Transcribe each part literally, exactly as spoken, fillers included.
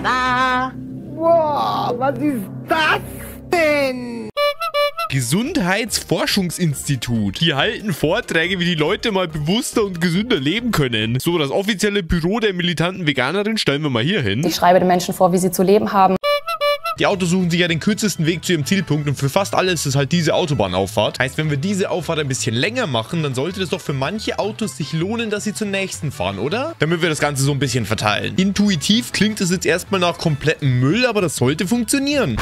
Tada! Wow, was ist das denn? Gesundheitsforschungsinstitut. Die halten Vorträge, wie die Leute mal bewusster und gesünder leben können. So, das offizielle Büro der militanten Veganerin stellen wir mal hier hin. Ich schreibe den Menschen vor, wie sie zu leben haben. Die Autos suchen sich ja den kürzesten Weg zu ihrem Zielpunkt und für fast alle ist es halt diese Autobahnauffahrt. Heißt, wenn wir diese Auffahrt ein bisschen länger machen, dann sollte es doch für manche Autos sich lohnen, dass sie zur nächsten fahren, oder? Damit wir das Ganze so ein bisschen verteilen. Intuitiv klingt es jetzt erstmal nach komplettem Müll, aber das sollte funktionieren.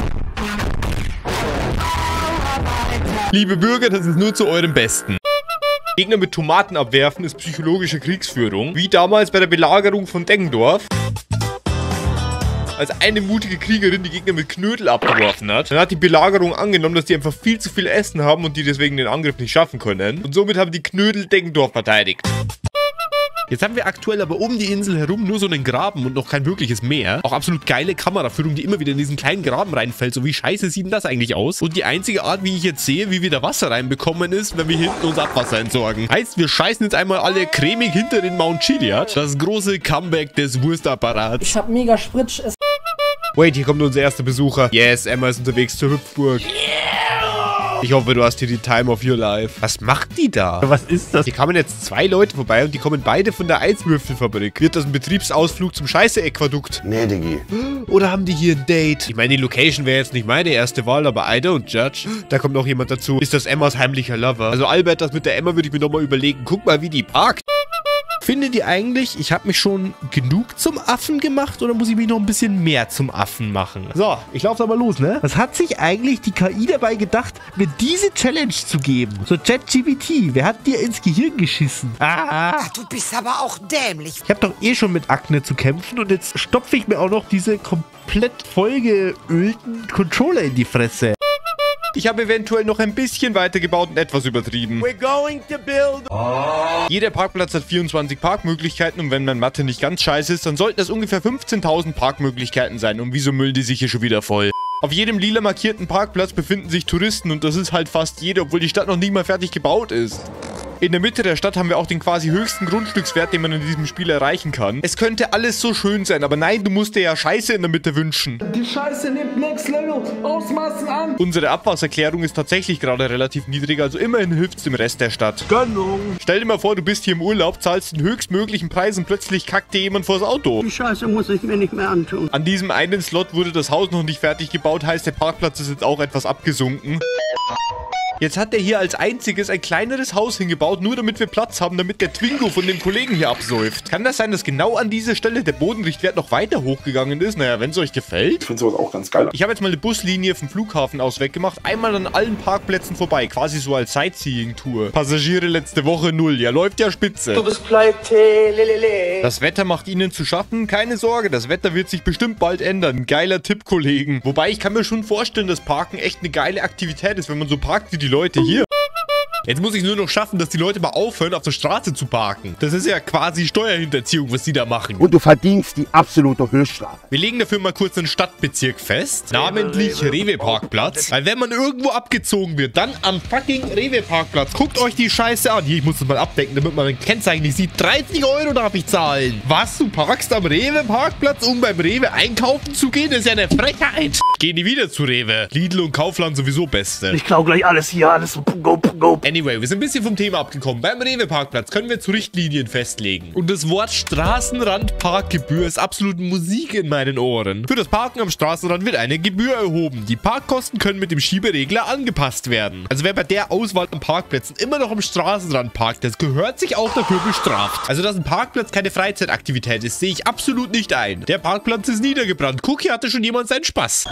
Liebe Bürger, das ist nur zu eurem Besten. Gegner mit Tomaten abwerfen ist psychologische Kriegsführung, wie damals bei der Belagerung von Deggendorf. Als eine mutige Kriegerin die Gegner mit Knödel abgeworfen hat. Dann hat die Belagerung angenommen, dass die einfach viel zu viel Essen haben und die deswegen den Angriff nicht schaffen können. Und somit haben die Knödel Deggendorf verteidigt. Jetzt haben wir aktuell aber um die Insel herum nur so einen Graben und noch kein wirkliches Meer. Auch absolut geile Kameraführung, die immer wieder in diesen kleinen Graben reinfällt. So wie scheiße sieht denn das eigentlich aus? Und die einzige Art, wie ich jetzt sehe, wie wir da Wasser reinbekommen, ist, wenn wir hinten uns Abwasser entsorgen. Heißt, wir scheißen jetzt einmal alle cremig hinter den Mount Chiliad. Das große Comeback des Wurstapparats. Ich hab mega Spritsch. Wait, hier kommt unser erster Besucher. Yes, Emma ist unterwegs zur Hüpfburg. Ich hoffe, du hast hier die Time of your life. Was macht die da? Was ist das? Hier kamen jetzt zwei Leute vorbei und die kommen beide von der Eiswürfelfabrik. Wird das ein Betriebsausflug zum Scheiße-Aquädukt? Nee, Diggi. Oder haben die hier ein Date? Ich meine, die Location wäre jetzt nicht meine erste Wahl, aber I don't judge. Da kommt noch jemand dazu. Ist das Emmas heimlicher Lover? Also Albert, das mit der Emma würde ich mir nochmal überlegen. Guck mal, wie die parkt. Findet ihr eigentlich, ich habe mich schon genug zum Affen gemacht oder muss ich mich noch ein bisschen mehr zum Affen machen? So, ich laufe aber los, ne? Was hat sich eigentlich die K I dabei gedacht, mir diese Challenge zu geben? So ChatGPT, wer hat dir ins Gehirn geschissen? Ah, Ach, du bist aber auch dämlich. ich habe doch eh schon mit Akne zu kämpfen und jetzt stopfe ich mir auch noch diese komplett vollgeölten Controller in die Fresse. Ich habe eventuell noch ein bisschen weitergebaut und etwas übertrieben. We're going to build. Jeder Parkplatz hat vierundzwanzig Parkmöglichkeiten und wenn mein Mathe nicht ganz scheiße ist, dann sollten das ungefähr fünfzehntausend Parkmöglichkeiten sein. Und wieso müllen die sich hier schon wieder voll? Auf jedem lila markierten Parkplatz befinden sich Touristen und das ist halt fast jeder, obwohl die Stadt noch nicht mal fertig gebaut ist. In der Mitte der Stadt haben wir auch den quasi höchsten Grundstückswert, den man in diesem Spiel erreichen kann. Es könnte alles so schön sein, aber nein, du musst dir ja Scheiße in der Mitte wünschen. Die Scheiße nimmt Next Level Ausmaßen an. Unsere Abwasserklärung ist tatsächlich gerade relativ niedrig, also immerhin hilft es dem Rest der Stadt. Gönnung. Stell dir mal vor, du bist hier im Urlaub, zahlst den höchstmöglichen Preis und plötzlich kackt dir jemand vors Auto. Die Scheiße muss ich mir nicht mehr antun. An diesem einen Slot wurde das Haus noch nicht fertig gebaut, heißt der Parkplatz ist jetzt auch etwas abgesunken. Jetzt hat er hier als einziges ein kleineres Haus hingebaut, nur damit wir Platz haben, damit der Twingo von den Kollegen hier absäuft. Kann das sein, dass genau an dieser Stelle der Bodenrichtwert noch weiter hochgegangen ist? Naja, wenn es euch gefällt. Ich finde sowas auch ganz geil. Ich habe jetzt mal eine Buslinie vom Flughafen aus weggemacht, einmal an allen Parkplätzen vorbei, quasi so als Sightseeing-Tour. Passagiere letzte Woche null, ja läuft ja spitze. Du bist pleite, lelele. Das Wetter macht ihnen zu schaffen, keine Sorge, das Wetter wird sich bestimmt bald ändern. Geiler Tipp, Kollegen. Wobei, ich kann mir schon vorstellen, dass Parken echt eine geile Aktivität ist, wenn man so parkt wie die Leute hier. Jetzt muss ich nur noch schaffen, dass die Leute mal aufhören, auf der Straße zu parken. Das ist ja quasi Steuerhinterziehung, was die da machen. Und du verdienst die absolute Höchststrafe. Wir legen dafür mal kurz einen Stadtbezirk fest. Namentlich Rewe-Parkplatz. Weil wenn man irgendwo abgezogen wird, dann am fucking Rewe-Parkplatz. Guckt euch die Scheiße an. Hier, ich muss das mal abdecken, damit man mein Kennzeichen nicht sieht. dreißig Euro darf ich zahlen. Was? Du parkst am Rewe-Parkplatz, um beim Rewe einkaufen zu gehen? Das ist ja eine Frechheit. Geh nie wieder zu Rewe. Lidl und Kaufland sowieso Beste. Ich klau gleich alles hier, alles go, go. Anyway, wir sind ein bisschen vom Thema abgekommen. Beim Rewe-Parkplatz können wir zu Richtlinien festlegen. Und das Wort Straßenrand-Parkgebühr ist absolut Musik in meinen Ohren. Für das Parken am Straßenrand wird eine Gebühr erhoben. Die Parkkosten können mit dem Schieberegler angepasst werden. Also wer bei der Auswahl an Parkplätzen immer noch am Straßenrand parkt, das gehört sich auch dafür bestraft. Also dass ein Parkplatz keine Freizeitaktivität ist, sehe ich absolut nicht ein. Der Parkplatz ist niedergebrannt. Guck, hier hatte schon jemand seinen Spaß.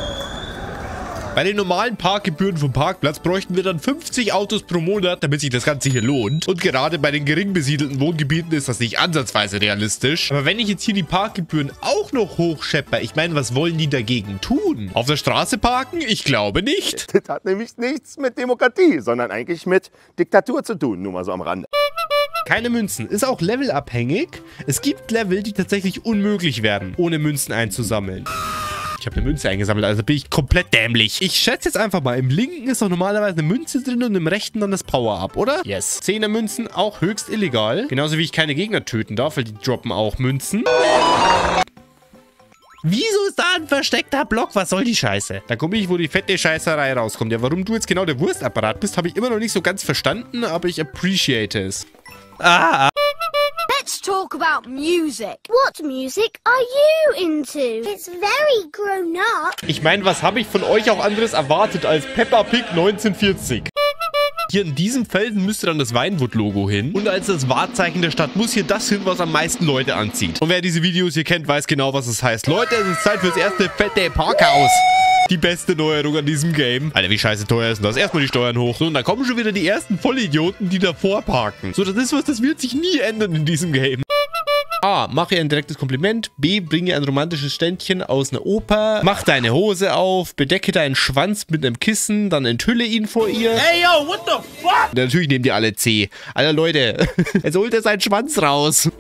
Bei den normalen Parkgebühren vom Parkplatz bräuchten wir dann fünfzig Autos pro Monat, damit sich das Ganze hier lohnt. Und gerade bei den gering besiedelten Wohngebieten ist das nicht ansatzweise realistisch. Aber wenn ich jetzt hier die Parkgebühren auch noch hochschepper, ich meine, was wollen die dagegen tun? Auf der Straße parken? Ich glaube nicht. Das hat nämlich nichts mit Demokratie, sondern eigentlich mit Diktatur zu tun, nur mal so am Rande. Keine Münzen. Ist auch levelabhängig. Es gibt Level, die tatsächlich unmöglich werden, ohne Münzen einzusammeln. Ich habe eine Münze eingesammelt, also bin ich komplett dämlich. Ich schätze jetzt einfach mal, im linken ist doch normalerweise eine Münze drin und im rechten dann das Power-Up, oder? Yes. Zehner Münzen auch höchst illegal. Genauso wie ich keine Gegner töten darf, weil die droppen auch Münzen. Wieso ist da ein versteckter Block? Was soll die Scheiße? Da komme ich, wo die fette Scheißerei rauskommt. Ja, warum du jetzt genau der Wurstapparat bist, habe ich immer noch nicht so ganz verstanden, aber ich appreciate es. Ah, Let's talk about music. What music are you into? It's very grown up. ich meine, was habe ich von euch auch anderes erwartet als Peppa Pig neunzehnhundertvierzig? Hier in diesem Felsen müsste dann das Vinewood-Logo hin. Und als das Wahrzeichen der Stadt muss hier das hin, was am meisten Leute anzieht. Und wer diese Videos hier kennt, weiß genau, was es heißt. Leute, es ist Zeit fürs erste fette Parkhaus. Die beste Neuerung an diesem Game. Alter, wie scheiße teuer ist denn das? Erstmal die Steuern hoch. So, und da kommen schon wieder die ersten Vollidioten, die davor parken. So, das ist was, das wird sich nie ändern in diesem Game. A. Mach ihr ein direktes Kompliment. B. Bring ihr ein romantisches Ständchen aus einer Oper. Mach deine Hose auf. Bedecke deinen Schwanz mit einem Kissen. Dann enthülle ihn vor ihr. Hey, yo, what the fuck? Natürlich nehmt ihr alle C. Alter, Leute. Jetzt holt er seinen Schwanz raus.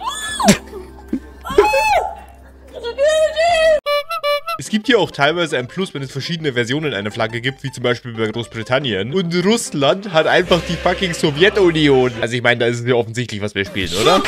Es gibt hier auch teilweise ein Plus, wenn es verschiedene Versionen einer Flagge gibt, wie zum Beispiel bei Großbritannien. Und Russland hat einfach die fucking Sowjetunion. Also ich meine, da ist es ja offensichtlich, was wir spielen, oder?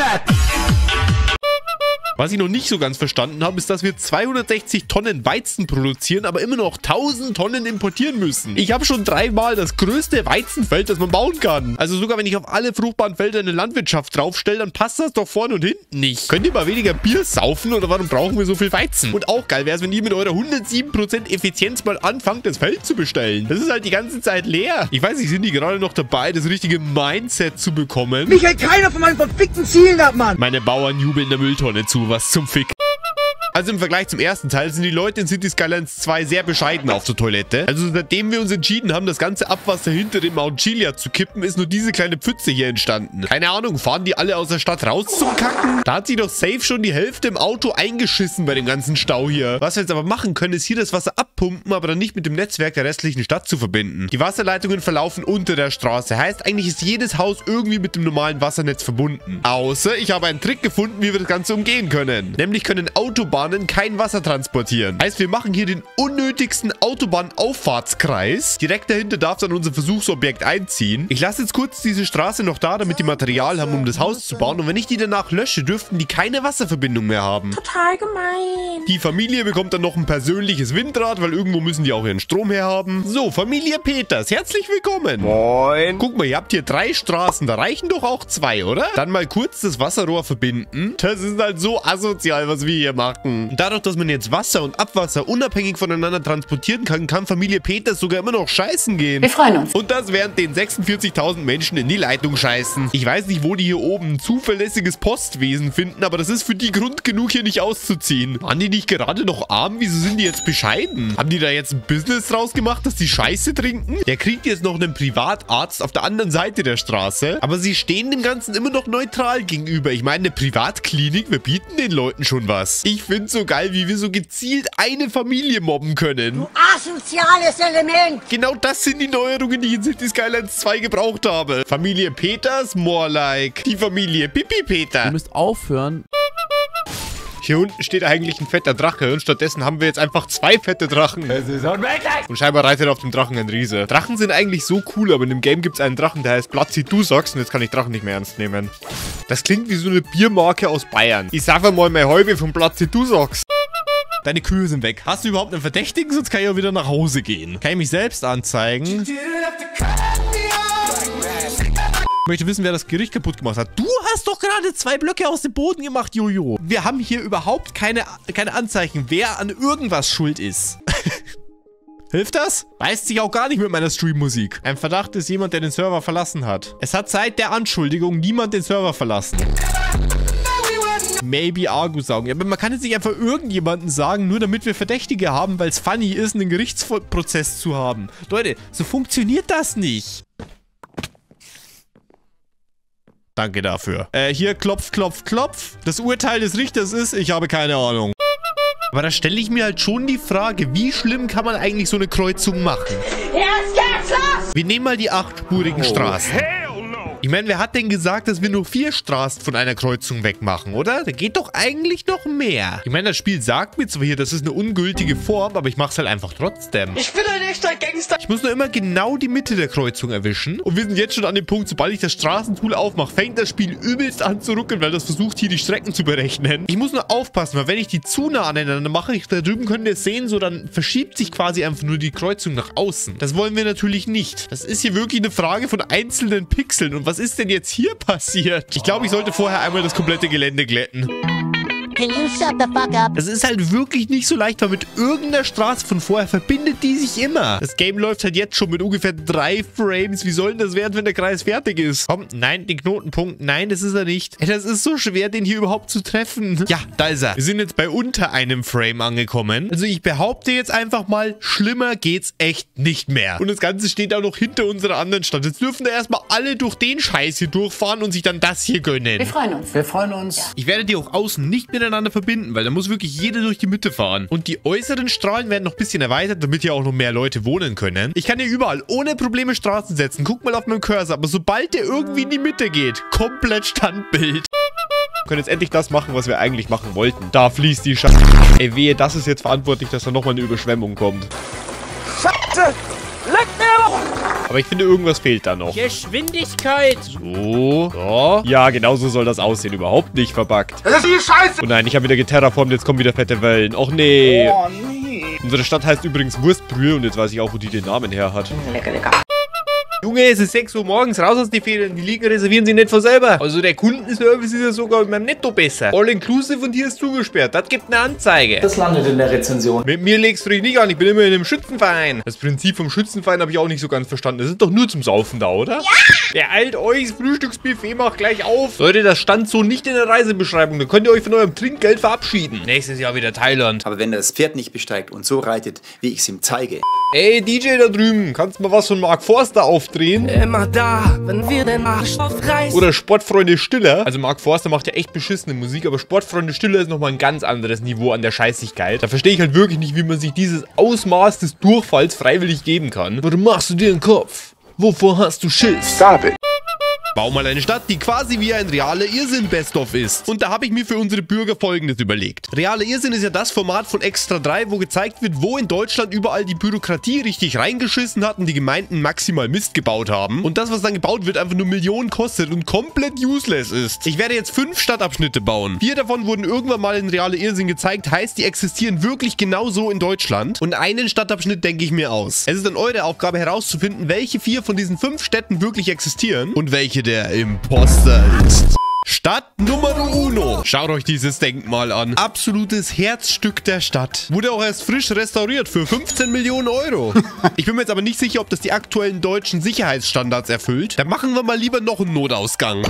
Was ich noch nicht so ganz verstanden habe, ist, dass wir zweihundertsechzig Tonnen Weizen produzieren, aber immer noch tausend Tonnen importieren müssen. Ich habe schon dreimal das größte Weizenfeld, das man bauen kann. Also sogar wenn ich auf alle fruchtbaren Felder eine Landwirtschaft draufstelle, dann passt das doch vorne und hinten nicht. Könnt ihr mal weniger Bier saufen oder warum brauchen wir so viel Weizen? Und auch geil wäre es, wenn ihr mit eurer hundertsieben Prozent Effizienz mal anfangt, das Feld zu bestellen. Das ist halt die ganze Zeit leer. Ich weiß nicht, sind die gerade noch dabei, das richtige Mindset zu bekommen? Mich hält keiner von meinen verfickten Zielen ab, Mann. Meine Bauern jubeln der Mülltonne zu. Was zum Fick. Also im Vergleich zum ersten Teil sind die Leute in City Skylines zwei sehr bescheiden auf der Toilette. Also seitdem wir uns entschieden haben, das ganze Abwasser hinter dem Mount Chiliad zu kippen, ist nur diese kleine Pfütze hier entstanden. Keine Ahnung, fahren die alle aus der Stadt raus zum Kacken? Da hat sich doch safe schon die Hälfte im Auto eingeschissen bei dem ganzen Stau hier. Was wir jetzt aber machen können, ist hier das Wasser abpumpen, aber dann nicht mit dem Netzwerk der restlichen Stadt zu verbinden. Die Wasserleitungen verlaufen unter der Straße. Heißt, eigentlich ist jedes Haus irgendwie mit dem normalen Wassernetz verbunden. Außer ich habe einen Trick gefunden, wie wir das Ganze umgehen können. Nämlich können Autobahnen kein Wasser transportieren. Heißt, wir machen hier den unnötigsten Autobahnauffahrtskreis. Direkt dahinter darf dann unser Versuchsobjekt einziehen. Ich lasse jetzt kurz diese Straße noch da, damit die Material haben, um das Haus zu bauen. Und wenn ich die danach lösche, dürften die keine Wasserverbindung mehr haben. Total gemein. Die Familie bekommt dann noch ein persönliches Windrad, weil irgendwo müssen die auch ihren Strom herhaben. So, Familie Peters, herzlich willkommen. Moin. Guck mal, ihr habt hier drei Straßen, da reichen doch auch zwei, oder? Dann mal kurz das Wasserrohr verbinden. Das ist halt so asozial, was wir hier machen. Dadurch, dass man jetzt Wasser und Abwasser unabhängig voneinander transportieren kann, kann Familie Peters sogar immer noch scheißen gehen. Wir freuen uns. Und das während den sechsundvierzigtausend Menschen in die Leitung scheißen. Ich weiß nicht, wo die hier oben ein zuverlässiges Postwesen finden, aber das ist für die Grund genug, hier nicht auszuziehen. Waren die nicht gerade noch arm? Wieso sind die jetzt bescheiden? Haben die da jetzt ein Business draus gemacht, dass die Scheiße trinken? Der kriegt jetzt noch einen Privatarzt auf der anderen Seite der Straße, aber sie stehen dem Ganzen immer noch neutral gegenüber. Ich meine, eine Privatklinik, wir bieten den Leuten schon was. Ich finde so geil, wie wir so gezielt eine Familie mobben können. Du asoziales Element. Genau das sind die Neuerungen, die ich in City Skylines zwei gebraucht habe. Familie Peters, more like die Familie Pipi Peter. Ihr müsst aufhören. Hier unten steht eigentlich ein fetter Drache und stattdessen haben wir jetzt einfach zwei fette Drachen. Das ist unmöglich. Und scheinbar reitet auf dem Drachen ein Riese. Drachen sind eigentlich so cool, aber in dem Game gibt es einen Drachen, der heißt Platzi Du sagst und jetzt kann ich Drachen nicht mehr ernst nehmen. Das klingt wie so eine Biermarke aus Bayern. Ich sag mal mein Häube vom Platzi Du sagst. Deine Kühe sind weg. Hast du überhaupt einen Verdächtigen? Sonst kann ich auch wieder nach Hause gehen. Kann ich mich selbst anzeigen? Ich möchte wissen, wer das Gericht kaputt gemacht hat. Du hast doch gerade zwei Blöcke aus dem Boden gemacht, Jojo. Wir haben hier überhaupt keine, keine Anzeichen, wer an irgendwas schuld ist. Hilft das? Beißt sich auch gar nicht mit meiner Streammusik. Ein Verdacht ist jemand, der den Server verlassen hat. Es hat seit der Anschuldigung niemand den Server verlassen. Maybe Argus sagen. Ja, aber man kann jetzt nicht einfach irgendjemanden sagen, nur damit wir Verdächtige haben, weil es funny ist, einen Gerichtsprozess zu haben. Leute, so funktioniert das nicht. Danke dafür. Äh, hier klopf, klopf, klopf. Das Urteil des Richters ist, ich habe keine Ahnung. Aber da stelle ich mir halt schon die Frage, wie schlimm kann man eigentlich so eine Kreuzung machen? Jetzt geht's los! Wir nehmen mal die achtspurigen Straßen. Hell no. Ich meine, wer hat denn gesagt, dass wir nur vier Straßen von einer Kreuzung wegmachen, oder? Da geht doch eigentlich noch mehr. Ich meine, das Spiel sagt mir zwar hier, das ist eine ungültige Form, aber ich mache es halt einfach trotzdem. Ich bin ein echter Gangster. Ich muss nur immer genau die Mitte der Kreuzung erwischen. Und wir sind jetzt schon an dem Punkt, sobald ich das Straßentool aufmache, fängt das Spiel übelst an zu ruckeln, weil das versucht, hier die Strecken zu berechnen. Ich muss nur aufpassen, weil wenn ich die zu nah aneinander mache, ich, da drüben könnt ihr es sehen, so dann verschiebt sich quasi einfach nur die Kreuzung nach außen. Das wollen wir natürlich nicht. Das ist hier wirklich eine Frage von einzelnen Pixeln. Und was ist denn jetzt hier passiert? Ich glaube, ich sollte vorher einmal das komplette Gelände glätten. Can you shut the fuck up? Das ist halt wirklich nicht so leicht, weil mit irgendeiner Straße von vorher verbindet die sich immer. Das Game läuft halt jetzt schon mit ungefähr drei Frames. Wie soll denn das werden, wenn der Kreis fertig ist? Komm, nein, den Knotenpunkt. Nein, das ist er nicht. Ey, das ist so schwer, den hier überhaupt zu treffen. Ja, da ist er. Wir sind jetzt bei unter einem Frame angekommen. Also ich behaupte jetzt einfach mal, schlimmer geht's echt nicht mehr. Und das Ganze steht auch noch hinter unserer anderen Stadt. Jetzt dürfen da erstmal alle durch den Scheiß hier durchfahren und sich dann das hier gönnen. Wir freuen uns. Wir freuen uns. Ich werde die auch außen nicht miteinander verbinden, weil da muss wirklich jeder durch die Mitte fahren. Und die äußeren Strahlen werden noch ein bisschen erweitert, damit hier auch noch mehr Leute wohnen können. Ich kann hier überall ohne Probleme Straßen setzen. Guck mal auf meinem Cursor, aber sobald der irgendwie in die Mitte geht, komplett Standbild. Wir können jetzt endlich das machen, was wir eigentlich machen wollten. Da fließt die Scheiße. Ey, wehe, das ist jetzt verantwortlich, dass da nochmal eine Überschwemmung kommt. Scheiße! Leck mir! Aber ich finde, irgendwas fehlt da noch. Geschwindigkeit. So. So. Ja, genau so soll das aussehen. Überhaupt nicht verbuggt. Das ist die Scheiße! Oh nein, ich habe wieder geterraformt. Jetzt kommen wieder fette Wellen. Och nee. Oh nee. Unsere Stadt heißt übrigens Wurstbrühe und jetzt weiß ich auch, wo die den Namen her hat. Lecker, lecker. Junge, es ist sechs Uhr morgens, raus aus die Ferien. Die Liegen reservieren sie nicht von selber. Also der Kundenservice ist ja sogar mit meinem Netto besser. All-inclusive und hier ist zugesperrt. Das gibt eine Anzeige. Das landet in der Rezension. Mit mir legst du dich nicht an, ich bin immer in einem Schützenverein. Das Prinzip vom Schützenverein habe ich auch nicht so ganz verstanden. Das ist doch nur zum Saufen da, oder? Ja! Der eilt euch, das Frühstücksbuffet macht gleich auf. Leute, das stand so nicht in der Reisebeschreibung. Da könnt ihr euch von eurem Trinkgeld verabschieden. Nächstes Jahr wieder Thailand. Aber wenn er das Pferd nicht besteigt und so reitet, wie ich es ihm zeige. Ey, D J da drüben, kannst du mal was von Mark Forster aufdrehen? Immer da, wenn wir den Marsch aufreißen. Oder Sportfreunde Stiller. Also Mark Forster macht ja echt beschissene Musik, aber Sportfreunde Stiller ist nochmal ein ganz anderes Niveau an der Scheißigkeit. Da verstehe ich halt wirklich nicht, wie man sich dieses Ausmaß des Durchfalls freiwillig geben kann. Warum machst du dir den Kopf? Wovor hast du Schiss? Stop it. Bau mal eine Stadt, die quasi wie ein realer Irrsinn Best-of ist. Und da habe ich mir für unsere Bürger Folgendes überlegt. Realer Irrsinn ist ja das Format von Extra drei, wo gezeigt wird, wo in Deutschland überall die Bürokratie richtig reingeschissen hat und die Gemeinden maximal Mist gebaut haben. Und das, was dann gebaut wird, einfach nur Millionen kostet und komplett useless ist. Ich werde jetzt fünf Stadtabschnitte bauen. Vier davon wurden irgendwann mal in Realer Irrsinn gezeigt, heißt, die existieren wirklich genauso in Deutschland. Und einen Stadtabschnitt denke ich mir aus. Es ist dann eure Aufgabe herauszufinden, welche vier von diesen fünf Städten wirklich existieren und welche der Imposter ist. Stadt Nummer uno. Schaut euch dieses Denkmal an. Absolutes Herzstück der Stadt. Wurde auch erst frisch restauriert für fünfzehn Millionen Euro. Ich bin mir jetzt aber nicht sicher, ob das die aktuellen deutschen Sicherheitsstandards erfüllt. Dann machen wir mal lieber noch einen Notausgang.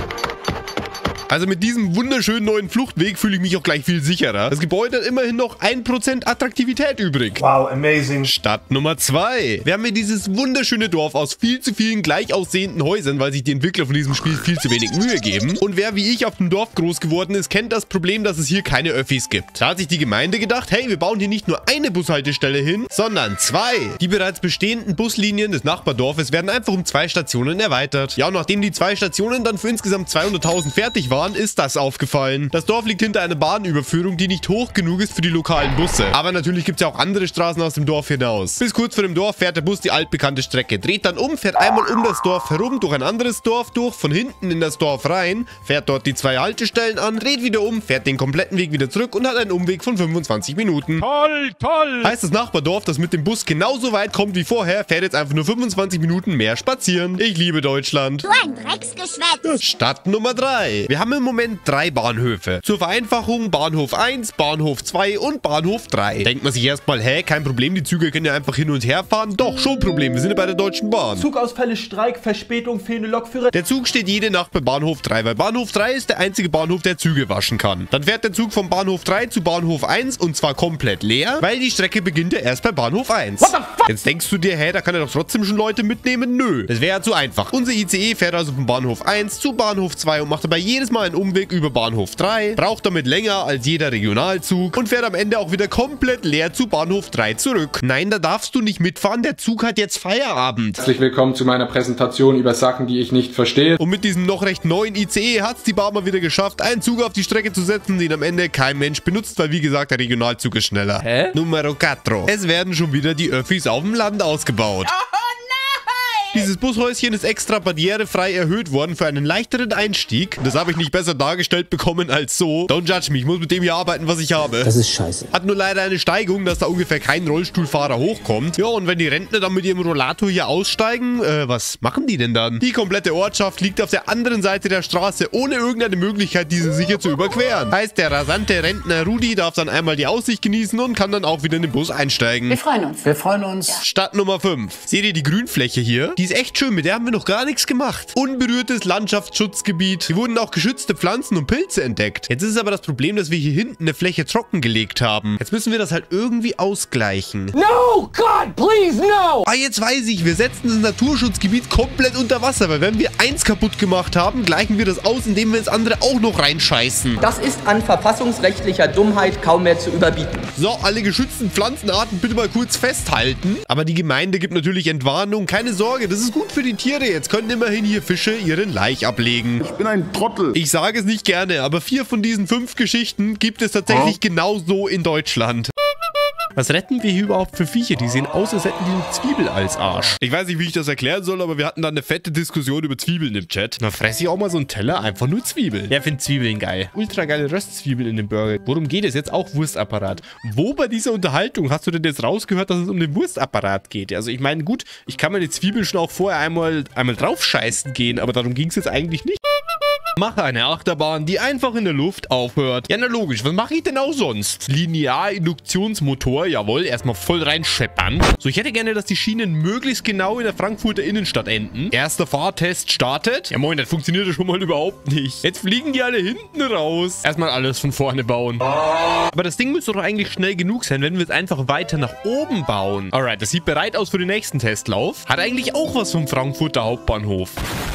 Also mit diesem wunderschönen neuen Fluchtweg fühle ich mich auch gleich viel sicherer. Das Gebäude hat immerhin noch ein Prozent Attraktivität übrig. Wow, amazing. Stadt Nummer zwei. Wir haben hier dieses wunderschöne Dorf aus viel zu vielen gleich aussehenden Häusern, weil sich die Entwickler von diesem Spiel viel zu wenig Mühe geben. Und wer wie ich auf dem Dorf groß geworden ist, kennt das Problem, dass es hier keine Öffis gibt. Da hat sich die Gemeinde gedacht, hey, wir bauen hier nicht nur eine Bushaltestelle hin, sondern zwei. Die bereits bestehenden Buslinien des Nachbardorfes werden einfach um zwei Stationen erweitert. Ja, und nachdem die zwei Stationen dann für insgesamt zweihunderttausend fertig waren, ist das aufgefallen. Das Dorf liegt hinter einer Bahnüberführung, die nicht hoch genug ist für die lokalen Busse. Aber natürlich gibt es ja auch andere Straßen aus dem Dorf hinaus. Bis kurz vor dem Dorf fährt der Bus die altbekannte Strecke, dreht dann um, fährt einmal um das Dorf herum, durch ein anderes Dorf durch, von hinten in das Dorf rein, fährt dort die zwei Haltestellen an, dreht wieder um, fährt den kompletten Weg wieder zurück und hat einen Umweg von fünfundzwanzig Minuten. Toll, toll. Heißt, das Nachbardorf, das mit dem Bus genauso weit kommt wie vorher, fährt jetzt einfach nur fünfundzwanzig Minuten mehr spazieren. Ich liebe Deutschland. Du ein Drecksgeschwätz. Stadt Nummer drei. Wir haben im Moment drei Bahnhöfe. Zur Vereinfachung Bahnhof eins, Bahnhof zwei und Bahnhof drei. Denkt man sich erstmal, hä, kein Problem, die Züge können ja einfach hin und her fahren. Doch, schon Problem, wir sind ja bei der Deutschen Bahn. Zugausfälle, Streik, Verspätung, fehlende Lokführer. Der Zug steht jede Nacht bei Bahnhof drei, weil Bahnhof drei ist der einzige Bahnhof, der Züge waschen kann. Dann fährt der Zug von Bahnhof drei zu Bahnhof eins und zwar komplett leer, weil die Strecke beginnt ja erst bei Bahnhof eins. What the fuck? Jetzt denkst du dir, hä, da kann er doch trotzdem schon Leute mitnehmen? Nö, das wäre ja zu einfach. Unser I C E fährt also von Bahnhof eins zu Bahnhof zwei und macht dabei jedes Mal erstmal einen Umweg über Bahnhof drei, braucht damit länger als jeder Regionalzug und fährt am Ende auch wieder komplett leer zu Bahnhof drei zurück. Nein, da darfst du nicht mitfahren, der Zug hat jetzt Feierabend. Herzlich willkommen zu meiner Präsentation über Sachen, die ich nicht verstehe. Und mit diesem noch recht neuen I C E hat es die Bahn mal wieder geschafft, einen Zug auf die Strecke zu setzen, den am Ende kein Mensch benutzt, weil wie gesagt, der Regionalzug ist schneller. Hä? Numero vier. Es werden schon wieder die Öffis auf dem Land ausgebaut. Dieses Bushäuschen ist extra barrierefrei erhöht worden für einen leichteren Einstieg. Das habe ich nicht besser dargestellt bekommen als so. Don't judge me, ich muss mit dem hier arbeiten, was ich habe. Das ist scheiße. Hat nur leider eine Steigung, dass da ungefähr kein Rollstuhlfahrer hochkommt. Ja, und wenn die Rentner dann mit ihrem Rollator hier aussteigen, äh, was machen die denn dann? Die komplette Ortschaft liegt auf der anderen Seite der Straße, ohne irgendeine Möglichkeit, diese sicher zu überqueren. Heißt, der rasante Rentner Rudi darf dann einmal die Aussicht genießen und kann dann auch wieder in den Bus einsteigen. Wir freuen uns. Wir freuen uns. Stadt Nummer fünf. Seht ihr die Grünfläche hier? Die ist echt schön, mit der haben wir noch gar nichts gemacht. Unberührtes Landschaftsschutzgebiet. Hier wurden auch geschützte Pflanzen und Pilze entdeckt. Jetzt ist aber das Problem, dass wir hier hinten eine Fläche trockengelegt haben. Jetzt müssen wir das halt irgendwie ausgleichen. No, God, please, no! Ah, jetzt weiß ich, wir setzen das Naturschutzgebiet komplett unter Wasser, weil wenn wir eins kaputt gemacht haben, gleichen wir das aus, indem wir ins andere auch noch reinscheißen. Das ist an verfassungsrechtlicher Dummheit kaum mehr zu überbieten. So, alle geschützten Pflanzenarten bitte mal kurz festhalten. Aber die Gemeinde gibt natürlich Entwarnung. Keine Sorge, das ist gut für die Tiere. Jetzt können immerhin hier Fische ihren Laich ablegen. Ich bin ein Trottel. Ich sage es nicht gerne, aber vier von diesen fünf Geschichten gibt es tatsächlich oh. genauso in Deutschland. Was retten wir hier überhaupt für Viecher? Die sehen aus, als hätten die eine Zwiebel als Arsch. Ich weiß nicht, wie ich das erklären soll, aber wir hatten dann eine fette Diskussion über Zwiebeln im Chat. Da fresse ich auch mal so einen Teller, einfach nur Zwiebeln. Wer findet Zwiebeln geil? Ultra geile Röstzwiebeln in dem Burger. Worum geht es jetzt? Auch Wurstapparat. Wo bei dieser Unterhaltung hast du denn jetzt rausgehört, dass es um den Wurstapparat geht? Also ich meine, gut, ich kann meine Zwiebeln schon auch vorher einmal, einmal draufscheißen gehen, aber darum ging es jetzt eigentlich nicht. Mache eine Achterbahn, die einfach in der Luft aufhört. Ja, na logisch, was mache ich denn auch sonst? Linear-Induktionsmotor, jawohl, erstmal voll reinscheppern. So, ich hätte gerne, dass die Schienen möglichst genau in der Frankfurter Innenstadt enden. Erster Fahrtest startet. Ja moin, das funktioniert ja schon mal überhaupt nicht. Jetzt fliegen die alle hinten raus. Erstmal alles von vorne bauen. Aber das Ding müsste doch eigentlich schnell genug sein, wenn wir es einfach weiter nach oben bauen. Alright, das sieht bereit aus für den nächsten Testlauf. Hat eigentlich auch was vom Frankfurter Hauptbahnhof.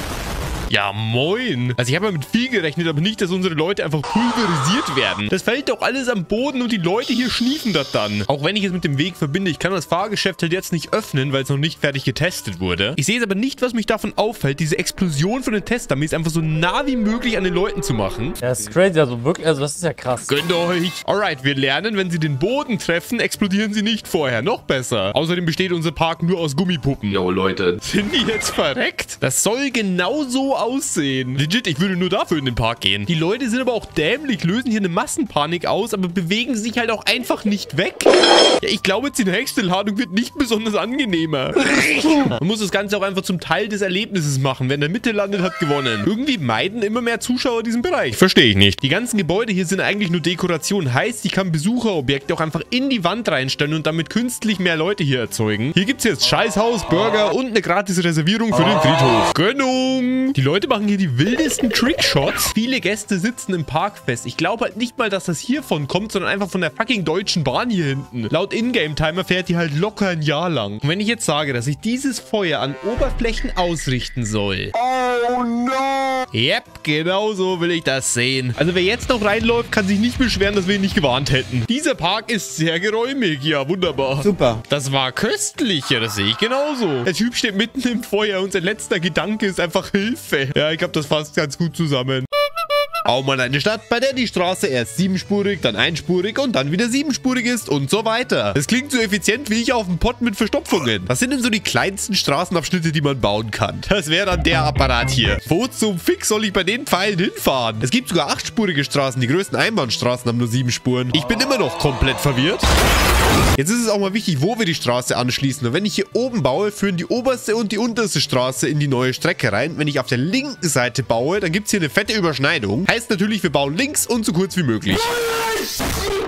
Ja, moin. Also ich habe ja mit viel gerechnet, aber nicht, dass unsere Leute einfach pulverisiert werden. Das fällt doch alles am Boden und die Leute hier schniefen das dann. Auch wenn ich es mit dem Weg verbinde, ich kann das Fahrgeschäft halt jetzt nicht öffnen, weil es noch nicht fertig getestet wurde. Ich sehe es aber nicht, was mich davon auffällt, diese Explosion von den Testdummies einfach so nah wie möglich an den Leuten zu machen. Ja, das ist crazy, also wirklich, also das ist ja krass. Gönnt euch. Alright, wir lernen, wenn sie den Boden treffen, explodieren sie nicht vorher. Noch besser. Außerdem besteht unser Park nur aus Gummipuppen. Jo, Leute. Sind die jetzt verreckt? Das soll genauso aussehen. Legit, ich würde nur dafür in den Park gehen. Die Leute sind aber auch dämlich, lösen hier eine Massenpanik aus, aber bewegen sich halt auch einfach nicht weg. Ja, ich glaube, jetzt die nächste Ladung wird nicht besonders angenehmer. Man muss das Ganze auch einfach zum Teil des Erlebnisses machen. Wer in der Mitte landet, hat gewonnen. Irgendwie meiden immer mehr Zuschauer diesen Bereich. Verstehe ich nicht. Die ganzen Gebäude hier sind eigentlich nur Dekoration. Heißt, ich kann Besucherobjekte auch einfach in die Wand reinstellen und damit künstlich mehr Leute hier erzeugen. Hier gibt es jetzt Scheißhaus, Burger und eine gratis Reservierung für den Friedhof. Gönnung! Die Leute machen hier die wildesten Trickshots. Viele Gäste sitzen im Park fest. Ich glaube halt nicht mal, dass das hiervon kommt, sondern einfach von der fucking Deutschen Bahn hier hinten. Laut Ingame-Timer fährt die halt locker ein Jahr lang. Und wenn ich jetzt sage, dass ich dieses Feuer an Oberflächen ausrichten soll. Oh no! Yep, genau so will ich das sehen. Also wer jetzt noch reinläuft, kann sich nicht beschweren, dass wir ihn nicht gewarnt hätten. Dieser Park ist sehr geräumig. Ja, wunderbar. Super. Das war köstlich. Ja, das sehe ich genauso. Der Typ steht mitten im Feuer und sein letzter Gedanke ist einfach Hilfe. Ja, ich glaube, das fasst ganz gut zusammen. Auch mal eine Stadt, bei der die Straße erst siebenspurig, dann einspurig und dann wieder siebenspurig ist und so weiter. Das klingt so effizient wie ich auf dem Pott mit Verstopfungen. Was sind denn so die kleinsten Straßenabschnitte, die man bauen kann? Das wäre dann der Apparat hier. Wo zum Fix soll ich bei den Pfeilen hinfahren? Es gibt sogar achtspurige Straßen. Die größten Einbahnstraßen haben nur sieben Spuren. Ich bin immer noch komplett verwirrt. Jetzt ist es auch mal wichtig, wo wir die Straße anschließen. Und wenn ich hier oben baue, führen die oberste und die unterste Straße in die neue Strecke rein. Wenn ich auf der linken Seite baue, dann gibt es hier eine fette Überschneidung. Heißt natürlich, wir bauen links und so kurz wie möglich.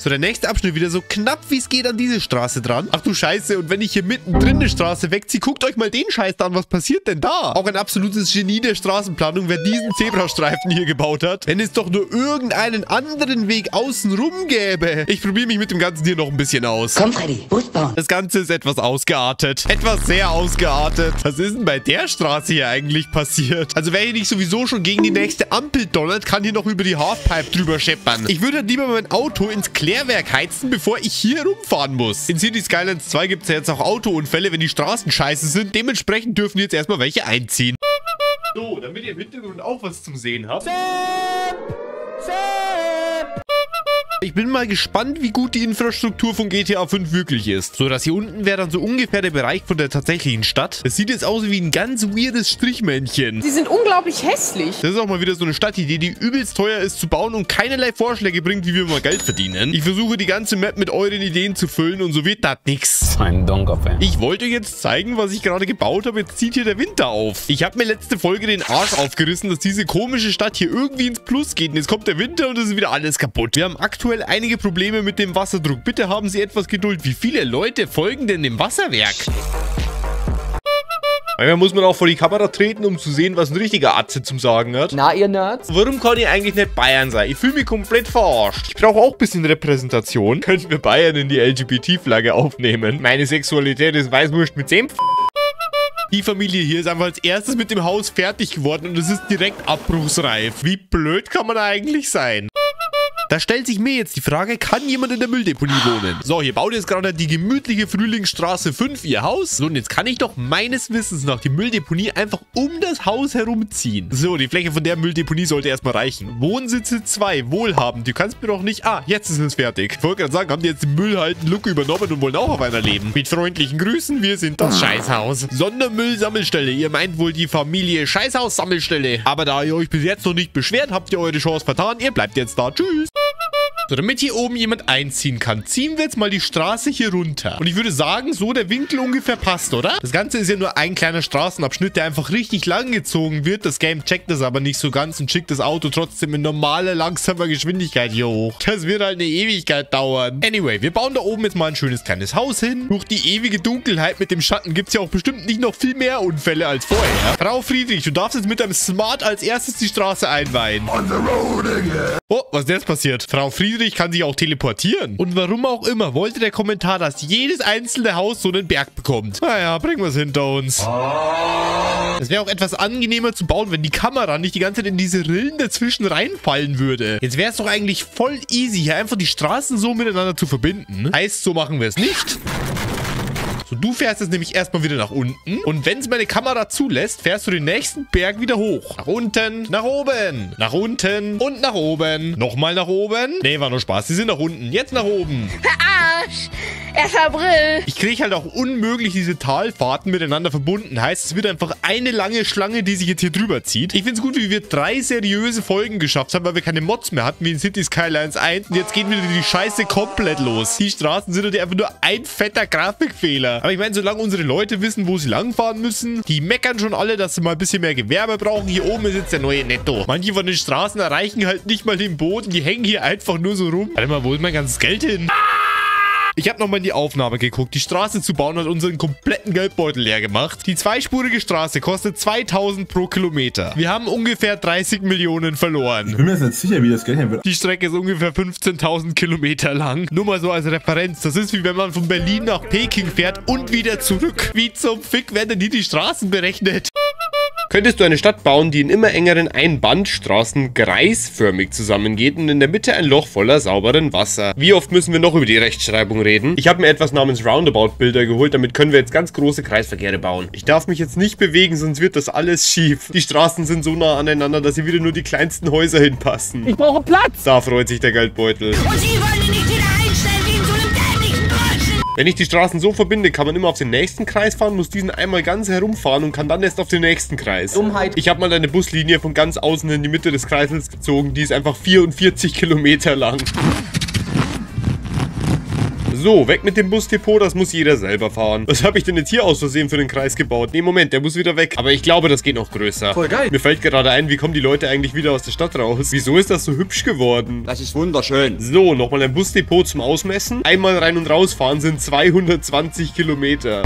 So, der nächste Abschnitt wieder so knapp wie es geht an diese Straße dran. Ach du Scheiße, und wenn ich hier mittendrin eine Straße wegziehe, guckt euch mal den Scheiß an, was passiert denn da? Auch ein absolutes Genie der Straßenplanung, wer diesen Zebrastreifen hier gebaut hat. Wenn es doch nur irgendeinen anderen Weg außenrum gäbe. Ich probiere mich mit dem Ganzen hier noch ein bisschen aus. Komm, Freddy, Bus bauen. Das Ganze ist etwas ausgeartet. Etwas sehr ausgeartet. Was ist denn bei der Straße hier eigentlich passiert? Also wer hier nicht sowieso schon gegen die nächste Ampel donnert, kann hier noch über die Halfpipe drüber scheppern. Ich würde halt lieber mein Auto ins Klärwerk heizen, bevor ich hier rumfahren muss. In City Skylines zwei gibt es ja jetzt auch Autounfälle, wenn die Straßen scheiße sind. Dementsprechend dürfen jetzt erstmal welche einziehen. So, damit ihr im Hintergrund auch was zum Sehen habt. Ich bin mal gespannt, wie gut die Infrastruktur von G T A fünf wirklich ist. So, das hier unten wäre dann so ungefähr der Bereich von der tatsächlichen Stadt. Das sieht jetzt aus wie ein ganz weirdes Strichmännchen. Sie sind unglaublich hässlich. Das ist auch mal wieder so eine Stadtidee, die übelst teuer ist zu bauen und keinerlei Vorschläge bringt, wie wir mal Geld verdienen. Ich versuche die ganze Map mit euren Ideen zu füllen und so wird das nix. Ein Donker-Fan. Ich wollte euch jetzt zeigen, was ich gerade gebaut habe. Jetzt zieht hier der Winter auf. Ich habe mir letzte Folge den Arsch aufgerissen, dass diese komische Stadt hier irgendwie ins Plus geht. Und jetzt kommt der Winter und es ist wieder alles kaputt. Wir haben aktuell einige Probleme mit dem Wasserdruck. Bitte haben Sie etwas Geduld. Wie viele Leute folgen denn dem Wasserwerk? Manchmal muss man auch vor die Kamera treten, um zu sehen, was ein richtiger Atze zum Sagen hat. Na, ihr Nerds? Warum kann ich eigentlich nicht Bayern sein? Ich fühle mich komplett verarscht. Ich brauche auch ein bisschen Repräsentation. Könnten wir Bayern in die L G B T-Flagge aufnehmen? Meine Sexualität ist Weißwurst mit Senf. Die Familie hier ist einfach als erstes mit dem Haus fertig geworden und es ist direkt abbruchsreif. Wie blöd kann man eigentlich sein? Da stellt sich mir jetzt die Frage, kann jemand in der Mülldeponie wohnen? So, hier baut jetzt gerade die gemütliche Frühlingsstraße fünf ihr Haus. So, und jetzt kann ich doch meines Wissens nach die Mülldeponie einfach um das Haus herumziehen. So, die Fläche von der Mülldeponie sollte erstmal reichen. Wohnsitze zwei, wohlhabend. Du kannst mir doch nicht... Ah, jetzt ist es fertig. Ich wollte gerade sagen, haben die jetzt den Müllhalten-Look übernommen und wollen auch auf einer leben. Mit freundlichen Grüßen, wir sind das Scheißhaus. Sondermüllsammelstelle. Ihr meint wohl die Familie Scheißhaus-Sammelstelle. Aber da ihr euch bis jetzt noch nicht beschwert, habt ihr eure Chance vertan. Ihr bleibt jetzt da. Tschüss. So, damit hier oben jemand einziehen kann, ziehen wir jetzt mal die Straße hier runter. Und ich würde sagen, so der Winkel ungefähr passt, oder? Das Ganze ist ja nur ein kleiner Straßenabschnitt, der einfach richtig lang gezogen wird. Das Game checkt das aber nicht so ganz und schickt das Auto trotzdem in normaler, langsamer Geschwindigkeit hier hoch. Das wird halt eine Ewigkeit dauern. Anyway, wir bauen da oben jetzt mal ein schönes kleines Haus hin. Durch die ewige Dunkelheit mit dem Schatten gibt es ja auch bestimmt nicht noch viel mehr Unfälle als vorher. Frau Friedrich, du darfst jetzt mit deinem Smart als erstes die Straße einweihen. On the road again. Oh, was ist jetzt passiert? Frau Friedrich kann sich auch teleportieren. Und warum auch immer, wollte der Kommentar, dass jedes einzelne Haus so einen Berg bekommt. Naja, bringen wir es hinter uns. Es wäre auch etwas angenehmer zu bauen, wenn die Kamera nicht die ganze Zeit in diese Rillen dazwischen reinfallen würde. Jetzt wäre es doch eigentlich voll easy, hier einfach die Straßen so miteinander zu verbinden. Heißt, so machen wir es nicht. So, du fährst jetzt nämlich erstmal wieder nach unten. Und wenn es meine Kamera zulässt, fährst du den nächsten Berg wieder hoch. Nach unten, nach oben, nach unten und nach oben. Nochmal nach oben. Nee, war nur Spaß. Die sind nach unten. Jetzt nach oben. Arsch! Er verbrüllt. Ich kriege halt auch unmöglich diese Talfahrten miteinander verbunden. Heißt, es wird einfach eine lange Schlange, die sich jetzt hier drüber zieht. Ich finde es gut, wie wir drei seriöse Folgen geschafft haben, weil wir keine Mods mehr hatten, wie in City Skylines eins. Und jetzt geht wieder die Scheiße komplett los. Die Straßen sind halt einfach nur ein fetter Grafikfehler. Aber ich meine, solange unsere Leute wissen, wo sie langfahren müssen, die meckern schon alle, dass sie mal ein bisschen mehr Gewerbe brauchen. Hier oben ist jetzt der neue Netto. Manche von den Straßen erreichen halt nicht mal den Boden. Die hängen hier einfach nur so rum. Warte mal, wo ist mein ganzes Geld hin? Ich habe nochmal in die Aufnahme geguckt. Die Straße zu bauen hat unseren kompletten Geldbeutel leer gemacht. Die zweispurige Straße kostet zweitausend pro Kilometer. Wir haben ungefähr dreißig Millionen verloren. Ich bin mir jetzt nicht sicher, wie das Geld hin wird. Die Strecke ist ungefähr fünfzehntausend Kilometer lang. Nur mal so als Referenz. Das ist wie wenn man von Berlin nach Peking fährt und wieder zurück. Wie zum Fick werden die die Straßen berechnet? Könntest du eine Stadt bauen, die in immer engeren Einbahnstraßen kreisförmig zusammengeht und in der Mitte ein Loch voller sauberen Wasser? Wie oft müssen wir noch über die Rechtschreibung reden? Ich habe mir etwas namens Roundabout-Bilder geholt, damit können wir jetzt ganz große Kreisverkehre bauen. Ich darf mich jetzt nicht bewegen, sonst wird das alles schief. Die Straßen sind so nah aneinander, dass hier wieder nur die kleinsten Häuser hinpassen. Ich brauche Platz! Da freut sich der Geldbeutel. Und Sie wollen ihn nicht wieder einstellen wie in so einem dämlichen Burschen! Wenn ich die Straßen so verbinde, kann man immer auf den nächsten Kreis fahren, muss diesen einmal ganz herumfahren und kann dann erst auf den nächsten Kreis. Dummheit. Ich habe mal eine Buslinie von ganz außen in die Mitte des Kreises gezogen, die ist einfach vierundvierzig Kilometer lang. So, weg mit dem Busdepot, das muss jeder selber fahren. Was habe ich denn jetzt hier aus Versehen für den Kreis gebaut? Nee, Moment, der muss wieder weg. Aber ich glaube, das geht noch größer. Voll geil. Mir fällt gerade ein, wie kommen die Leute eigentlich wieder aus der Stadt raus? Wieso ist das so hübsch geworden? Das ist wunderschön. So, nochmal ein Busdepot zum Ausmessen. Einmal rein und rausfahren sind zweihundertzwanzig Kilometer.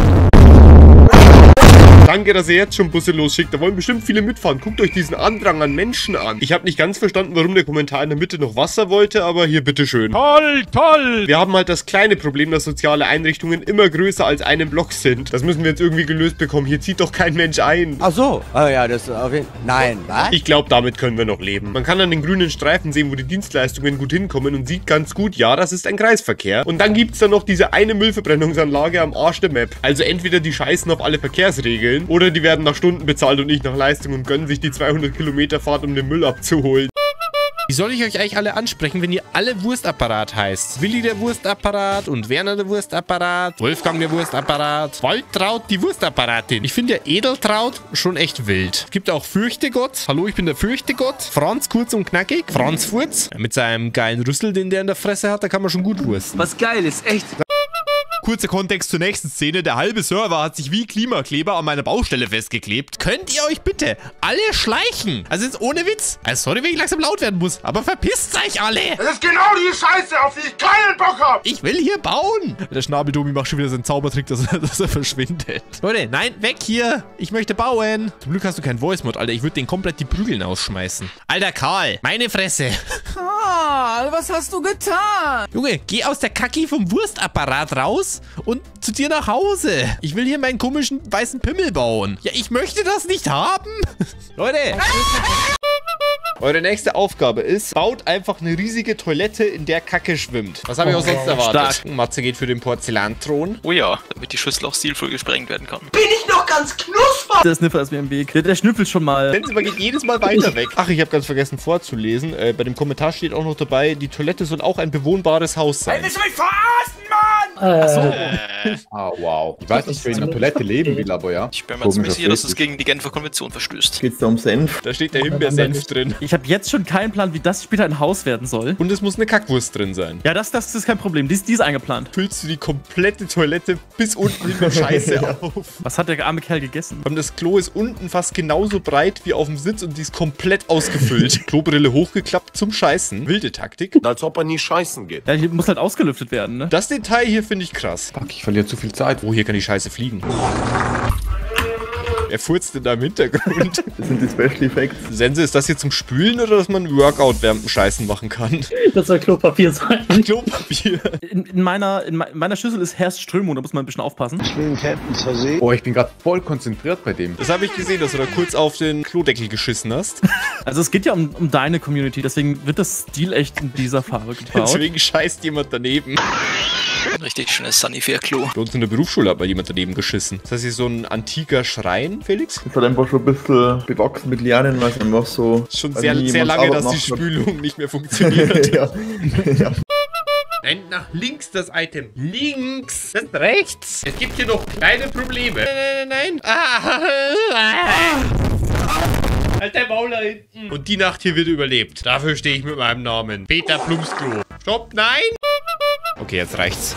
Danke, dass ihr jetzt schon Busse losschickt. Da wollen bestimmt viele mitfahren. Guckt euch diesen Andrang an Menschen an. Ich habe nicht ganz verstanden, warum der Kommentar in der Mitte noch Wasser wollte, aber hier, bitteschön. Toll, toll. Wir haben halt das kleine Problem, dass soziale Einrichtungen immer größer als einen Block sind. Das müssen wir jetzt irgendwie gelöst bekommen. Hier zieht doch kein Mensch ein. Ach so. Oh ja, das auf jeden Fall. Nein, was? Ich glaube, damit können wir noch leben. Man kann an den grünen Streifen sehen, wo die Dienstleistungen gut hinkommen und sieht ganz gut, ja, das ist ein Kreisverkehr. Und dann gibt es da noch diese eine Müllverbrennungsanlage am Arsch der Map. Also entweder die scheißen auf alle Verkehrsregeln oder die werden nach Stunden bezahlt und nicht nach Leistung und gönnen sich die zweihundert Kilometer Fahrt, um den Müll abzuholen. Wie soll ich euch eigentlich alle ansprechen, wenn ihr alle Wurstapparat heißt? Willi der Wurstapparat und Werner der Wurstapparat, Wolfgang der Wurstapparat, Waltraud die Wurstapparatin. Ich finde ja Edeltraut schon echt wild. Es gibt auch Fürchtegott. Hallo, ich bin der Fürchtegott. Franz kurz und knackig. Franz Furz. Mit seinem geilen Rüssel, den der in der Fresse hat, da kann man schon gut wursten. Was geil ist, echt. Kurzer Kontext zur nächsten Szene. Der halbe Server hat sich wie Klimakleber an meiner Baustelle festgeklebt. Könnt ihr euch bitte alle schleichen? Also jetzt ohne Witz. Also sorry, wenn ich langsam laut werden muss. Aber verpisst euch alle. Das ist genau die Scheiße, auf die ich keinen Bock hab. Ich will hier bauen. Der Schnabeldomi macht schon wieder seinen Zaubertrick, dass er, dass er verschwindet. Leute, nein, weg hier. Ich möchte bauen. Zum Glück hast du keinen Voice-Mod, Alter. Ich würde den komplett die Prügeln ausschmeißen. Alter Karl, meine Fresse. Karl, was hast du getan? Junge, geh aus der Kacki vom Wurstapparat raus und zu dir nach Hause. Ich will hier meinen komischen weißen Pimmel bauen. Ja, ich möchte das nicht haben. Leute. Eure nächste Aufgabe ist, baut einfach eine riesige Toilette, in der Kacke schwimmt. Was habe ich auch sonst erwartet? Stark. Matze geht für den Porzellanthron. Oh ja, damit die Schüssel auch stilvoll gesprengt werden kann. Bin ich noch ganz knusper? Der Sniffer ist mir im Weg. Der, der schnüffelt schon mal. Benzema geht jedes Mal weiter weg. Ach, ich habe ganz vergessen vorzulesen. Äh, bei dem Kommentar steht auch noch dabei, die Toilette soll auch ein bewohnbares Haus sein. Willst du mich verarschen, Mann? Äh. Achso. Äh. Ah, wow. Ich weiß nicht, wer in der Toilette leben will, aber ja. Ich bin mir ziemlich sicher, dass es gegen die Genfer Konvention verstößt. Geht's da um Senf? Da steht der Himbeersenf drin. Ich habe jetzt schon keinen Plan, wie das später ein Haus werden soll. Und es muss eine Kackwurst drin sein. Ja, das, das ist kein Problem. Die ist, die ist eingeplant. Füllst du die komplette Toilette bis unten in der Scheiße ja. auf. Was hat der arme Kerl gegessen? Und das Klo ist unten fast genauso breit wie auf dem Sitz und die ist komplett ausgefüllt. Klobrille hochgeklappt zum Scheißen. Wilde Taktik. Als ob er nie scheißen geht. Ja, hier muss halt ausgelüftet werden, ne? Das Detail hier finde ich krass. Fuck, ich verliere zu viel Zeit. Oh, hier kann die Scheiße fliegen. Er furzt in deinem Hintergrund. Das sind die Special Effects. Sense, ist das hier zum Spülen oder dass man Workout während dem Scheißen machen kann? Das soll Klopapier sein. Klopapier. In, in, meiner, in meiner Schüssel ist Herrströmung, da muss man ein bisschen aufpassen. Ich will einen Captain versehen. Oh, ich bin gerade voll konzentriert bei dem. Das habe ich gesehen, dass du da kurz auf den Klodeckel geschissen hast. Also es geht ja um, um deine Community, deswegen wird das Stil echt in dieser Farbe gebaut. Deswegen scheißt jemand daneben. Ein richtig schönes Sanifair-Klo. Bei uns in der Berufsschule hat mal jemand daneben geschissen. Das heißt, hier so ein antiker Schrein, Felix? Das ist halt einfach schon ein bisschen bewachsen mit Lianen, weil es einfach so... Schon sehr, sehr lange, dass die Spülung nicht mehr funktioniert. ja. ja. Nein, nach links das Item. Links. Das ist rechts. Es gibt hier noch kleine Probleme. Nein, nein, nein. Ah. Halt der Maul da hinten. Und die Nacht hier wird überlebt. Dafür stehe ich mit meinem Namen. Peter Plumpsklo. Stopp, nein. Okay, jetzt reicht's.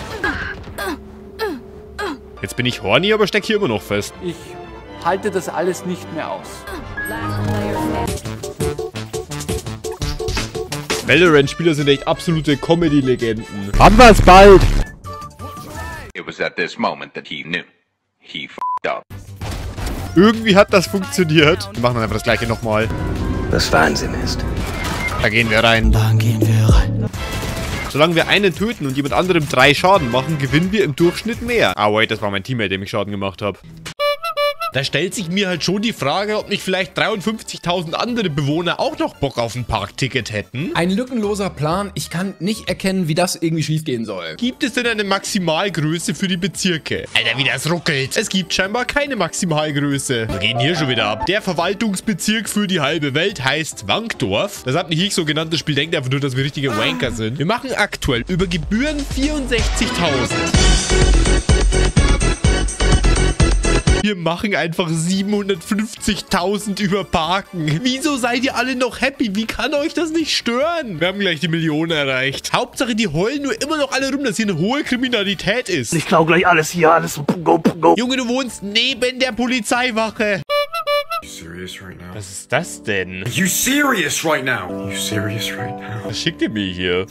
Jetzt bin ich horny, aber steck hier immer noch fest. Ich halte das alles nicht mehr aus. Valorant-Spieler sind echt absolute Comedy-Legenden. Haben wir es bald! It was at this moment that he knew. He f***ed up. Irgendwie hat das funktioniert. Wir machen dann einfach das gleiche nochmal. Das Wahnsinn ist. Da gehen wir rein. Da gehen wir rein. Solange wir einen töten und jemand anderem drei Schaden machen, gewinnen wir im Durchschnitt mehr. Ah, wait, das war mein Teammate, dem ich Schaden gemacht habe. Da stellt sich mir halt schon die Frage, ob nicht vielleicht dreiundfünfzigtausend andere Bewohner auch noch Bock auf ein Parkticket hätten. Ein lückenloser Plan. Ich kann nicht erkennen, wie das irgendwie schief gehen soll. Gibt es denn eine Maximalgröße für die Bezirke? Alter, wie das ruckelt. Es gibt scheinbar keine Maximalgröße. Wir gehen hier schon wieder ab. Der Verwaltungsbezirk für die halbe Welt heißt Wankdorf. Das hat nicht ich so genannt. Das Spiel denkt einfach nur, dass wir richtige Wanker sind. Wir machen aktuell über Gebühren vierundsechzigtausend. Wir machen einfach siebenhundertfünfzigtausend über Parken. Wieso seid ihr alle noch happy? Wie kann euch das nicht stören? Wir haben gleich die Million erreicht. Hauptsache, die heulen nur immer noch alle rum, dass hier eine hohe Kriminalität ist. Ich klau gleich alles hier, alles Pungo, Pungo. Junge, du wohnst neben der Polizeiwache. You serious right now? Was ist das denn? Are you serious right now? Are you serious right now? Was schickt ihr mir hier?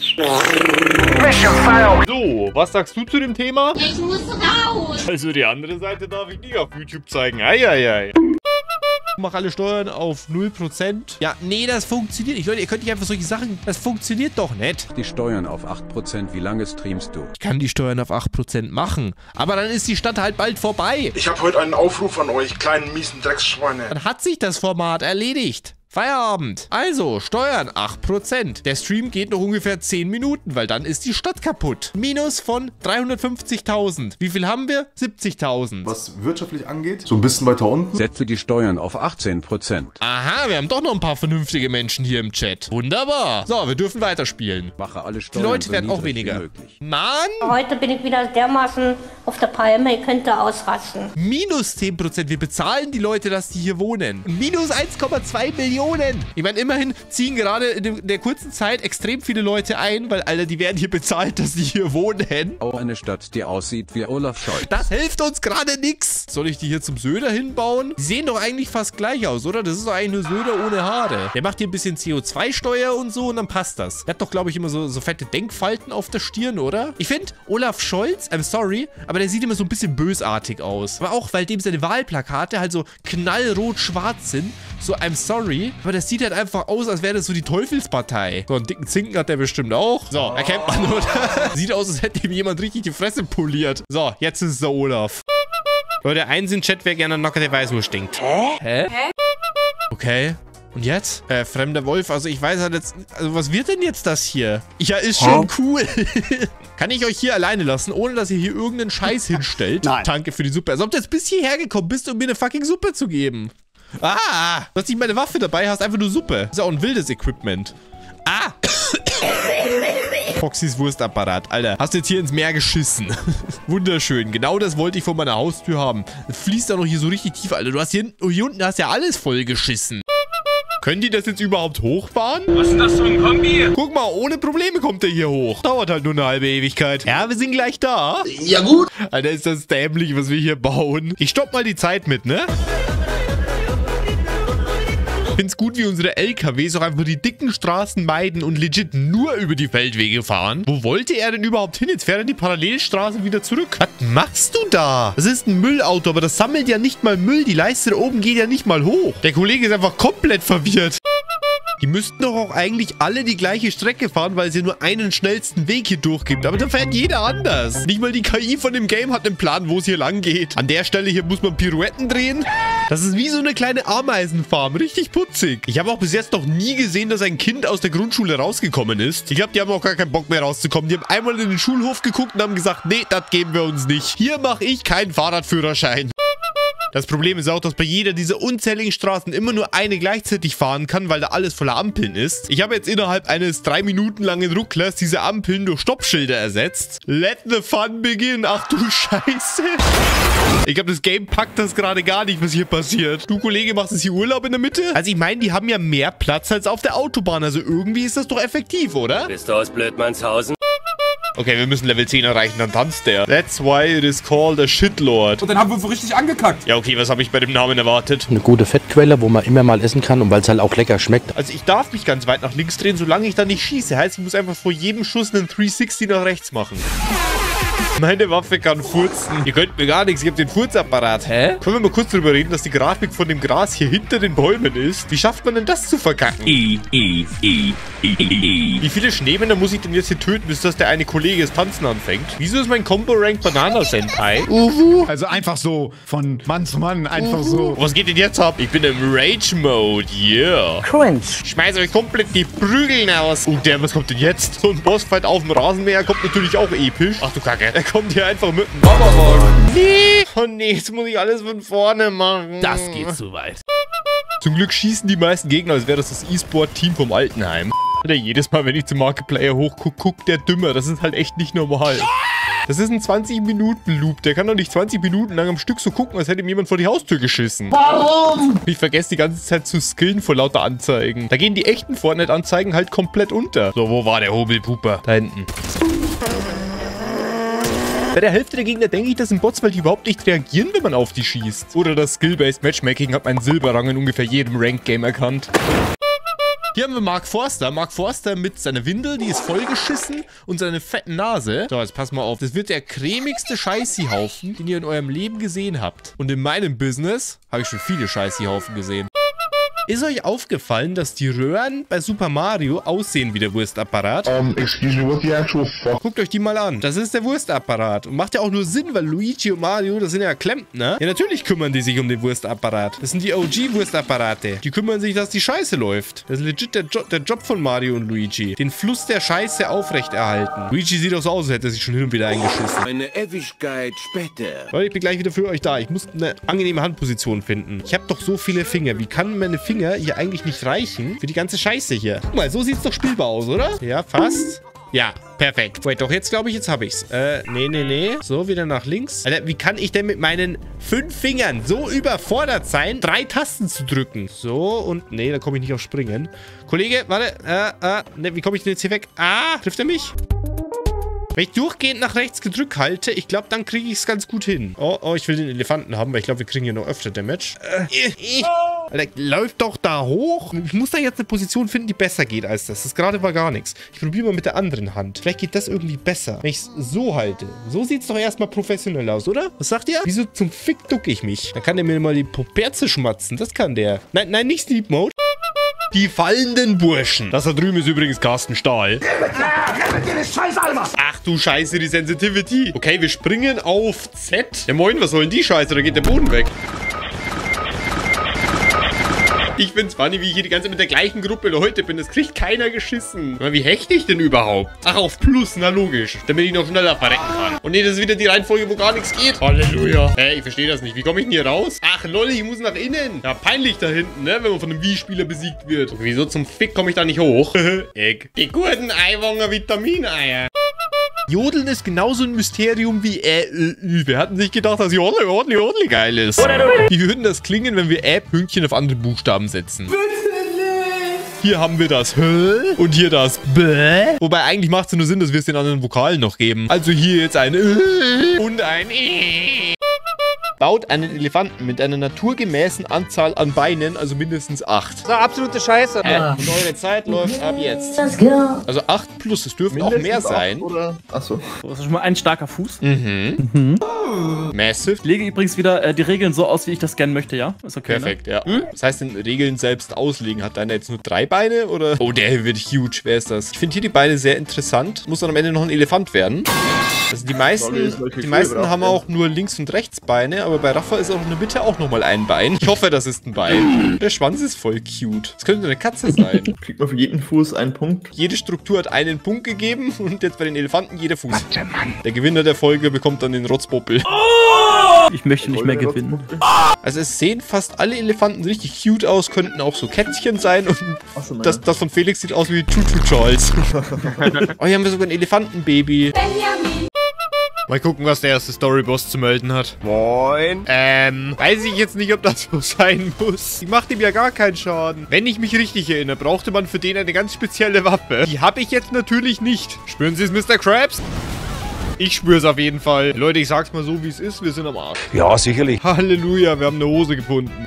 So, was sagst du zu dem Thema? Ich muss raus. Also die andere Seite darf ich nie auf YouTube zeigen. Eieiei. Mach alle Steuern auf null Prozent. Ja, nee, das funktioniert nicht. Leute, ihr könnt nicht einfach solche Sachen... Das funktioniert doch nicht. Die Steuern auf acht Prozent. Wie lange streamst du? Ich kann die Steuern auf acht Prozent machen. Aber dann ist die Stadt halt bald vorbei. Ich habe heute einen Aufruf an euch, kleinen miesen Drecksschweine. Dann hat sich das Format erledigt. Feierabend. Also, Steuern acht Prozent. Der Stream geht noch ungefähr zehn Minuten, weil dann ist die Stadt kaputt. Minus von dreihundertfünfzigtausend. Wie viel haben wir? siebzigtausend. Was wirtschaftlich angeht, so ein bisschen weiter unten. Setze die Steuern auf achtzehn Prozent. Aha, wir haben doch noch ein paar vernünftige Menschen hier im Chat. Wunderbar. So, wir dürfen weiterspielen. Mache alle Steuern Die Leute so werden auch niedrig weniger. wie möglich. Mann! Heute bin ich wieder dermaßen auf der Palme, ihr könnt da ausrasten. Minus zehn Prozent. Wir bezahlen die Leute, dass die hier wohnen. Minus eins Komma zwei Millionen. Ich meine, immerhin ziehen gerade in der kurzen Zeit extrem viele Leute ein, weil, Alter, die werden hier bezahlt, dass die hier wohnen. Auch eine Stadt, die aussieht wie Olaf Scholz. Das hilft uns gerade nix. Soll ich die hier zum Söder hinbauen? Die sehen doch eigentlich fast gleich aus, oder? Das ist doch eigentlich nur Söder ohne Haare. Der macht hier ein bisschen C O zwei Steuer und so und dann passt das. Der hat doch, glaube ich, immer so, so fette Denkfalten auf der Stirn, oder? Ich finde, Olaf Scholz, I'm sorry, aber der sieht immer so ein bisschen bösartig aus. Aber auch, weil dem seine Wahlplakate halt so knallrot-schwarz sind. So, I'm sorry. Aber das sieht halt einfach aus, als wäre das so die Teufelspartei. So einen dicken Zinken hat der bestimmt auch. So, erkennt man, oder? Sieht aus, als hätte ihm jemand richtig die Fresse poliert. So, jetzt ist es der Olaf. Leute, eins im Chat, wer gerne nackerte Weißwurst stinkt. Hä? Hä? Okay. Und jetzt? Äh, fremder Wolf, also ich weiß halt jetzt... Also was wird denn jetzt das hier? Ja, ist schon cool. Kann ich euch hier alleine lassen, ohne dass ihr hier irgendeinen Scheiß hinstellt? Nein. Danke für die Suppe. Als ob du jetzt bis hierher gekommen bist, um mir eine fucking Suppe zu geben. Ah! Du hast nicht meine Waffe dabei, hast einfach nur Suppe. Das ist auch ein wildes Equipment. Ah! Foxys Wurstapparat. Alter, hast du jetzt hier ins Meer geschissen. Wunderschön. Genau das wollte ich vor meiner Haustür haben. Das fließt da noch hier so richtig tief, Alter. Du hast hier, hier unten hast ja alles voll geschissen. Können die das jetzt überhaupt hochfahren? Was ist denn das für ein Kombi? Guck mal, ohne Probleme kommt der hier hoch. Dauert halt nur eine halbe Ewigkeit. Ja, wir sind gleich da. Ja gut. Alter, ist das dämlich, was wir hier bauen. Ich stopp mal die Zeit mit, ne? Ich find's gut, wie unsere L K Ws auch einfach die dicken Straßen meiden und legit nur über die Feldwege fahren. Wo wollte er denn überhaupt hin? Jetzt fährt er die Parallelstraße wieder zurück. Was machst du da? Das ist ein Müllauto, aber das sammelt ja nicht mal Müll. Die Leiste da oben geht ja nicht mal hoch. Der Kollege ist einfach komplett verwirrt. Die müssten doch auch eigentlich alle die gleiche Strecke fahren, weil es ja nur einen schnellsten Weg hier durchgibt. Aber da fährt jeder anders. Nicht mal die K I von dem Game hat einen Plan, wo es hier lang geht. An der Stelle hier muss man Pirouetten drehen. Das ist wie so eine kleine Ameisenfarm. Richtig putzig. Ich habe auch bis jetzt noch nie gesehen, dass ein Kind aus der Grundschule rausgekommen ist. Ich glaube, die haben auch gar keinen Bock mehr rauszukommen. Die haben einmal in den Schulhof geguckt und haben gesagt, nee, das geben wir uns nicht. Hier mache ich keinen Fahrradführerschein. Das Problem ist auch, dass bei jeder dieser unzähligen Straßen immer nur eine gleichzeitig fahren kann, weil da alles voller Ampeln ist. Ich habe jetzt innerhalb eines drei Minuten langen Rucklers diese Ampeln durch Stoppschilder ersetzt. Let the fun begin. Ach du Scheiße. Ich glaube, das Game packt das gerade gar nicht, was hier passiert. Du, Kollege, machst jetzt hier Urlaub in der Mitte? Also ich meine, die haben ja mehr Platz als auf der Autobahn. Also irgendwie ist das doch effektiv, oder? Bist du aus Blödmannshausen? Okay, wir müssen Level zehn erreichen, dann tanzt der. That's why it is called a shitlord. Und dann haben wir so richtig angekackt. Ja, okay, was habe ich bei dem Namen erwartet? Eine gute Fettquelle, wo man immer mal essen kann und weil es halt auch lecker schmeckt. Also ich darf mich ganz weit nach links drehen, solange ich da nicht schieße. Heißt, ich muss einfach vor jedem Schuss einen dreihundertsechzig nach rechts machen. Meine Waffe kann furzen. Ihr könnt mir gar nichts, ich hab den Furzapparat. Hä? Können wir mal kurz drüber reden, dass die Grafik von dem Gras hier hinter den Bäumen ist? Wie schafft man denn das zu verkacken? I, I, I, I, I. Wie viele Schneemänner muss ich denn jetzt hier töten, bis dass der eine Kollege das Tanzen anfängt? Wieso ist mein Combo-Rank Banana-Senpai? Uhu. Also einfach so, von Mann zu Mann, einfach Uhu. so. Was geht denn jetzt ab? Ich bin im Rage-Mode, yeah. Cringe. Schmeiß euch komplett die Prügeln aus. Oh, der, was kommt denn jetzt? So ein Bossfight auf dem Rasenmäher kommt natürlich auch episch. Ach du Kacke. Er kommt hier einfach mit dem Baba-Wagen. Nee. Oh nee, jetzt muss ich alles von vorne machen. Das geht zu weit. Zum Glück schießen die meisten Gegner, als wäre das das E-Sport-Team vom Altenheim. Alter, jedes Mal, wenn ich zum Markiplier hochgucke, guckt der dümmer. Das ist halt echt nicht normal. Das ist ein zwanzig Minuten Loop. Der kann doch nicht zwanzig Minuten lang am Stück so gucken, als hätte ihm jemand vor die Haustür geschissen. Warum? Ich vergesse die ganze Zeit zu skillen vor lauter Anzeigen. Da gehen die echten Fortnite-Anzeigen halt komplett unter. So, wo war der Hobelpuper? Da hinten. Bei der Hälfte der Gegner denke ich, das sind Bots, weil die überhaupt nicht reagieren, wenn man auf die schießt. Oder das Skill-Based Matchmaking hat meinen Silberrang in ungefähr jedem Ranked-Game erkannt. Hier haben wir Mark Forster. Mark Forster mit seiner Windel, die ist vollgeschissen und seine fetten Nase. So, jetzt pass mal auf. Das wird der cremigste Scheißi-Haufen, den ihr in eurem Leben gesehen habt. Und in meinem Business habe ich schon viele Scheißi-Haufen gesehen. Ist euch aufgefallen, dass die Röhren bei Super Mario aussehen wie der Wurstapparat? Um, excuse me, what the actual fuck? Guckt euch die mal an. Das ist der Wurstapparat. Und macht ja auch nur Sinn, weil Luigi und Mario, das sind ja Klempner. Ja, natürlich kümmern die sich um den Wurstapparat. Das sind die O G-Wurstapparate. Die kümmern sich, dass die Scheiße läuft. Das ist legit der, jo der Job von Mario und Luigi. Den Fluss der Scheiße aufrechterhalten. Luigi sieht auch so aus, als hätte er sich schon hin und wieder eingeschissen. Eine Ewigkeit später. Leute, ich bin gleich wieder für euch da. Ich muss eine angenehme Handposition finden. Ich habe doch so viele Finger. Wie kann meine Finger hier eigentlich nicht reichen für die ganze Scheiße hier? Guck mal, so sieht es doch spielbar aus, oder? Ja, fast. Ja, perfekt. Wait, doch, jetzt glaube ich, jetzt habe ich's. Äh, nee, nee, nee. So, wieder nach links. Alter, wie kann ich denn mit meinen fünf Fingern so überfordert sein, drei Tasten zu drücken? So, und nee, da komme ich nicht auf Springen. Kollege, warte. Äh, äh, ne, wie komme ich denn jetzt hier weg? Ah, trifft er mich? Wenn ich durchgehend nach rechts gedrückt halte, ich glaube, dann kriege ich es ganz gut hin. Oh, oh, ich will den Elefanten haben, weil ich glaube, wir kriegen hier noch öfter Damage. Äh, äh, Alter, läuft doch da hoch. Ich muss da jetzt eine Position finden, die besser geht als das. Das gerade war gar nichts. Ich probiere mal mit der anderen Hand. Vielleicht geht das irgendwie besser. Wenn ich es so halte. So sieht es doch erstmal professionell aus, oder? Was sagt ihr? Wieso zum Fick ducke ich mich? Da kann der mir mal die Poperze schmatzen. Das kann der. Nein, nein, nicht Sleep Mode. Die fallenden Burschen. Das da drüben ist übrigens Carsten Stahl. Ach du Scheiße, die Sensitivity. Okay, wir springen auf Z. Ja moin, was soll denn die Scheiße? Da geht der Boden weg. Ich find's funny, wie ich hier die ganze Zeit mit der gleichen Gruppe Leute bin. Das kriegt keiner geschissen. Wie hechte ich denn überhaupt? Ach, auf Plus, na logisch. Damit ich noch schneller verrecken kann. Und nee, das ist wieder die Reihenfolge, wo gar nichts geht. Halleluja. Hä, ich verstehe das nicht. Wie komme ich denn hier raus? Ach, lol, ich muss nach innen. Ja, peinlich da hinten, ne? Wenn man von einem Wii-Spieler besiegt wird. Wieso zum Fick komme ich da nicht hoch? Egg. Die guten Eiwanger Vitamineier. Jodeln ist genauso ein Mysterium wie äh, äh, wir hatten sich gedacht, dass Jodel, Jodel, Jodel geil ist. Wie würden das klingen, wenn wir äh, Pünktchen auf andere Buchstaben setzen? Hier haben wir das H und hier das B. Wobei eigentlich macht es nur Sinn, dass wir es den anderen Vokalen noch geben. Also hier jetzt ein Ö und ein E. Baut einen Elefanten mit einer naturgemäßen Anzahl an Beinen, also mindestens acht. Das ist absolute Scheiße. Äh, und eure Zeit läuft ab jetzt. Also acht plus, es dürfen mindestens auch mehr sein. Oder? Achso. Das ist schon mal ein starker Fuß. Mhm. Mhm. Massive. Ich lege übrigens wieder äh, die Regeln so aus, wie ich das gerne möchte, ja? Ist okay, perfekt, ne? ja. Hm? Das heißt, den Regeln selbst auslegen. Hat deiner jetzt nur drei Beine, oder? Oh, der hier wird huge. Wer ist das? Ich finde hier die Beine sehr interessant. Muss dann am Ende noch ein Elefant werden. Also die meisten, die meisten haben auch nur Links- und Rechtsbeine, aber bei Rafa ist auch in der Mitte auch nochmal ein Bein. Ich hoffe, das ist ein Bein. Der Schwanz ist voll cute. Das könnte eine Katze sein. Kriegt man für jeden Fuß einen Punkt? Jede Struktur hat einen Punkt gegeben und jetzt bei den Elefanten jeder Fuß. Der Gewinner der Folge bekommt dann den Rotzboppel. Ich möchte nicht mehr gewinnen. Also es sehen fast alle Elefanten richtig cute aus, könnten auch so Kätzchen sein und so, das, das von Felix sieht aus wie Choo-Choo Charles. Oh, hier haben wir sogar ein Elefantenbaby. Benjamin. Mal gucken, was der erste Storyboss zu melden hat. Moin. Ähm, weiß ich jetzt nicht, ob das so sein muss. Die macht ihm ja gar keinen Schaden. Wenn ich mich richtig erinnere, brauchte man für den eine ganz spezielle Waffe. Die habe ich jetzt natürlich nicht. Spüren Sie es, Mister Krabs? Ich spüre es auf jeden Fall. Leute, ich sag's mal so, wie es ist. Wir sind am Arsch. Ja, sicherlich. Halleluja, wir haben eine Hose gefunden.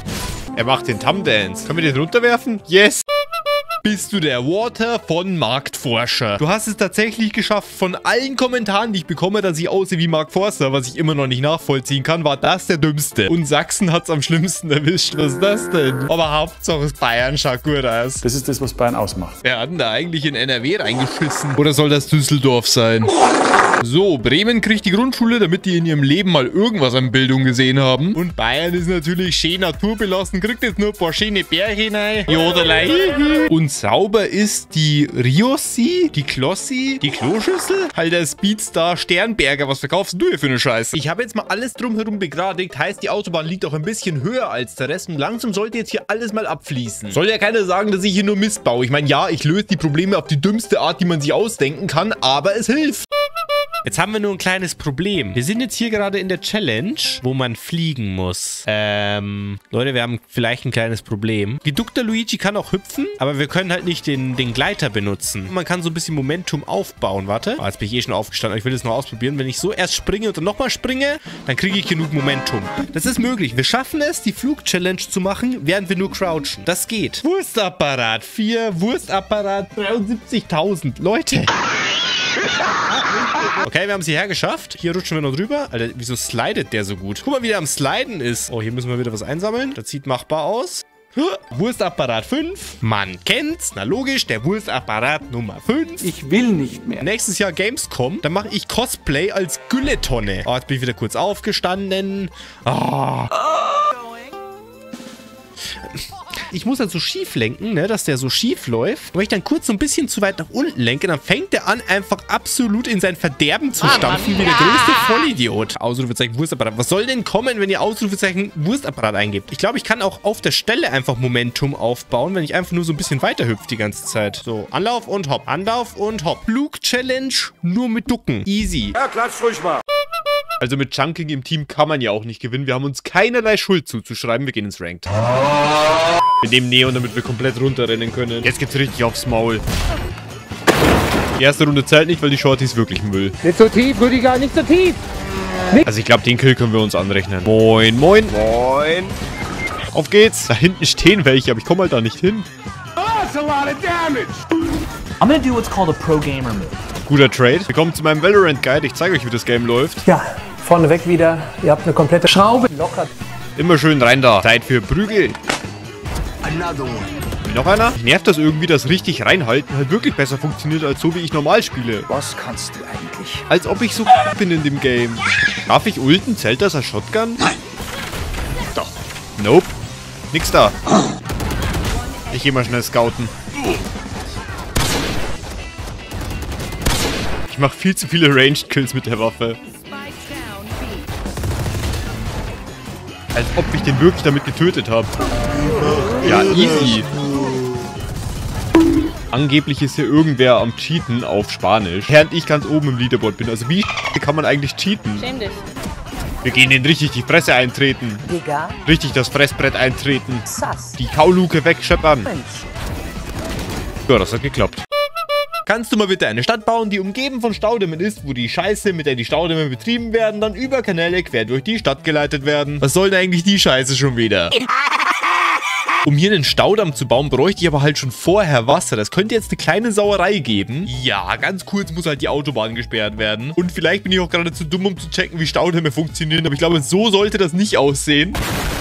Er macht den Tum-Dance. Können wir den runterwerfen? Yes. Bist du der Water von Marktforscher? Du hast es tatsächlich geschafft. Von allen Kommentaren, die ich bekomme, dass ich aussehe wie Mark Forster, was ich immer noch nicht nachvollziehen kann, war das der dümmste. Und Sachsen hat's am schlimmsten erwischt. Was ist das denn? Aber Hauptsache Bayern schaut gut aus. Das ist das, was Bayern ausmacht. Wer hat denn da eigentlich in N R W reingeschissen? Oder soll das Düsseldorf sein? So, Bremen kriegt die Grundschule, damit die in ihrem Leben mal irgendwas an Bildung gesehen haben. Und Bayern ist natürlich schön naturbelassen, kriegt jetzt nur ein paar schöne Bärchen rein. Jodelei. Und sauber ist die Riossi, die Klossi, die Kloschüssel. Halt der Speedstar Sternberger, was verkaufst du hier für eine Scheiße? Ich habe jetzt mal alles drumherum begradigt, heißt die Autobahn liegt auch ein bisschen höher als der Rest und langsam sollte jetzt hier alles mal abfließen. Soll ja keiner sagen, dass ich hier nur Mist baue. Ich meine, ja, ich löse die Probleme auf die dümmste Art, die man sich ausdenken kann, aber es hilft. Jetzt haben wir nur ein kleines Problem. Wir sind jetzt hier gerade in der Challenge, wo man fliegen muss. Ähm, Leute, wir haben vielleicht ein kleines Problem. Geduckter Luigi kann auch hüpfen, aber wir können halt nicht den, den Gleiter benutzen. Man kann so ein bisschen Momentum aufbauen. Warte. Oh, jetzt bin ich eh schon aufgestanden. Ich will das noch ausprobieren. Wenn ich so erst springe und dann nochmal springe, dann kriege ich genug Momentum. Das ist möglich. Wir schaffen es, die Flug-Challenge zu machen, während wir nur crouchen. Das geht. Wurstapparat vier, Wurstapparat dreiundsiebzigtausend. Leute. Okay, wir haben es hierher geschafft. Hier rutschen wir noch drüber. Alter, wieso slidet der so gut? Guck mal, wie der am Sliden ist. Oh, hier müssen wir wieder was einsammeln. Das sieht machbar aus. Wurstapparat fünf. Man kennt's. Na logisch, der Wurstapparat Nummer fünf. Ich will nicht mehr. Nächstes Jahr Gamescom. Dann mache ich Cosplay als Gülletonne. Oh, jetzt bin ich wieder kurz aufgestanden. Oh. Ich muss dann so schief lenken, ne, dass der so schief läuft. Wenn ich dann kurz so ein bisschen zu weit nach unten lenke, dann fängt der an, einfach absolut in sein Verderben zu stampfen, wie der größte Vollidiot. Ausrufezeichen Wurstapparat. Was soll denn kommen, wenn ihr Ausrufezeichen Wurstapparat eingebt? Ich glaube, ich kann auch auf der Stelle einfach Momentum aufbauen, wenn ich einfach nur so ein bisschen weiter hüpfe die ganze Zeit. So, Anlauf und Hopp. Anlauf und Hopp. Flug-Challenge nur mit Ducken. Easy. Ja, klatsch ruhig mal. Also mit Chunking im Team kann man ja auch nicht gewinnen. Wir haben uns keinerlei Schuld zuzuschreiben. Wir gehen ins Ranked. Wir nehmen Neon, damit wir komplett runterrennen können. Jetzt geht's richtig aufs Maul. Die erste Runde zählt nicht, weil die Shorty ist wirklich Müll. Nicht so tief, Rüdiger, nicht so tief. Nicht. Also ich glaube, den Kill können wir uns anrechnen. Moin, moin. Moin. Auf geht's. Da hinten stehen welche, aber ich komme halt da nicht hin. Oh, that's a lot of damage. I'm gonna do what's called a Pro-Gamer Move. Guter Trade. Willkommen zu meinem Valorant Guide. Ich zeige euch, wie das Game läuft. Ja, vorneweg wieder. Ihr habt eine komplette Schraube locker. Immer schön rein da. Zeit für Prügel. Noch einer? Mich nervt das irgendwie, dass richtig reinhalten halt wirklich besser funktioniert, als so wie ich normal spiele. Was kannst du eigentlich? Als ob ich so bin in dem Game. Darf ich ulten? Zählt das als Shotgun? Nein. Doch. Nope. Nix da. Ich geh mal schnell scouten. Ich mach viel zu viele Ranged Kills mit der Waffe. Als ob ich den wirklich damit getötet habe. Ja, easy. Angeblich ist hier irgendwer am Cheaten auf Spanisch, während ich ganz oben im Leaderboard bin. Also wie kann man eigentlich cheaten? Schäm dich. Wir gehen den richtig die Fresse eintreten. Digga. Richtig das Fressbrett eintreten. Sass. Die Kauluke wegscheppern. Ja, das hat geklappt. Kannst du mal bitte eine Stadt bauen, die umgeben von Staudämmen ist, wo die Scheiße, mit der die Staudämme betrieben werden, dann über Kanäle quer durch die Stadt geleitet werden? Was soll denn eigentlich die Scheiße schon wieder? Um hier einen Staudamm zu bauen, bräuchte ich aber halt schon vorher Wasser. Das könnte jetzt eine kleine Sauerei geben. Ja, ganz kurz muss halt die Autobahn gesperrt werden. Und vielleicht bin ich auch gerade zu dumm, um zu checken, wie Staudämme funktionieren. Aber ich glaube, so sollte das nicht aussehen.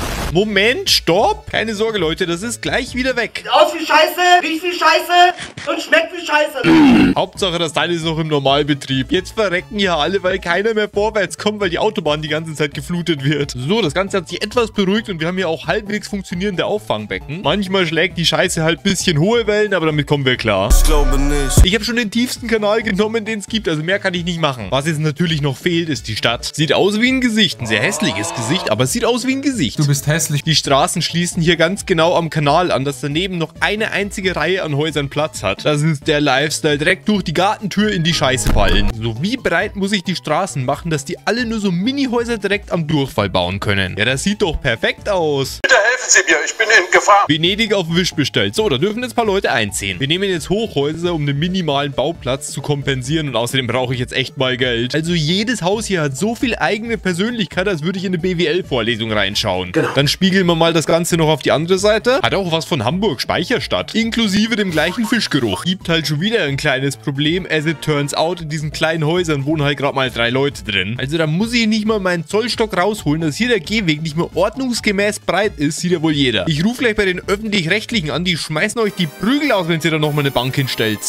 Moment, stopp. Keine Sorge, Leute, das ist gleich wieder weg. Aus wie Scheiße, riecht wie Scheiße und schmeckt wie Scheiße. Hauptsache, das Teil ist noch im Normalbetrieb. Jetzt verrecken hier alle, weil keiner mehr vorwärts kommt, weil die Autobahn die ganze Zeit geflutet wird. So, das Ganze hat sich etwas beruhigt und wir haben hier auch halbwegs funktionierende Auffangbecken. Manchmal schlägt die Scheiße halt ein bisschen hohe Wellen, aber damit kommen wir klar. Ich glaube nicht. Ich habe schon den tiefsten Kanal genommen, den es gibt, also mehr kann ich nicht machen. Was jetzt natürlich noch fehlt, ist die Stadt. Sieht aus wie ein Gesicht, ein sehr hässliches Gesicht, aber es sieht aus wie ein Gesicht. Du bist hässlich. Die Straßen schließen hier ganz genau am Kanal an, dass daneben noch eine einzige Reihe an Häusern Platz hat. Das ist der Lifestyle. Direkt durch die Gartentür in die Scheiße fallen. So, wie breit muss ich die Straßen machen, dass die alle nur so Mini-Häuser direkt am Durchfall bauen können? Ja, das sieht doch perfekt aus. Bitte helfen Sie mir, ich bin in Gefahr. Venedig auf Wish bestellt. So, da dürfen jetzt ein paar Leute einziehen. Wir nehmen jetzt Hochhäuser, um den minimalen Bauplatz zu kompensieren und außerdem brauche ich jetzt echt mal Geld. Also jedes Haus hier hat so viel eigene Persönlichkeit, als würde ich in eine B W L-Vorlesung reinschauen. Genau. Dann spiegeln wir mal das Ganze noch auf die andere Seite. Hat auch was von Hamburg Speicherstadt. Inklusive dem gleichen Fischgeruch. Gibt halt schon wieder ein kleines Problem. As it turns out, in diesen kleinen Häusern wohnen halt gerade mal drei Leute drin. Also da muss ich nicht mal meinen Zollstock rausholen, dass hier der Gehweg nicht mehr ordnungsgemäß breit ist, sieht ja wohl jeder. Ich rufe gleich bei den Öffentlich-Rechtlichen an, die schmeißen euch die Prügel aus, wenn ihr da nochmal eine Bank hinstellt.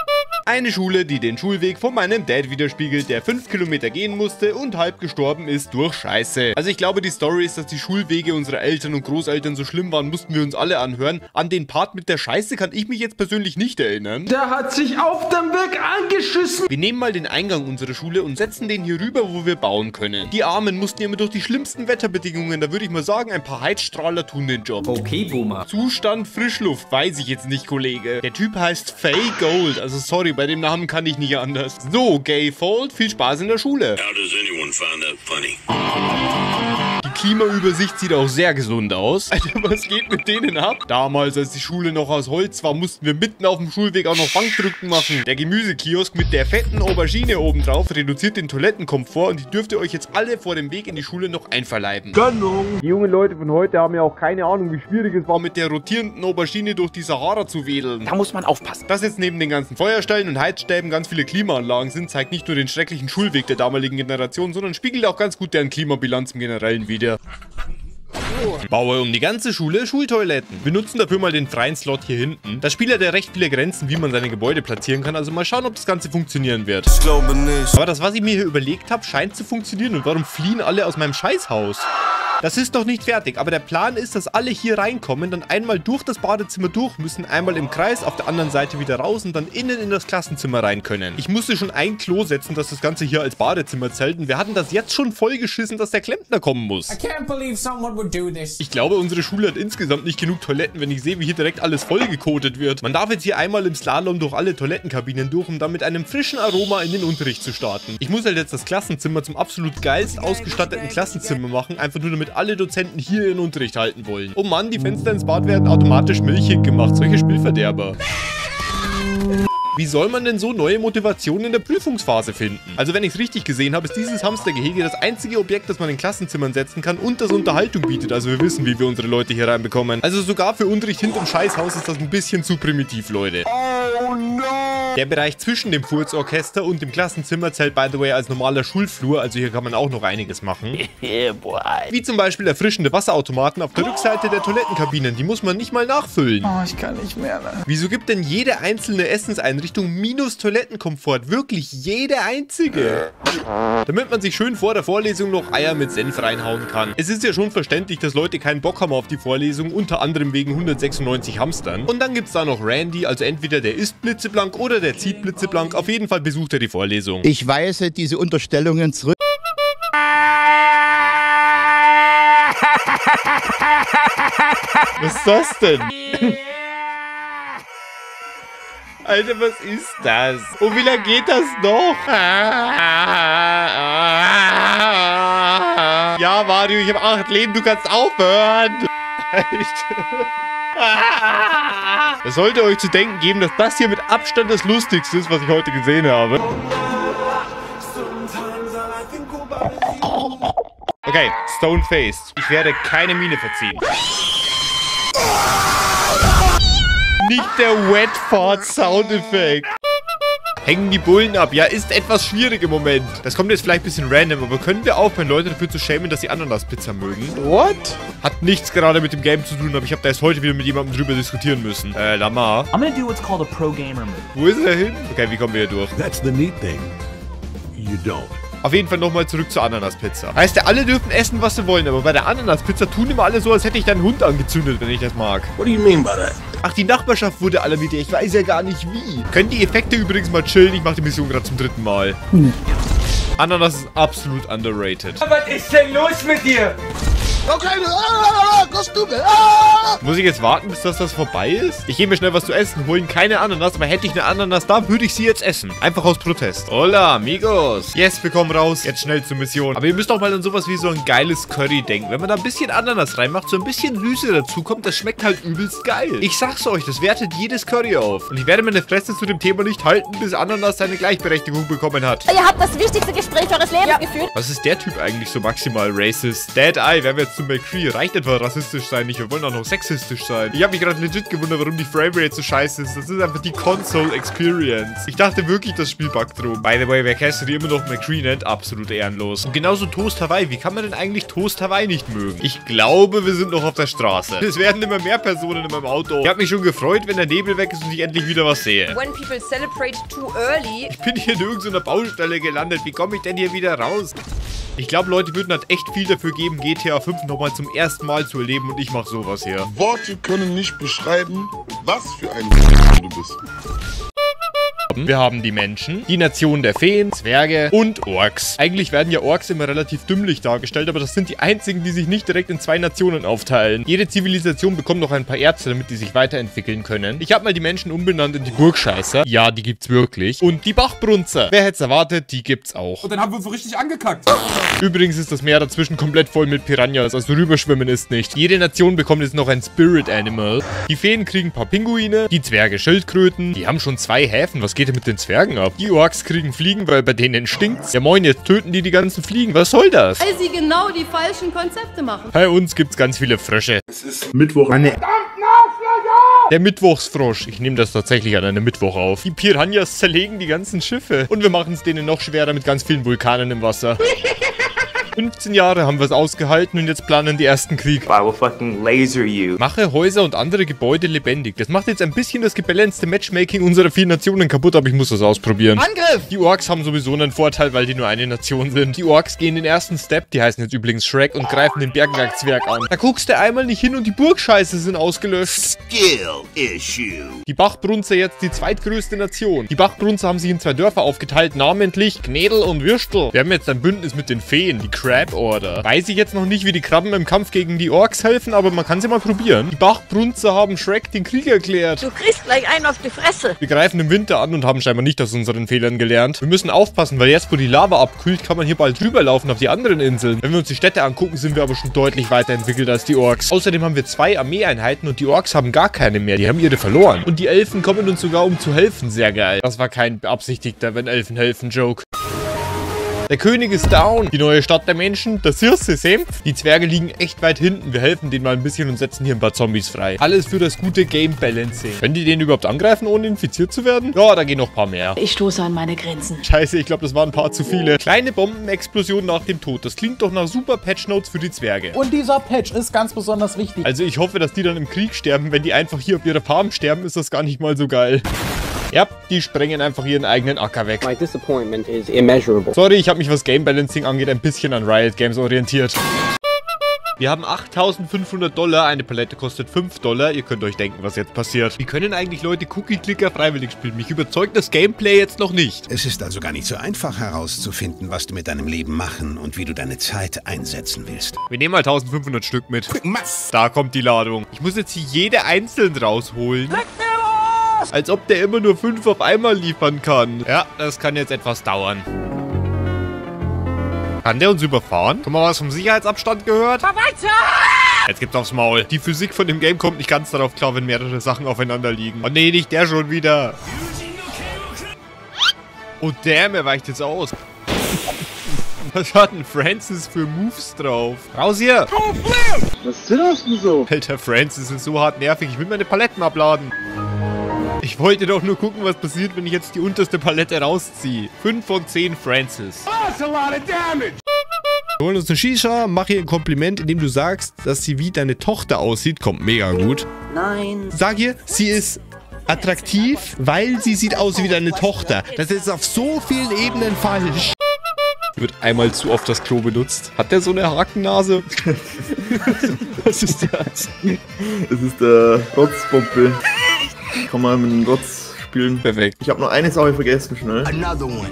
Eine Schule, die den Schulweg von meinem Dad widerspiegelt, der fünf Kilometer gehen musste und halb gestorben ist durch Scheiße. Also ich glaube, die Story ist, dass die Schulwege unserer Eltern und Großeltern so schlimm waren, mussten wir uns alle anhören. An den Part mit der Scheiße kann ich mich jetzt persönlich nicht erinnern. Der hat sich auf dem Weg angeschissen. Wir nehmen mal den Eingang unserer Schule und setzen den hier rüber, wo wir bauen können. Die Armen mussten ja immer durch die schlimmsten Wetterbedingungen. Da würde ich mal sagen, ein paar Heizstrahler tun den Job. Okay, Boomer. Zustand Frischluft, weiß ich jetzt nicht, Kollege. Der Typ heißt Faye Gold. Also sorry, sorry, bei dem Namen kann ich nicht anders. So, Gayfold, viel Spaß in der Schule. How does anyone find that funny? Die Klimaübersicht sieht auch sehr gesund aus. Alter, was geht mit denen ab? Damals, als die Schule noch aus Holz war, mussten wir mitten auf dem Schulweg auch noch Bankdrücken machen. Der Gemüsekiosk mit der fetten Aubergine obendrauf reduziert den Toilettenkomfort und die dürft ihr euch jetzt alle vor dem Weg in die Schule noch einverleiben. Gönnung! Die jungen Leute von heute haben ja auch keine Ahnung, wie schwierig es war, mit der rotierenden Aubergine durch die Sahara zu wedeln. Da muss man aufpassen. Dass jetzt neben den ganzen Feuerstellen und Heizstäben ganz viele Klimaanlagen sind, zeigt nicht nur den schrecklichen Schulweg der damaligen Generation, sondern spiegelt auch ganz gut deren Klimabilanz im Generellen wider. Baue um die ganze Schule Schultoiletten. Wir nutzen dafür mal den freien Slot hier hinten. Das Spiel hat ja recht viele Grenzen, wie man seine Gebäude platzieren kann. Also mal schauen, ob das Ganze funktionieren wird. Ich glaube nicht. Aber das, was ich mir hier überlegt habe, scheint zu funktionieren. Und warum fliehen alle aus meinem Scheißhaus? Das ist noch nicht fertig, aber der Plan ist, dass alle hier reinkommen, dann einmal durch das Badezimmer durch müssen, einmal im Kreis, auf der anderen Seite wieder raus und dann innen in das Klassenzimmer rein können. Ich musste schon ein Klo setzen, dass das Ganze hier als Badezimmer zählt und wir hatten das jetzt schon voll geschissen, dass der Klempner kommen muss. I can't believe someone would do this. Ich glaube, unsere Schule hat insgesamt nicht genug Toiletten, wenn ich sehe, wie hier direkt alles voll gekotet wird. Man darf jetzt hier einmal im Slalom durch alle Toilettenkabinen durch, um dann mit einem frischen Aroma in den Unterricht zu starten. Ich muss halt jetzt das Klassenzimmer zum absolut geilst ausgestatteten Klassenzimmer machen, einfach nur damit alle Dozenten hier ihren Unterricht halten wollen. Oh Mann, die Fenster ins Bad werden automatisch milchig gemacht. Solche Spielverderber. Wie soll man denn so neue Motivationen in der Prüfungsphase finden? Also wenn ich es richtig gesehen habe, ist dieses Hamstergehege das einzige Objekt, das man in Klassenzimmern setzen kann und das Unterhaltung bietet. Also wir wissen, wie wir unsere Leute hier reinbekommen. Also sogar für Unterricht hinterm Scheißhaus ist das ein bisschen zu primitiv, Leute. Oh no! Der Bereich zwischen dem Furzorchester und dem Klassenzimmer zählt, by the way, als normaler Schulflur. Also hier kann man auch noch einiges machen. Wie zum Beispiel erfrischende Wasserautomaten auf der Rückseite der Toilettenkabinen. Die muss man nicht mal nachfüllen. Oh, ich kann nicht mehr. Ne? Wieso gibt denn jede einzelne Essenseinrichtung Richtung minus Toilettenkomfort. Wirklich jede einzige. Damit man sich schön vor der Vorlesung noch Eier mit Senf reinhauen kann. Es ist ja schon verständlich, dass Leute keinen Bock haben auf die Vorlesung, unter anderem wegen hundertsechsundneunzig Hamstern. Und dann gibt es da noch Randy, also entweder der isst blitzeblank oder der zieht blitzeblank. Auf jeden Fall besucht er die Vorlesung. Ich weise diese Unterstellungen zurück. Was ist das denn? Alter, was ist das? Und wie lange geht das noch? Ja, Mario, ich habe acht Leben, du kannst aufhören. Alter. Das sollte euch zu denken geben, dass das hier mit Abstand das Lustigste ist, was ich heute gesehen habe. Okay, stone-faced. Ich werde keine Miene verziehen. Nicht der Wet-Fart-Soundeffekt. Hängen die Bullen ab? Ja, ist etwas schwierig im Moment. Das kommt jetzt vielleicht ein bisschen random, aber können wir aufhören, Leute dafür zu schämen, dass sie Ananaspizza mögen? What? Hat nichts gerade mit dem Game zu tun, aber ich habe da erst heute wieder mit jemandem drüber diskutieren müssen. Äh, Lamar. I'm gonna do what's called a pro-gamer move. Wo ist er hin? Okay, wie kommen wir hier durch? That's the neat thing. You don't. Auf jeden Fall nochmal zurück zur Ananaspizza. Heißt ja, alle dürfen essen, was sie wollen, aber bei der Ananaspizza tun immer alle so, als hätte ich deinen Hund angezündet, wenn ich das mag. What do you mean by that? Ach, die Nachbarschaft wurde alarmiert. Ich weiß ja gar nicht wie. Können die Effekte übrigens mal chillen? Ich mache die Mission gerade zum dritten Mal. Hm. Ananas ist absolut underrated. Was ist denn los mit dir? Okay, ah, Kostüme, ah! Muss ich jetzt warten, bis das, das vorbei ist? Ich gehe mir schnell was zu essen holen. Keine Ananas, aber hätte ich eine Ananas da, würde ich sie jetzt essen. Einfach aus Protest. Hola, amigos. Yes, wir kommen raus. Jetzt schnell zur Mission. Aber ihr müsst auch mal an sowas wie so ein geiles Curry denken. Wenn man da ein bisschen Ananas reinmacht, so ein bisschen Süße dazu kommt, das schmeckt halt übelst geil. Ich sag's euch, das wertet jedes Curry auf. Und ich werde meine Fresse zu dem Thema nicht halten, bis Ananas seine Gleichberechtigung bekommen hat. Ihr habt das wichtigste Gespräch eures Lebens ja. geführt. Was ist der Typ eigentlich so maximal racist? Dead Eye, werden wir jetzt zum McCree. Reicht etwa rassistisch sein nicht, wir wollen auch noch sexistisch sein. Ich habe mich gerade legit gewundert, warum die Framerate so scheiße ist. Das ist einfach die Console Experience. Ich dachte wirklich, das Spiel buggt drum. By the way, wer Cassidy immer noch McCree nennt, absolut ehrenlos. Und genauso Toast Hawaii. Wie kann man denn eigentlich Toast Hawaii nicht mögen? Ich glaube, wir sind noch auf der Straße. Es werden immer mehr Personen in meinem Auto. Ich habe mich schon gefreut, wenn der Nebel weg ist und ich endlich wieder was sehe. When people celebrate too early. Ich bin hier in irgendeiner Baustelle gelandet. Wie komme ich denn hier wieder raus? Ich glaube, Leute würden halt echt viel dafür geben, G T A fünf nochmal zum ersten Mal zu erleben und ich mache sowas hier. Worte können nicht beschreiben, was für ein du bist. Wir haben die Menschen, die Nation der Feen, Zwerge und Orks. Eigentlich werden ja Orks immer relativ dümmlich dargestellt, aber das sind die einzigen, die sich nicht direkt in zwei Nationen aufteilen. Jede Zivilisation bekommt noch ein paar Ärzte, damit die sich weiterentwickeln können. Ich habe mal die Menschen umbenannt in die Burgscheißer. Ja, die gibt's wirklich. Und die Bachbrunzer. Wer hätte es erwartet, die gibt's auch. Und dann haben wir so richtig angekackt. Übrigens ist das Meer dazwischen komplett voll mit Piranhas, also rüberschwimmen ist nicht. Jede Nation bekommt jetzt noch ein Spirit Animal. Die Feen kriegen ein paar Pinguine, die Zwerge Schildkröten. Die haben schon zwei Häfen, was geht denn mit den Zwergen ab? Die Orks kriegen Fliegen, weil bei denen stinkt's. Ja moin, jetzt töten die die ganzen Fliegen, was soll das? Weil sie genau die falschen Konzepte machen. Bei uns gibt's ganz viele Frösche. Es ist Mittwoch. Eine Der Mittwochsfrosch. Ich nehme das tatsächlich an einem Mittwoch auf. Die Piranhas zerlegen die ganzen Schiffe. Und wir machen es denen noch schwerer mit ganz vielen Vulkanen im Wasser. fünfzehn Jahre haben wir es ausgehalten und jetzt planen die ersten Krieg. I will fucking laser you. Mache Häuser und andere Gebäude lebendig. Das macht jetzt ein bisschen das gebalancete Matchmaking unserer vier Nationen kaputt, aber ich muss das ausprobieren. Angriff! Die Orks haben sowieso einen Vorteil, weil die nur eine Nation sind. Die Orks gehen den ersten Step, die heißen jetzt übrigens Shrek, und greifen den Bergwerkzwerg an. Da guckst du einmal nicht hin und die Burgscheiße sind ausgelöscht. Skill issue. Die Bachbrunzer jetzt die zweitgrößte Nation. Die Bachbrunzer haben sich in zwei Dörfer aufgeteilt, namentlich Gnädel und Würstel. Wir haben jetzt ein Bündnis mit den Feen, die Crab Order. Weiß ich jetzt noch nicht, wie die Krabben im Kampf gegen die Orks helfen, aber man kann sie mal probieren. Die Bachbrunzer haben Shrek den Krieg erklärt. Du kriegst gleich einen auf die Fresse. Wir greifen im Winter an und haben scheinbar nicht aus unseren Fehlern gelernt. Wir müssen aufpassen, weil jetzt, wo die Lava abkühlt, kann man hier bald rüberlaufen auf die anderen Inseln. Wenn wir uns die Städte angucken, sind wir aber schon deutlich weiterentwickelt als die Orks. Außerdem haben wir zwei Armeeeinheiten und die Orks haben gar keine mehr. Die haben ihre verloren. Und die Elfen kommen uns sogar, um zu helfen. Sehr geil. Das war kein beabsichtigter, wenn Elfen helfen, Joke. Der König ist down. Die neue Stadt der Menschen. Das Hirse Senf. Die Zwerge liegen echt weit hinten. Wir helfen denen mal ein bisschen und setzen hier ein paar Zombies frei. Alles für das gute Game Balancing. Können die den überhaupt angreifen, ohne infiziert zu werden? Ja, da gehen noch ein paar mehr. Ich stoße an meine Grenzen. Scheiße, ich glaube, das waren ein paar zu viele. Kleine Bombenexplosion nach dem Tod. Das klingt doch nach super Patch-Notes für die Zwerge. Und dieser Patch ist ganz besonders wichtig. Also ich hoffe, dass die dann im Krieg sterben. Wenn die einfach hier auf ihrer Farm sterben, ist das gar nicht mal so geil. Ja, die sprengen einfach ihren eigenen Acker weg. My disappointment is immeasurable. Sorry, ich habe mich, was Game Balancing angeht, ein bisschen an Riot Games orientiert. Wir haben achttausendfünfhundert Dollar, eine Palette kostet fünf Dollar. Ihr könnt euch denken, was jetzt passiert. Wie können eigentlich Leute Cookie-Clicker freiwillig spielen? Mich überzeugt das Gameplay jetzt noch nicht. Es ist also gar nicht so einfach herauszufinden, was du mit deinem Leben machen und wie du deine Zeit einsetzen willst. Wir nehmen mal eintausendfünfhundert Stück mit. Da kommt die Ladung. Ich muss jetzt hier jede einzeln rausholen. Als ob der immer nur fünf auf einmal liefern kann. Ja, das kann jetzt etwas dauern. Kann der uns überfahren? Schon mal was vom Sicherheitsabstand gehört? Fahr weiter! Jetzt gibt's aufs Maul. Die Physik von dem Game kommt nicht ganz darauf klar, wenn mehrere Sachen aufeinander liegen. Oh nee, nicht der schon wieder. Oh damn, er weicht jetzt aus. Was hat denn Francis für Moves drauf? Raus hier! Was sind das denn so? Alter, Francis ist so hart nervig. Ich will meine Paletten abladen. Ich wollte doch nur gucken, was passiert, wenn ich jetzt die unterste Palette rausziehe. fünf von zehn Francis. That's a lot of damage. Wir holen uns eine Shisha, mach ihr ein Kompliment, indem du sagst, dass sie wie deine Tochter aussieht. Kommt mega gut. Nein. Sag ihr, sie ist attraktiv, weil sie sieht aus wie deine Tochter. Das ist auf so vielen Ebenen falsch. Wird einmal zu oft das Klo benutzt. Hat der so eine Hakennase? Was ist das? Das ist der Rotzpumpe. Kann man mit dem Rotz spielen. Perfekt. Ich habe noch eine Sache vergessen, schnell. Another one.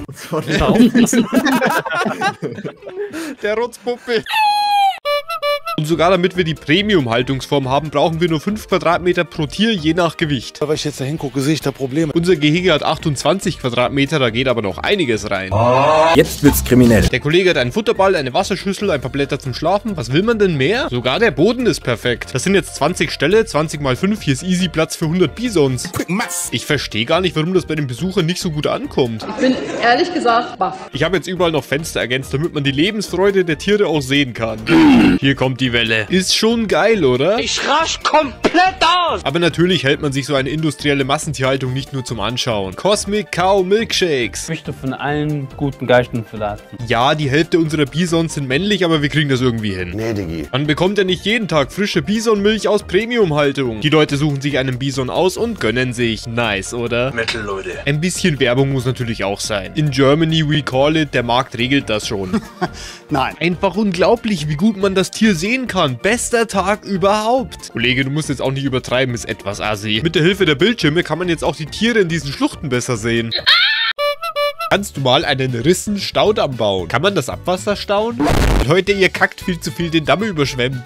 Der Rotzpuppe. Und sogar damit wir die Premium-Haltungsform haben, brauchen wir nur fünf Quadratmeter pro Tier, je nach Gewicht. Wenn ich jetzt da hingucke, sehe ich da Probleme. Unser Gehege hat achtundzwanzig Quadratmeter, da geht aber noch einiges rein. Jetzt wird's kriminell. Der Kollege hat einen Futterball, eine Wasserschüssel, ein paar Blätter zum Schlafen. Was will man denn mehr? Sogar der Boden ist perfekt. Das sind jetzt zwanzig Ställe, zwanzig mal fünf. Hier ist easy Platz für hundert Bisons. Ich verstehe gar nicht, warum das bei den Besuchern nicht so gut ankommt. Ich bin ehrlich gesagt baff. Ich habe jetzt überall noch Fenster ergänzt, damit man die Lebensfreude der Tiere auch sehen kann. Hier kommt die Welle. Ist schon geil, oder? Ich rasch komplett aus! Aber natürlich hält man sich so eine industrielle Massentierhaltung nicht nur zum Anschauen. Cosmic Cow Milkshakes. Ich möchte von allen guten Geistern verlassen. Ja, die Hälfte unserer Bisons sind männlich, aber wir kriegen das irgendwie hin. Nee, Diggi. Man bekommt ja nicht jeden Tag frische Bisonmilch aus Premium-Haltung. Die Leute suchen sich einen Bison aus und gönnen sich. Nice, oder? Metal, Leute. Ein bisschen Werbung muss natürlich auch sein. In Germany we call it, der Markt regelt das schon. Nein. Einfach unglaublich, wie gut man das Tier sehen sehen kann. Bester Tag überhaupt. Kollege, du musst jetzt auch nicht übertreiben, ist etwas assi. Mit der Hilfe der Bildschirme kann man jetzt auch die Tiere in diesen Schluchten besser sehen. Kannst du mal einen Rissen-Staudamm bauen? Kann man das Abwasser stauen? Leute, ihr kackt viel zu viel, den Damm überschwemmt.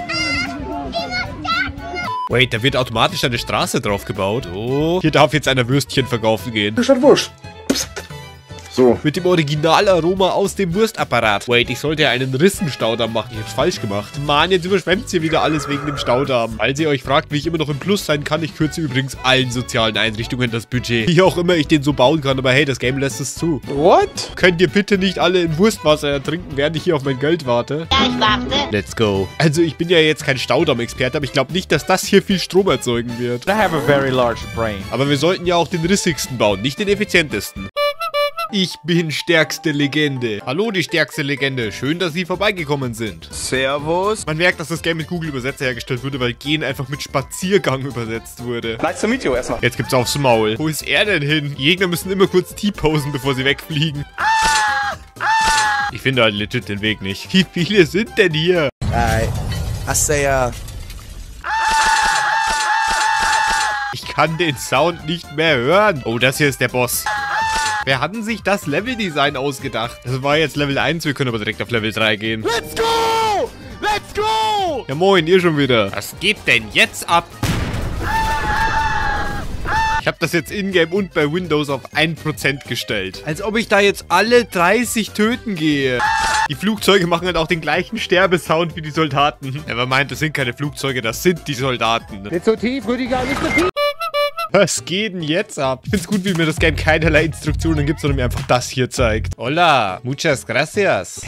Wait, da wird automatisch eine Straße drauf gebaut. Oh, hier darf jetzt einer Würstchen verkaufen gehen. Das ist ein Wurst. So. Mit dem Originalaroma aus dem Wurstapparat. Wait, ich sollte ja einen Rissenstaudamm machen. Ich hab's falsch gemacht. Mann, jetzt überschwemmt hier wieder alles wegen dem Staudamm. Falls ihr euch fragt, wie ich immer noch im Plus sein kann, ich kürze übrigens allen sozialen Einrichtungen das Budget. Wie auch immer ich den so bauen kann, aber hey, das Game lässt es zu. What? Könnt ihr bitte nicht alle in Wurstwasser ertrinken, während ich hier auf mein Geld warte? Ja, ich warte. Let's go. Also, ich bin ja jetzt kein Staudamm-Experte, aber ich glaube nicht, dass das hier viel Strom erzeugen wird. I have a very large brain. Aber wir sollten ja auch den rissigsten bauen, nicht den effizientesten. Ich bin stärkste Legende. Hallo, die stärkste Legende. Schön, dass Sie vorbeigekommen sind. Servus. Man merkt, dass das Game mit Google Übersetzer hergestellt wurde, weil Gehen einfach mit Spaziergang übersetzt wurde. Nice to meet you erstmal. Jetzt gibt's aufs Maul. Wo ist er denn hin? Die Gegner müssen immer kurz T-posen, bevor sie wegfliegen. Ich finde halt legit den Weg nicht. Wie viele sind denn hier? I, I say, uh... Ich kann den Sound nicht mehr hören. Oh, das hier ist der Boss. Wer hat denn sich das Leveldesign ausgedacht? Das war jetzt Level eins, wir können aber direkt auf Level drei gehen. Let's go! Let's go! Ja moin, ihr schon wieder. Was geht denn jetzt ab? Ich habe das jetzt in-game und bei Windows auf ein Prozent gestellt. Als ob ich da jetzt alle dreißig töten gehe. Die Flugzeuge machen halt auch den gleichen Sterbesound wie die Soldaten. Er meint, das sind keine Flugzeuge, das sind die Soldaten. Nicht so tief, Rüdiger, nicht so tief. Was geht denn jetzt ab? Ich find's gut, wie mir das Game keinerlei Instruktionen gibt, sondern mir einfach das hier zeigt. Hola, muchas gracias.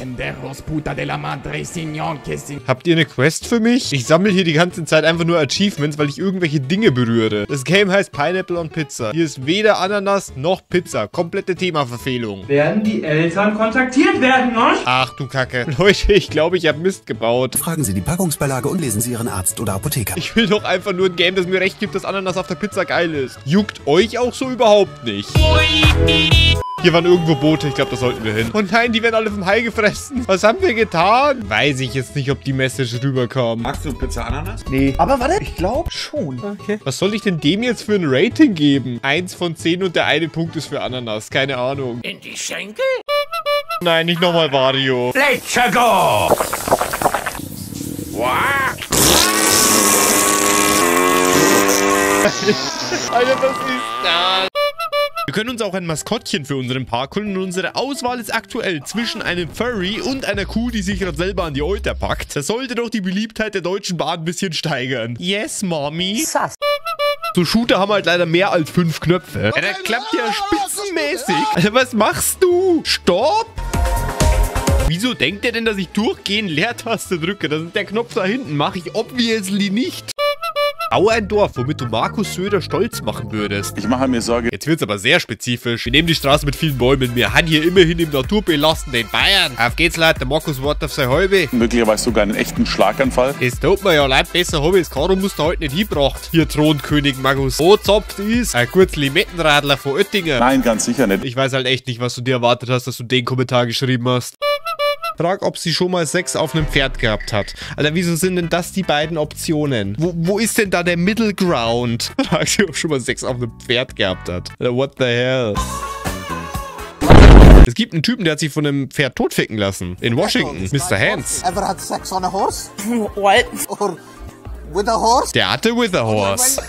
Habt ihr eine Quest für mich? Ich sammle hier die ganze Zeit einfach nur Achievements, weil ich irgendwelche Dinge berühre. Das Game heißt Pineapple on Pizza. Hier ist weder Ananas noch Pizza. Komplette Themaverfehlung. Werden die Eltern kontaktiert werden, ne? Ach du Kacke. Leute, ich glaube, ich habe Mist gebaut. Fragen Sie die Packungsbeilage und lesen Sie Ihren Arzt oder Apotheker. Ich will doch einfach nur ein Game, das mir recht gibt, dass Ananas auf der Pizza geil ist. Juckt euch auch so überhaupt nicht. Hier waren irgendwo Boote, ich glaube, da sollten wir hin. Oh nein, die werden alle vom Hai gefressen. Was haben wir getan? Weiß ich jetzt nicht, ob die Message rüberkam. Magst du Pizza Ananas? Nee. Aber warte, ich glaube schon. Okay. Was soll ich denn dem jetzt für ein Rating geben? Eins von zehn und der eine Punkt ist für Ananas. Keine Ahnung. In die Schenkel? Nein, nicht nochmal Wario. Let's go! Wow. Alter, was ist das? Wir können uns auch ein Maskottchen für unseren Park holen und unsere Auswahl ist aktuell zwischen einem Furry und einer Kuh, die sich gerade selber an die Euter packt. Das sollte doch die Beliebtheit der Deutschen Bahn ein bisschen steigern. Yes, Mommy. Sass. So Shooter haben halt leider mehr als fünf Knöpfe. Ja, der klappt ja spitzenmäßig. Alter, was machst du? Stopp! Wieso denkt er denn, dass ich durchgehend Leertaste drücke? Das ist der Knopf da hinten. Mache ich obviously nicht. Baue ein Dorf, womit du Markus Söder stolz machen würdest. Ich mache mir Sorge. Jetzt wird's aber sehr spezifisch. Wir nehmen die Straße mit vielen Bäumen. Wir haben hier immerhin im naturbelassenen Bayern. Auf geht's, Leute. Der Markus wartet auf seine Halbe. Möglicherweise sogar einen echten Schlaganfall. Das tut mir ja leid. Besser habe ich das Karo musst du heute nicht hingebracht. Hier Thronkönig Magus. Wo zopft ist? Ein kurz Limettenradler von Oettingen. Nein, ganz sicher nicht. Ich weiß halt echt nicht, was du dir erwartet hast, dass du den Kommentar geschrieben hast. Frag, ob sie schon mal Sex auf einem Pferd gehabt hat. Alter, wieso sind denn das die beiden Optionen? Wo, wo ist denn da der Middle Ground? Frag sie, ob schon mal Sex auf einem Pferd gehabt hat. Alter, what the hell? Es gibt einen Typen, der hat sich von einem Pferd totficken lassen. In Washington. Mister Hands. Ever had sex on a horse? What? Or with a horse? Der hatte with a horse.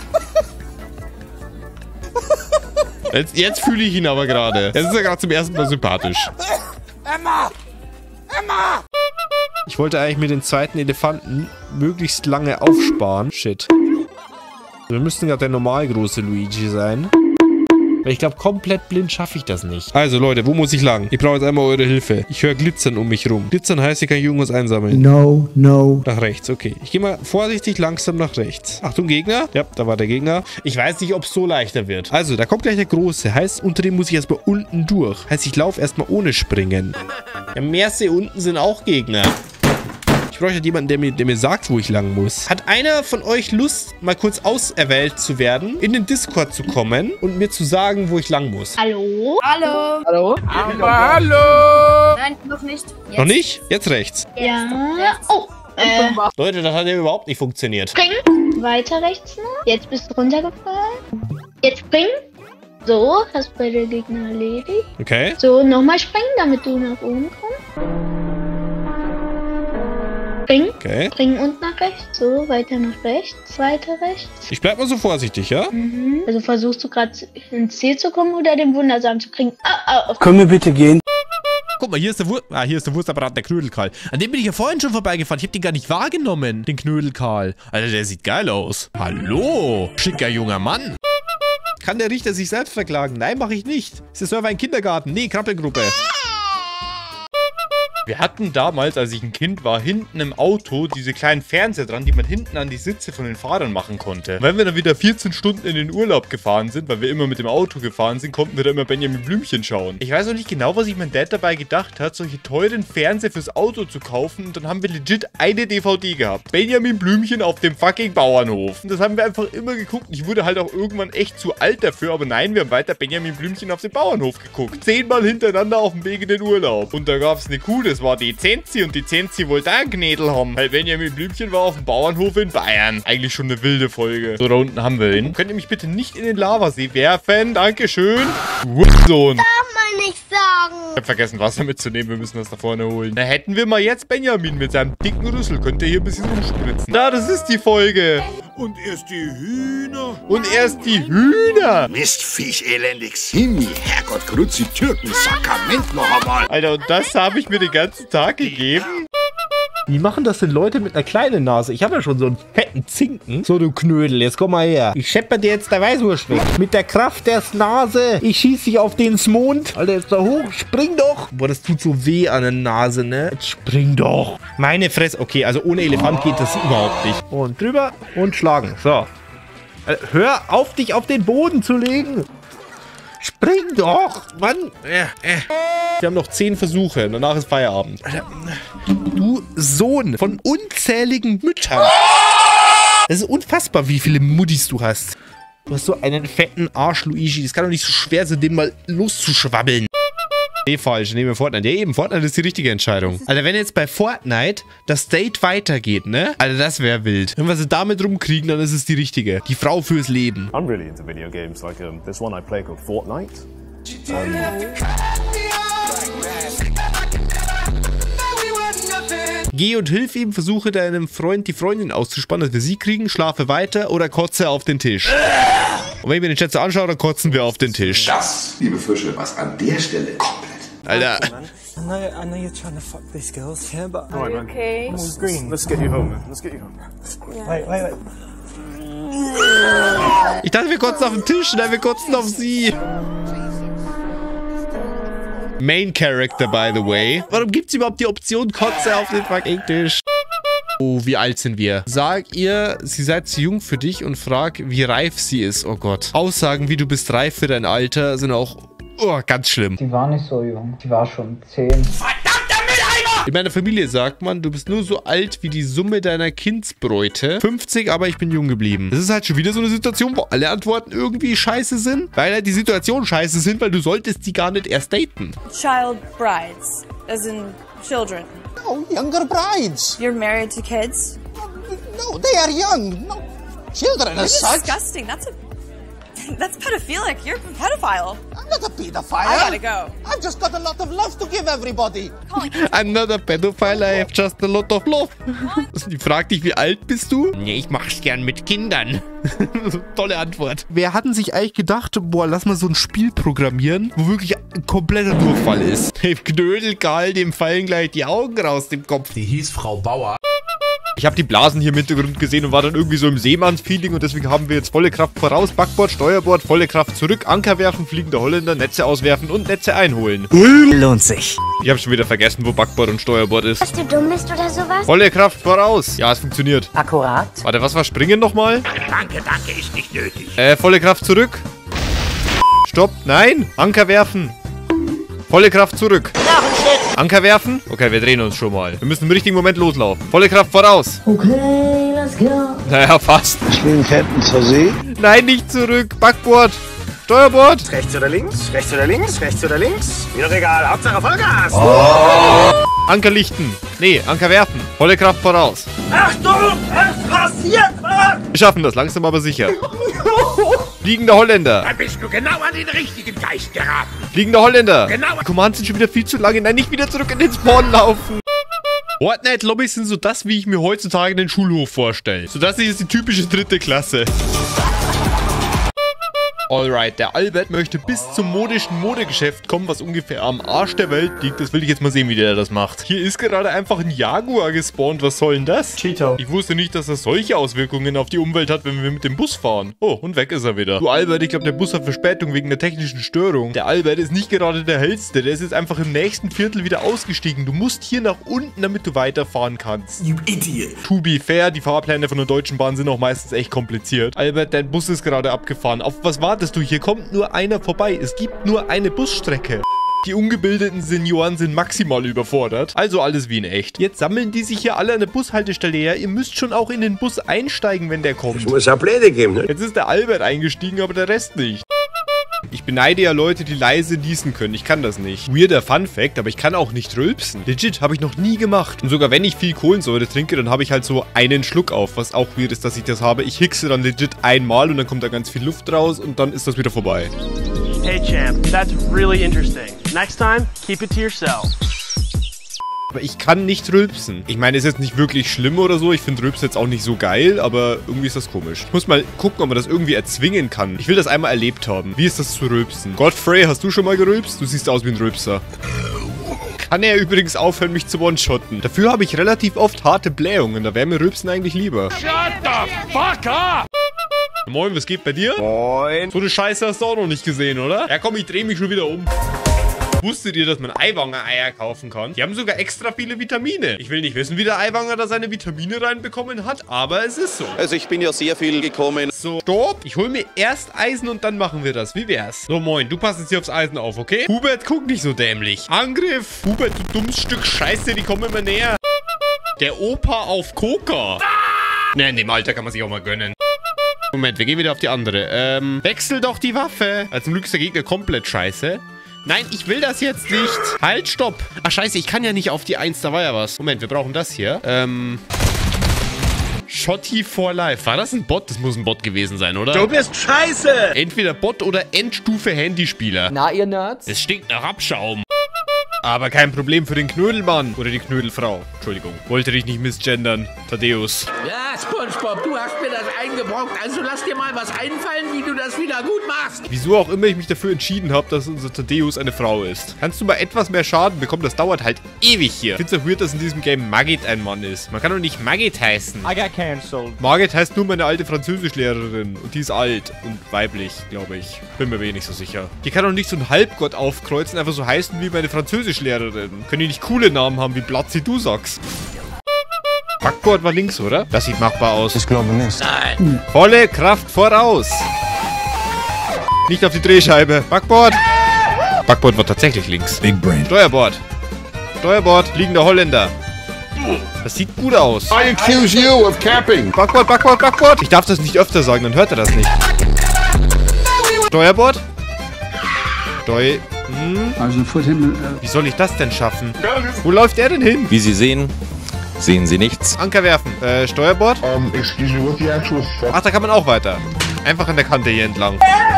Jetzt, jetzt fühle ich ihn aber gerade. Jetzt ist er gerade zum ersten Mal sympathisch. Emma! Emma! Ich wollte eigentlich mit den zweiten Elefanten möglichst lange aufsparen. Shit. Wir müssten gerade der normal große Luigi sein. Weil ich glaube, komplett blind schaffe ich das nicht. Also Leute, wo muss ich lang? Ich brauche jetzt einmal eure Hilfe. Ich höre Glitzern um mich rum. Glitzern heißt, ich kann irgendwas einsammeln. No, no. Nach rechts, okay. Ich gehe mal vorsichtig langsam nach rechts. Achtung, Gegner. Ja, da war der Gegner. Ich weiß nicht, ob es so leichter wird. Also, da kommt gleich der Große. Heißt, unter dem muss ich erstmal unten durch. Heißt, ich laufe erstmal ohne springen. Ja, Merse unten sind auch Gegner. Ich bräuchte halt jemanden, der mir, der mir sagt, wo ich lang muss. Hat einer von euch Lust, mal kurz auserwählt zu werden, in den Discord zu kommen und mir zu sagen, wo ich lang muss? Hallo? Hallo? Hallo? Aber hallo? Nein, noch nicht. Jetzt. Noch nicht? Jetzt rechts. Ja. ja. Oh, Äh. Leute, das hat ja überhaupt nicht funktioniert. Spring. Weiter rechts noch. Jetzt bist du runtergefallen. Jetzt spring. So, hast beide Gegner erledigt. Okay. So, nochmal springen, damit du nach oben kommst. Spring. Okay. Spring und nach rechts. So, weiter nach rechts. Weiter rechts. Ich bleib mal so vorsichtig, ja? Mhm. Also versuchst du gerade ins Ziel zu kommen oder den Wundersamen zu kriegen. Ah, ah, Können wir bitte gehen? Guck mal, hier ist der Wurst. Ah, hier ist der Wurstapparat, der Knödelkarl. An dem bin ich ja vorhin schon vorbeigefahren. Ich hab den gar nicht wahrgenommen, den Knödelkarl. Alter, der sieht geil aus. Hallo, schicker junger Mann. Kann der Richter sich selbst verklagen? Nein, mache ich nicht. Ist der Server ein Kindergarten? Nee, Krabbelgruppe. Wir hatten damals, als ich ein Kind war, hinten im Auto diese kleinen Fernseher dran, die man hinten an die Sitze von den Fahrern machen konnte. Und wenn wir dann wieder vierzehn Stunden in den Urlaub gefahren sind, weil wir immer mit dem Auto gefahren sind, konnten wir da immer Benjamin Blümchen schauen. Ich weiß auch nicht genau, was sich mein Dad dabei gedacht hat, solche teuren Fernseher fürs Auto zu kaufen. Und dann haben wir legit eine D V D gehabt. Benjamin Blümchen auf dem fucking Bauernhof. Und das haben wir einfach immer geguckt. Ich wurde halt auch irgendwann echt zu alt dafür. Aber nein, wir haben weiter Benjamin Blümchen auf dem Bauernhof geguckt. Zehnmal hintereinander auf dem Weg in den Urlaub. Und da gab es eine Kuh, das war die Zenzi, und die Zenzi wollte einen Knädel haben. Weil Benjamin Blümchen war auf dem Bauernhof in Bayern. Eigentlich schon eine wilde Folge. So, da unten haben wir ihn. Könnt ihr mich bitte nicht in den Lavasee werfen? Dankeschön. Sohn. Darf man nicht sagen. Ich hab vergessen, Wasser mitzunehmen. Wir müssen das da vorne holen. Da hätten wir mal jetzt Benjamin mit seinem dicken Rüssel. Könnt ihr hier ein bisschen rumspritzen. Da, das ist die Folge. Und erst die Hühner. Und erst die Hühner. Mistviech elendigs. Himmel, Herrgott, Grützi, Türken, Sakrament noch einmal. Alter, und das habe ich mir den ganzen Tag gegeben. Wie machen das denn Leute mit einer kleinen Nase? Ich habe ja schon so einen fetten Zinken. So, du Knödel, jetzt komm mal her. Ich schepper dir jetzt der Weißwurst weg. Mit der Kraft der Nase. Ich schieß dich auf den Mond. Alter, jetzt da hoch. Spring doch. Boah, das tut so weh an der Nase, ne? Jetzt spring doch. Meine Fresse. Okay, also ohne Elefant geht das überhaupt nicht. Und drüber und schlagen. So. Also, hör auf, dich auf den Boden zu legen. Spring doch! Mann! Äh, äh. Wir haben noch zehn Versuche. Danach ist Feierabend. Alter, du Sohn von unzähligen Müttern. Das ist unfassbar, wie viele Muttis du hast. Du hast so einen fetten Arsch, Luigi. Das kann doch nicht so schwer sein, den mal loszuschwabbeln. Nee, falsch. Nehmen wir Fortnite. Ja, eben. Fortnite ist die richtige Entscheidung. Alter, wenn jetzt bei Fortnite das Date weitergeht, ne? Alter, das wäre wild. Wenn wir sie damit rumkriegen, dann ist es die richtige. Die Frau fürs Leben. I'm really into video games. Like, um, there's one I play called Fortnite. Um, Geh und hilf ihm, versuche deinem Freund die Freundin auszuspannen, dass wir sie kriegen, schlafe weiter oder kotze auf den Tisch. Und wenn ich mir den Chat so anschaue, dann kotzen wir auf den Tisch. Das, liebe Fische, was an der Stelle komplett. Alter. I know, I know you're trying to fuck these girls, yeah, but... Are you okay? I'm on green. Let's get you home, man. Let's get you home. Yeah. Wait, wait, wait. Ich dachte, wir kotzen auf den Tisch, nein, wir kotzen auf sie. Main Character, by the way. Warum gibt's überhaupt die Option Kotze auf den fucking Tisch? Oh, wie alt sind wir? Sag ihr, sie sei zu jung für dich und frag, wie reif sie ist. Oh Gott. Aussagen, wie du bist reif für dein Alter, sind auch oh, ganz schlimm. Sie war nicht so jung. Sie war schon zehn. In meiner Familie sagt man, du bist nur so alt wie die Summe deiner Kindsbräute. fünfzig, aber ich bin jung geblieben. Das ist halt schon wieder so eine Situation, wo alle Antworten irgendwie scheiße sind. Weil halt die Situationen scheiße sind, weil du solltest die gar nicht erst daten. Child brides, as in children. No, younger brides. You're married to kids? No, they are young. No, children as such. That's disgusting. That's a... That's pedophilic. You're a pedophile. I'm not a pedophile. I gotta go. I've just got a lot of love to give everybody. I'm not a pedophile, I have just a lot of love. Die fragt dich, wie alt bist du? Nee, ich mach's gern mit Kindern. Tolle Antwort. Wer hatten sich eigentlich gedacht, boah, lass mal so ein Spiel programmieren, wo wirklich ein kompletter Durchfall ist? Dem Knödelkarl, dem fallen gleich die Augen raus dem Kopf. Die hieß Frau Bauer. Ich habe die Blasen hier im Hintergrund gesehen und war dann irgendwie so im Seemannsfeeling und deswegen haben wir jetzt volle Kraft voraus, Backbord, Steuerbord, volle Kraft zurück, Anker werfen, fliegende Holländer, Netze auswerfen und Netze einholen. Lohnt sich. Ich habe schon wieder vergessen, wo Backbord und Steuerbord ist. Dass du dumm bist oder sowas? Volle Kraft voraus. Ja, es funktioniert. Akkurat. Warte, was war springen nochmal? Danke, danke, ist nicht nötig. Äh, volle Kraft zurück. Stopp, nein, Anker werfen. Volle Kraft zurück. Anker werfen. Okay, wir drehen uns schon mal. Wir müssen im richtigen Moment loslaufen. Volle Kraft voraus. Okay, let's go. Naja, fast. Ich bin Captain zur See. Nein, nicht zurück. Backbord. Steuerbord. Rechts oder links? Rechts oder links? Rechts oder links? Mir doch egal. Hauptsache Vollgas. Oh. Anker lichten. Nee, Anker werfen. Volle Kraft voraus. Achtung, es passiert was! Wir schaffen das, langsam aber sicher. Fliegender Holländer. Da bist du genau an den richtigen Geist geraten. Fliegender Holländer. Genau. Die Commands sind schon wieder viel zu lange. Nein, nicht wieder zurück in den Spawn laufen. Fortnite-Lobbys sind so das, wie ich mir heutzutage den Schulhof vorstelle. So das hier ist die typische dritte Klasse. Alright, der Albert möchte bis zum modischen Modegeschäft kommen, was ungefähr am Arsch der Welt liegt. Das will ich jetzt mal sehen, wie der das macht. Hier ist gerade einfach ein Jaguar gespawnt. Was soll denn das? Cheeto. Ich wusste nicht, dass das solche Auswirkungen auf die Umwelt hat, wenn wir mit dem Bus fahren. Oh, und weg ist er wieder. Du Albert, ich glaube, der Bus hat Verspätung wegen der technischen Störung. Der Albert ist nicht gerade der hellste. Der ist jetzt einfach im nächsten Viertel wieder ausgestiegen. Du musst hier nach unten, damit du weiterfahren kannst. You idiot. To be fair, die Fahrpläne von der Deutschen Bahn sind auch meistens echt kompliziert. Albert, dein Bus ist gerade abgefahren. Auf was wartest du? Hier kommt nur einer vorbei. Es gibt nur eine Busstrecke. Die ungebildeten Senioren sind maximal überfordert. Also alles wie in echt. Jetzt sammeln die sich hier alle an der Bushaltestelle her. Ihr müsst schon auch in den Bus einsteigen, wenn der kommt. Es muss ja Pläne geben, ne? Jetzt ist der Albert eingestiegen, aber der Rest nicht. Ich beneide ja Leute, die leise niesen können. Ich kann das nicht. Weirder Fun-Fact, aber ich kann auch nicht rülpsen. Legit, habe ich noch nie gemacht. Und sogar wenn ich viel Kohlensäure trinke, dann habe ich halt so einen Schluck auf. Was auch weird ist, dass ich das habe. Ich hickse dann legit einmal und dann kommt da ganz viel Luft raus und dann ist das wieder vorbei. Hey Champ, that's really interesting. Next time, keep it to yourself. Aber ich kann nicht rülpsen. Ich meine, ist jetzt nicht wirklich schlimm oder so. Ich finde Rülpsen jetzt auch nicht so geil, aber irgendwie ist das komisch. Ich muss mal gucken, ob man das irgendwie erzwingen kann. Ich will das einmal erlebt haben. Wie ist das zu rülpsen? Godfrey, hast du schon mal gerülpst? Du siehst aus wie ein Rülpser. Kann er übrigens aufhören, mich zu one-shotten. Dafür habe ich relativ oft harte Blähungen. Da wäre mir Rülpsen eigentlich lieber. Shut the fuck up! Moin, was geht bei dir? Moin. So eine Scheiße hast du auch noch nicht gesehen, oder? Ja komm, ich drehe mich schon wieder um. Wusstet ihr, dass man Eiwanger-Eier kaufen kann? Die haben sogar extra viele Vitamine. Ich will nicht wissen, wie der Eiwanger da seine Vitamine reinbekommen hat, aber es ist so. Also ich bin ja sehr viel gekommen. So, stopp. Ich hole mir erst Eisen und dann machen wir das. Wie wär's? So, moin. Du passt jetzt hier aufs Eisen auf, okay? Hubert, guck nicht so dämlich. Angriff. Hubert, du dummes Stück Scheiße, die kommen immer näher. Der Opa auf Coca. Ne, in dem Alter kann man sich auch mal gönnen. Moment, wir gehen wieder auf die andere. Ähm, wechsel doch die Waffe. Also zum Glück ist der Gegner komplett scheiße. Nein, ich will das jetzt nicht. Halt, stopp. Ach, scheiße, ich kann ja nicht auf die eins. Da war ja was. Moment, wir brauchen das hier. Ähm... Shotty for Life. War das ein Bot? Das muss ein Bot gewesen sein, oder? Du bist scheiße! Entweder Bot oder Endstufe Handyspieler. Na, ihr Nerds? Es stinkt nach Abschaum. Aber kein Problem für den Knödelmann. Oder die Knödelfrau. Entschuldigung. Wollte dich nicht missgendern. Thaddeus. Ja, SpongeBob, du hast mir das eingebrockt. Also lass dir mal was einfallen, wie du das wieder gut machst. Wieso auch immer ich mich dafür entschieden habe, dass unser Thaddeus eine Frau ist. Kannst du mal etwas mehr Schaden bekommen? Das dauert halt ewig hier. Ich finde es auch weird, dass in diesem Game Margit ein Mann ist. Man kann doch nicht Margit heißen. I got cancelled. Margit heißt nur meine alte Französischlehrerin. Und die ist alt und weiblich, glaube ich. Bin mir wenig so sicher. Die kann doch nicht so einen Halbgott aufkreuzen, einfach so heißen wie meine Französischlehrerin. Können die nicht coole Namen haben, wie Platzi du sagst? Backboard war links, oder? Das sieht machbar aus. Ich glaube nicht. Nein. Volle Kraft voraus. Nicht auf die Drehscheibe. Backboard. Backboard war tatsächlich links. Big Brain. Steuerbord. Steuerbord. Liegender Holländer. Das sieht gut aus. I accuse you of capping. Backboard, Backboard, Backboard. Ich darf das nicht öfter sagen, dann hört er das nicht. Steuerbord. Steu... Hm. Also vor dem, äh Wie soll ich das denn schaffen? Wo läuft er denn hin? Wie Sie sehen, sehen Sie nichts. Anker werfen. Äh, Steuerbord? Um, excuse me, what the actual fuck? Ach, da kann man auch weiter. Einfach an der Kante hier entlang.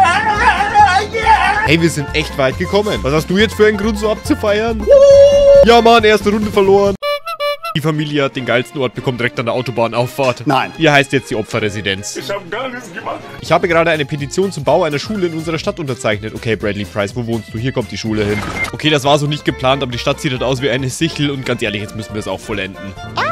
Hey, wir sind echt weit gekommen. Was hast du jetzt für einen Grund, so abzufeiern? Ja, Mann, erste Runde verloren. Die Familie hat den geilsten Ort bekommen, direkt an der Autobahnauffahrt. Nein. Hier heißt jetzt die Opferresidenz. Ich habe gar nichts gemacht. Ich habe gerade eine Petition zum Bau einer Schule in unserer Stadt unterzeichnet. Okay, Bradley Price, wo wohnst du? Hier kommt die Schule hin. Okay, das war so nicht geplant, aber die Stadt sieht halt aus wie eine Sichel und ganz ehrlich, jetzt müssen wir es auch vollenden.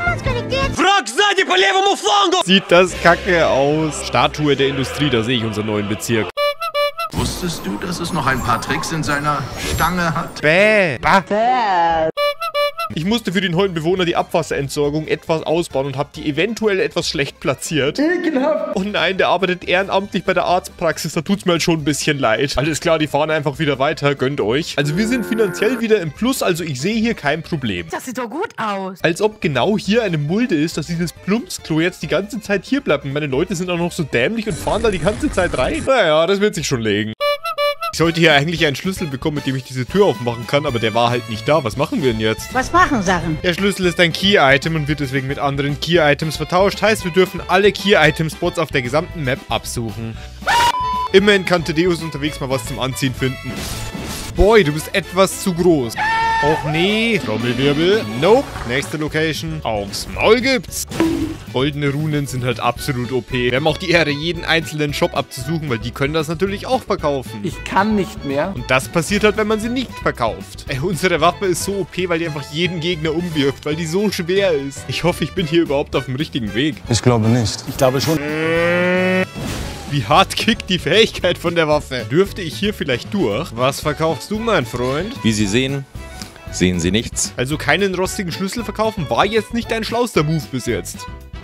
Sieht das kacke aus. Statue der Industrie, da sehe ich unseren neuen Bezirk. Wusstest du, dass es noch ein paar Tricks in seiner Stange hat? Bäh. Bah. Ich musste für den neuen Bewohner die Abwasserentsorgung etwas ausbauen und habe die eventuell etwas schlecht platziert. Ekelhaft. Oh nein, der arbeitet ehrenamtlich bei der Arztpraxis. Da tut's mir halt schon ein bisschen leid. Alles klar, die fahren einfach wieder weiter. Gönnt euch. Also wir sind finanziell wieder im Plus. Also ich sehe hier kein Problem. Das sieht doch gut aus. Als ob genau hier eine Mulde ist, dass dieses Plumpsklo jetzt die ganze Zeit hier bleibt. Und meine Leute sind auch noch so dämlich und fahren da die ganze Zeit rein. Naja, das wird sich schon legen. Ich sollte hier eigentlich einen Schlüssel bekommen, mit dem ich diese Tür aufmachen kann, aber der war halt nicht da. Was machen wir denn jetzt? Was machen Sachen? Der Schlüssel ist ein Key-Item und wird deswegen mit anderen Key-Items vertauscht. Heißt, wir dürfen alle Key-Item-Spots auf der gesamten Map absuchen. Immerhin kann Thaddeus unterwegs mal was zum Anziehen finden. Boy, du bist etwas zu groß. Och nee. Trommelwirbel. Nope. Nächste Location. Aufs Maul gibt's. Goldene Runen sind halt absolut O P. Wir haben auch die Ehre, jeden einzelnen Shop abzusuchen, weil die können das natürlich auch verkaufen. Ich kann nicht mehr. Und das passiert halt, wenn man sie nicht verkauft. Ey, unsere Waffe ist so O P, weil die einfach jeden Gegner umwirft, weil die so schwer ist. Ich hoffe, ich bin hier überhaupt auf dem richtigen Weg. Ich glaube nicht. Ich glaube schon. Wie hart kickt die Fähigkeit von der Waffe? Dürfte ich hier vielleicht durch? Was verkaufst du, mein Freund? Wie Sie sehen, sehen Sie nichts. Also keinen rostigen Schlüssel verkaufen war jetzt nicht dein schlauster Move bis jetzt.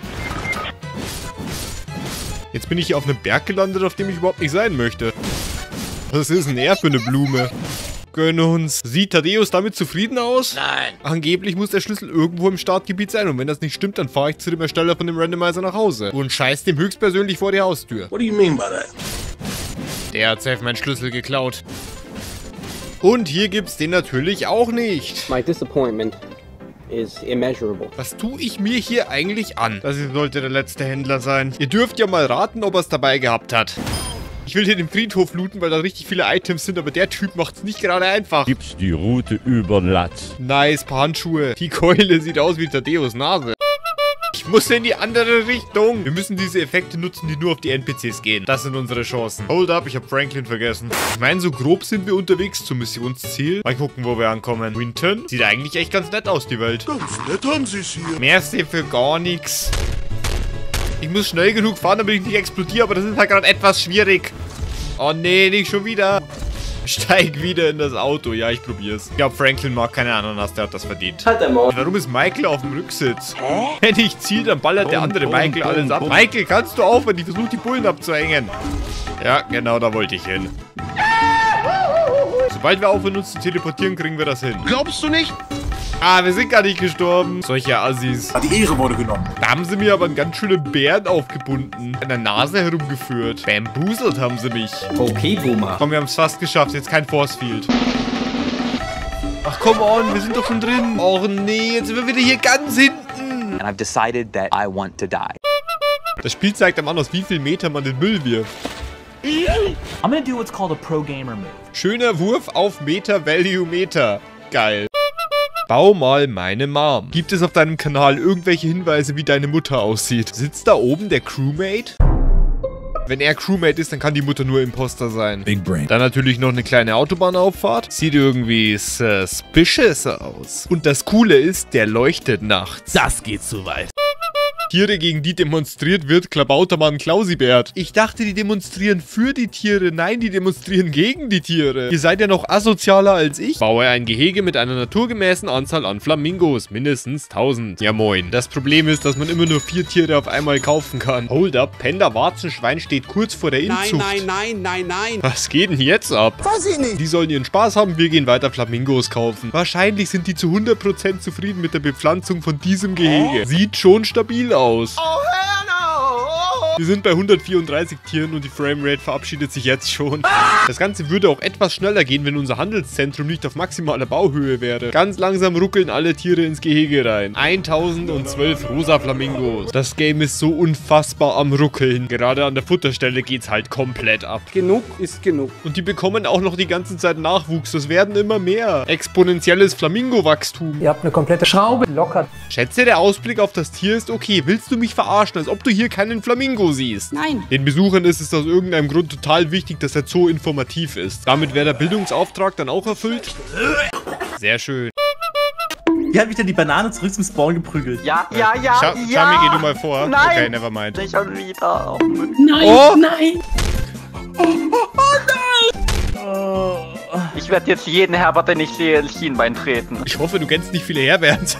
Jetzt bin ich hier auf einem Berg gelandet, auf dem ich überhaupt nicht sein möchte. Was ist denn er für eine Blume? Gönn uns. Sieht Thaddeus damit zufrieden aus? Nein. Angeblich muss der Schlüssel irgendwo im Startgebiet sein und wenn das nicht stimmt, dann fahre ich zu dem Ersteller von dem Randomizer nach Hause und scheiß dem höchstpersönlich vor die Haustür. What do you mean by that? Der hat safe meinen Schlüssel geklaut. Und hier gibt's den natürlich auch nicht. My disappointment is immeasurable. Was tue ich mir hier eigentlich an? Das sollte der letzte Händler sein. Ihr dürft ja mal raten, ob er es dabei gehabt hat. Ich will hier den Friedhof looten, weil da richtig viele Items sind, aber der Typ macht es nicht gerade einfach. Gibt's die Route über Latz. Nice, paar Handschuhe. Die Keule sieht aus wie Thaddeus Nase. Ich muss in die andere Richtung. Wir müssen diese Effekte nutzen, die nur auf die N P Cs gehen. Das sind unsere Chancen. Hold up, ich habe Franklin vergessen. Ich meine, so grob sind wir unterwegs zum Missionsziel. Mal gucken, wo wir ankommen. Winton? Sieht eigentlich echt ganz nett aus, die Welt. Ganz nett haben sie es hier. Merci für gar nichts. Ich muss schnell genug fahren, damit ich nicht explodiere, aber das ist halt gerade etwas schwierig. Oh nee, nicht schon wieder. Steig wieder in das Auto. Ja, ich probier's. Ich glaube, Franklin mag keine Ananas, der hat das verdient. Halt der Maul. Warum ist Michael auf dem Rücksitz? Hä? Wenn ich ziele, dann ballert der andere Michael alles ab. Michael, kannst du aufhören? Ich versuche die Bullen abzuhängen. Ja, genau, da wollte ich hin. Sobald wir aufhören, uns zu teleportieren, kriegen wir das hin. Glaubst du nicht? Ah, wir sind gar nicht gestorben. Solche Assis. Die Ehre wurde genommen. Da haben sie mir aber einen ganz schönen Bären aufgebunden. An der Nase herumgeführt. Bambuselt haben sie mich. Okay, Boomer. Komm, wir haben es fast geschafft. Jetzt kein Force Field. Ach, come on. Wir sind doch schon drin. Och nee, jetzt sind wir wieder hier ganz hinten. And I've decided that I want to die. Das Spiel zeigt am an, aus wie viel Meter man den Müll wirft. I'm gonna do what's called a Pro Gamer Move. Schöner Wurf auf Meter Value Meter. Geil. Bau mal meine Mom. Gibt es auf deinem Kanal irgendwelche Hinweise, wie deine Mutter aussieht? Sitzt da oben der Crewmate? Wenn er Crewmate ist, dann kann die Mutter nur Imposter sein. Big Brain. Dann natürlich noch eine kleine Autobahnauffahrt. Sieht irgendwie suspicious aus. Und das Coole ist, der leuchtet nachts. Das geht zu weit. Tiere, gegen die demonstriert wird, Klabautermann Klausibert. Ich dachte, die demonstrieren für die Tiere. Nein, die demonstrieren gegen die Tiere. Ihr seid ja noch asozialer als ich. Baue ein Gehege mit einer naturgemäßen Anzahl an Flamingos. Mindestens tausend. Ja moin. Das Problem ist, dass man immer nur vier Tiere auf einmal kaufen kann. Hold up. Panda Warzenschwein steht kurz vor der Inzucht. Nein, nein, nein, nein, nein. Was geht denn jetzt ab? Weiß ich nicht. Die sollen ihren Spaß haben, wir gehen weiter Flamingos kaufen. Wahrscheinlich sind die zu hundert Prozent zufrieden mit der Bepflanzung von diesem Gehege. Sieht schon stabil aus. Aus. Oh, hell no! Wir sind bei hundertvierunddreißig Tieren und die Framerate verabschiedet sich jetzt schon. Das Ganze würde auch etwas schneller gehen, wenn unser Handelszentrum nicht auf maximaler Bauhöhe wäre. Ganz langsam ruckeln alle Tiere ins Gehege rein. eintausendzwölf rosa Flamingos. Das Game ist so unfassbar am Ruckeln. Gerade an der Futterstelle geht's halt komplett ab. Genug ist genug. Und die bekommen auch noch die ganze Zeit Nachwuchs. Das werden immer mehr. Exponentielles Flamingo-Wachstum. Ihr habt eine komplette Schraube locker. Schätze, der Ausblick auf das Tier ist okay. Willst du mich verarschen, als ob du hier keinen Flamingo siehst? Nein. Den Besuchern ist es aus irgendeinem Grund total wichtig, dass der Zoo informativ ist. Damit wäre der Bildungsauftrag dann auch erfüllt. Sehr schön. Wie hat mich denn die Banane zurück zum Spawn geprügelt? Ja, ja, ja, Scha ja. Chami, geh du mal vor. Nein. Okay, never mind. Nicht schon wieder. Nein, oh. nein. Oh, oh, nein. Oh. Ich werde jetzt jeden Herbert, den ich sehe, ins Schienbein treten. Ich hoffe, du kennst nicht viele Herberts.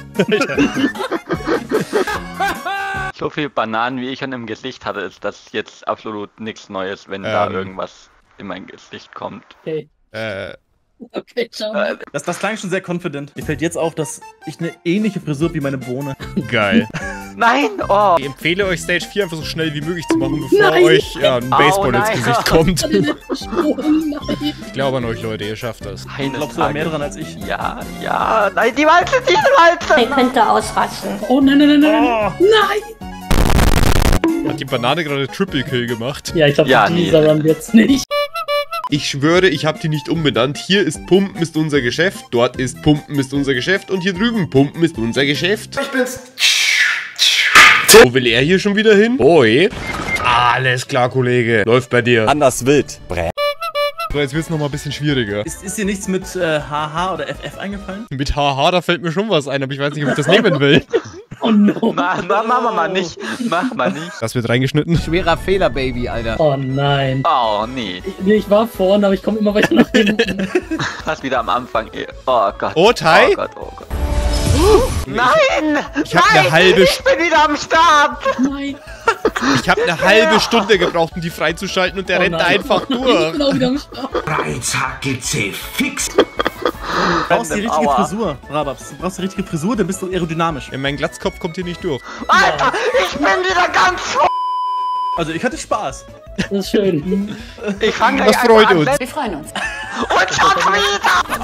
So viel Bananen, wie ich schon im Gesicht hatte, ist das jetzt absolut nichts Neues, wenn ähm. da irgendwas in mein Gesicht kommt. Okay. Äh. Okay, ciao. Das, das klang schon sehr confident. Mir fällt jetzt auf, dass ich eine ähnliche Frisur wie meine Bohne. Geil. Nein! Oh! Ich empfehle euch Stage vier einfach so schnell wie möglich zu machen, bevor Nein. euch ja, ein Baseball Au, ins nein. Gesicht kommt. Nein. Ich glaube an euch, Leute, ihr schafft das. Eines Glaubst du da mehr dran als ich? Ja, ja. Nein, die Walze, die Walze! Ihr könnt ausrasten. Oh nein, nein, nein, nein. Oh. Nein. Hat die Banane gerade Triple Kill gemacht? Ja, ich glaube, Ja, dieser nee. Run wird's nicht. Ich schwöre, ich habe die nicht umbenannt. Hier ist Pumpen ist unser Geschäft, dort ist Pumpen ist unser Geschäft und hier drüben Pumpen ist unser Geschäft. Ich bin's. Wo will er hier schon wieder hin? Oi. Alles klar, Kollege. Läuft bei dir. Anders wild. Brä. So, jetzt wird's noch mal ein bisschen schwieriger. Ist, ist dir nichts mit äh, H H oder F F eingefallen? Mit Haha, da fällt mir schon was ein, aber ich weiß nicht, ob ich das nehmen will. Oh no. Mach, mach, mach mal, mal nicht. Mach mal nicht. Das wird reingeschnitten. Schwerer Fehler, Baby, Alter. Oh nein. Oh, nee. Ich, nee, ich war vorne, aber ich komme immer weiter nach hinten. Fast wieder am Anfang. ey. Oh Gott. Oh, Tai? Oh Gott, oh Gott. Nein! Ich hab Nein! eine halbe Ich bin wieder am Start! Nein. Ich habe eine halbe Stunde gebraucht, um die freizuschalten und der Oh rennt nein. einfach Ich bin durch. auch wieder am Start. Reizhacke C fix. Du brauchst die richtige Aua. Frisur, Rababs. Du brauchst die richtige Frisur, dann bist du aerodynamisch. Ja, mein Glatzkopf kommt hier nicht durch. Alter, ich bin wieder ganz vor. Also ich hatte Spaß. Das ist schön. Ich fange Das gleich freut einfach uns. an. Wir freuen uns. Und schon wieder!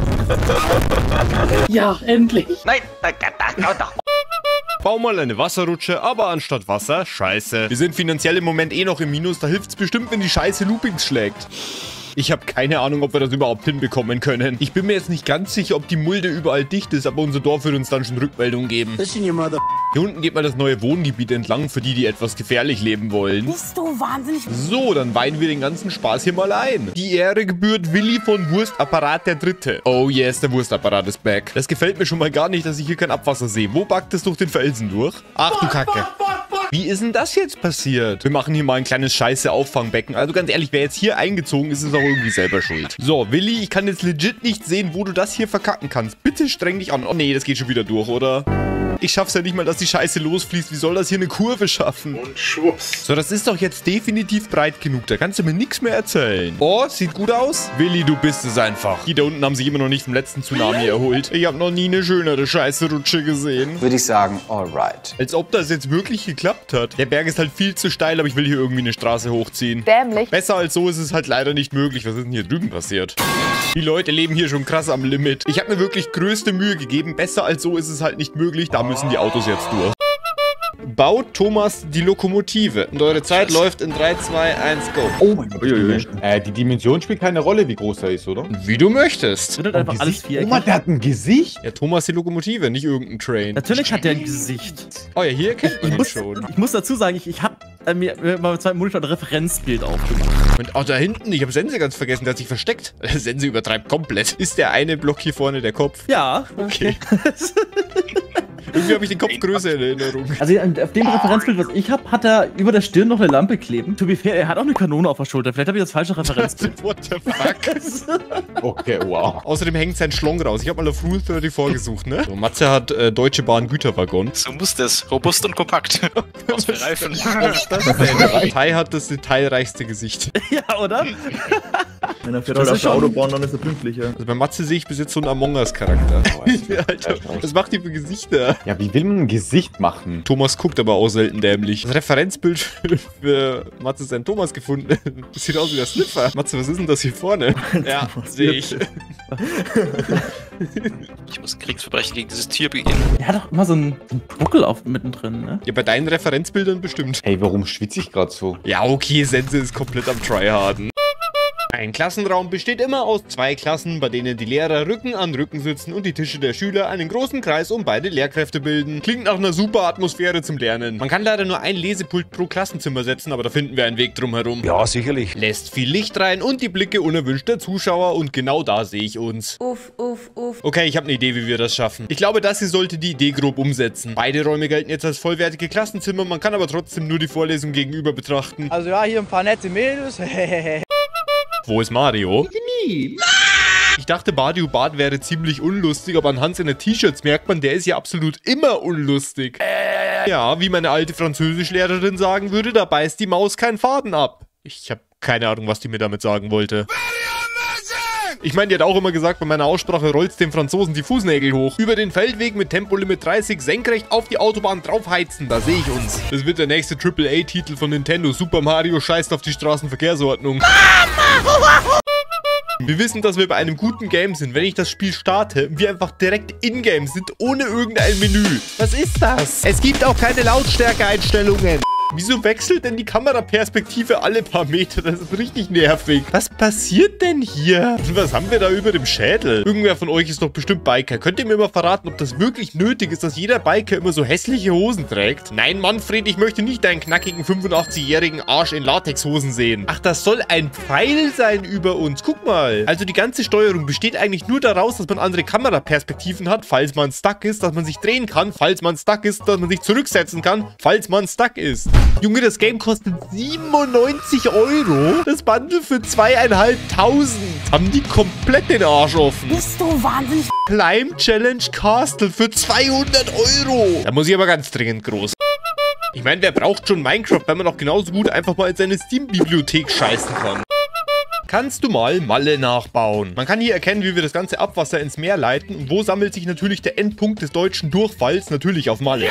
Ja, endlich. Nein, nein, nein, nein, nein. Bau mal eine Wasserrutsche, aber anstatt Wasser, Scheiße. Wir sind finanziell im Moment eh noch im Minus, da hilft's bestimmt, wenn die Scheiße Loopings schlägt. Ich habe keine Ahnung, ob wir das überhaupt hinbekommen können. Ich bin mir jetzt nicht ganz sicher, ob die Mulde überall dicht ist, aber unser Dorf wird uns dann schon Rückmeldung geben. Hier unten geht mal das neue Wohngebiet entlang, für die, die etwas gefährlich leben wollen. Bist du wahnsinnig? So, dann weihen wir den ganzen Spaß hier mal ein. Die Ehre gebührt Willi von Wurstapparat der Dritte. Oh yes, der Wurstapparat ist back. Das gefällt mir schon mal gar nicht, dass ich hier kein Abwasser sehe. Wo backt es durch den Felsen durch? Ach du Kacke. Wie ist denn das jetzt passiert? Wir machen hier mal ein kleines Scheiße-Auffangbecken. Also ganz ehrlich, wer jetzt hier eingezogen ist, ist auch irgendwie selber schuld. So, Willi, ich kann jetzt legit nicht sehen, wo du das hier verkacken kannst. Bitte streng dich an. Oh nee, das geht schon wieder durch, oder? Ich schaff's ja nicht mal, dass die Scheiße losfließt. Wie soll das hier eine Kurve schaffen? Und schwupps. So, das ist doch jetzt definitiv breit genug. Da kannst du mir nichts mehr erzählen. Oh, sieht gut aus. Willi, du bist es einfach. Die da unten haben sich immer noch nicht vom letzten Tsunami erholt. Ich habe noch nie eine schönere Scheiße-Rutsche gesehen. Würde ich sagen, alright. Als ob das jetzt wirklich geklappt hat. Der Berg ist halt viel zu steil, aber ich will hier irgendwie eine Straße hochziehen. Dämlich. Besser als so ist es halt leider nicht möglich. Was ist denn hier drüben passiert? Die Leute leben hier schon krass am Limit. Ich habe mir wirklich größte Mühe gegeben. Besser als so ist es halt nicht möglich. Da müssen die Autos jetzt durch. Baut Thomas die Lokomotive. Und eure Zeit läuft in drei, zwei, eins, go. Oh mein Gott. Äh, die Dimension spielt keine Rolle, wie groß er ist, oder? Wie du möchtest. Wird halt einfach alles viereckig. Oh Mann, der hat ein Gesicht. Ja, Thomas die Lokomotive, nicht irgendein Train. Natürlich hat der ein Gesicht. Oh ja, hier kennt man Ich ihn muss, schon. ich muss dazu sagen, ich, ich habe äh, mir mir mal mit zwei Monitor ein Referenzbild aufgemacht. Und auch da hinten, ich habe Sense ganz vergessen, der hat sich versteckt. Sense übertreibt komplett. Ist der eine Block hier vorne der Kopf? Ja. Okay. Irgendwie habe ich den Kopf größer in Erinnerung. Also auf dem Referenzbild, was ich habe, hat er über der Stirn noch eine Lampe kleben. To be fair, er hat auch eine Kanone auf der Schulter. Vielleicht habe ich das falsche Referenzbild. What the fuck? Okay, wow. Außerdem hängt sein Schlong raus. Ich habe mal auf Rule dreißig vorgesucht, ne? So, Matze hat äh, Deutsche Bahn Güterwaggon. So muss das. Robust und kompakt. Was für Reifen. Was ist das denn? Tai hat das detailreichste Gesicht. Ja, oder? Wenn er fährt auf der Autobahn, dann ist er pünktlicher. Also bei Matze sehe ich bis jetzt so einen Among Us-Charakter. Alter, was macht die für Gesichter? Ja, wie will man ein Gesicht machen? Thomas guckt aber auch selten dämlich. Das Referenzbild für Matze ist ein Thomas gefunden. Das sieht aus wie der Sniffer. Matze, was ist denn das hier vorne? Ja, sehe ich. Ich muss Kriegsverbrechen gegen dieses Tier begehen. Er hat doch immer so einen, so einen Buckel auf, mittendrin, ne? Ja, bei deinen Referenzbildern bestimmt. Hey, warum schwitze ich gerade so? Ja, okay, Sense ist komplett am Tryharden. Ein Klassenraum besteht immer aus zwei Klassen, bei denen die Lehrer Rücken an Rücken sitzen und die Tische der Schüler einen großen Kreis um beide Lehrkräfte bilden. Klingt nach einer super Atmosphäre zum Lernen. Man kann leider nur ein Lesepult pro Klassenzimmer setzen, aber da finden wir einen Weg drum herum. Ja, sicherlich. Lässt viel Licht rein und die Blicke unerwünschter Zuschauer und genau da sehe ich uns. Uff, uff, uff. Okay, ich habe eine Idee, wie wir das schaffen. Ich glaube, das hier sollte die Idee grob umsetzen. Beide Räume gelten jetzt als vollwertige Klassenzimmer, man kann aber trotzdem nur die Vorlesung gegenüber betrachten. Also ja, hier ein paar nette Mädels. Wo ist Mario? Ich dachte, Badiou Bart wäre ziemlich unlustig, aber anhand seiner T-Shirts merkt man, der ist ja absolut immer unlustig. Ja, wie meine alte Französischlehrerin sagen würde, da beißt die Maus keinen Faden ab. Ich habe keine Ahnung, was die mir damit sagen wollte. Ich meine, die hat auch immer gesagt, bei meiner Aussprache rollt's den Franzosen die Fußnägel hoch. Über den Feldweg mit Tempolimit dreißig senkrecht auf die Autobahn draufheizen. Da sehe ich uns. Das wird der nächste Triple A Titel von Nintendo. Super Mario scheißt auf die Straßenverkehrsordnung. Mama! Wir wissen, dass wir bei einem guten Game sind, wenn ich das Spiel starte und wir einfach direkt in-game sind, ohne irgendein Menü. Was ist das? Es gibt auch keine Lautstärke-Einstellungen. Wieso wechselt denn die Kameraperspektive alle paar Meter? Das ist richtig nervig. Was passiert denn hier? Und was haben wir da über dem Schädel? Irgendwer von euch ist doch bestimmt Biker. Könnt ihr mir mal verraten, ob das wirklich nötig ist, dass jeder Biker immer so hässliche Hosen trägt? Nein, Manfred, ich möchte nicht deinen knackigen fünfundachtzig-jährigen Arsch in Latexhosen sehen. Ach, das soll ein Pfeil sein über uns. Guck mal. Also die ganze Steuerung besteht eigentlich nur daraus, dass man andere Kameraperspektiven hat, falls man stuck ist, dass man sich drehen kann, falls man stuck ist, dass man sich zurücksetzen kann, falls man stuck ist. Junge, das Game kostet siebenundneunzig Euro. Das Bundle für zweieinhalbtausend. Haben die komplett den Arsch offen. Bist du wahnsinnig? Climb Challenge Castle für zweihundert Euro. Da muss ich aber ganz dringend groß. Ich meine, wer braucht schon Minecraft, wenn man auch genauso gut einfach mal in seine Steam-Bibliothek scheißen kann? Kannst du mal Malle nachbauen? Man kann hier erkennen, wie wir das ganze Abwasser ins Meer leiten. Und wo sammelt sich natürlich der Endpunkt des deutschen Durchfalls? Natürlich auf Malle.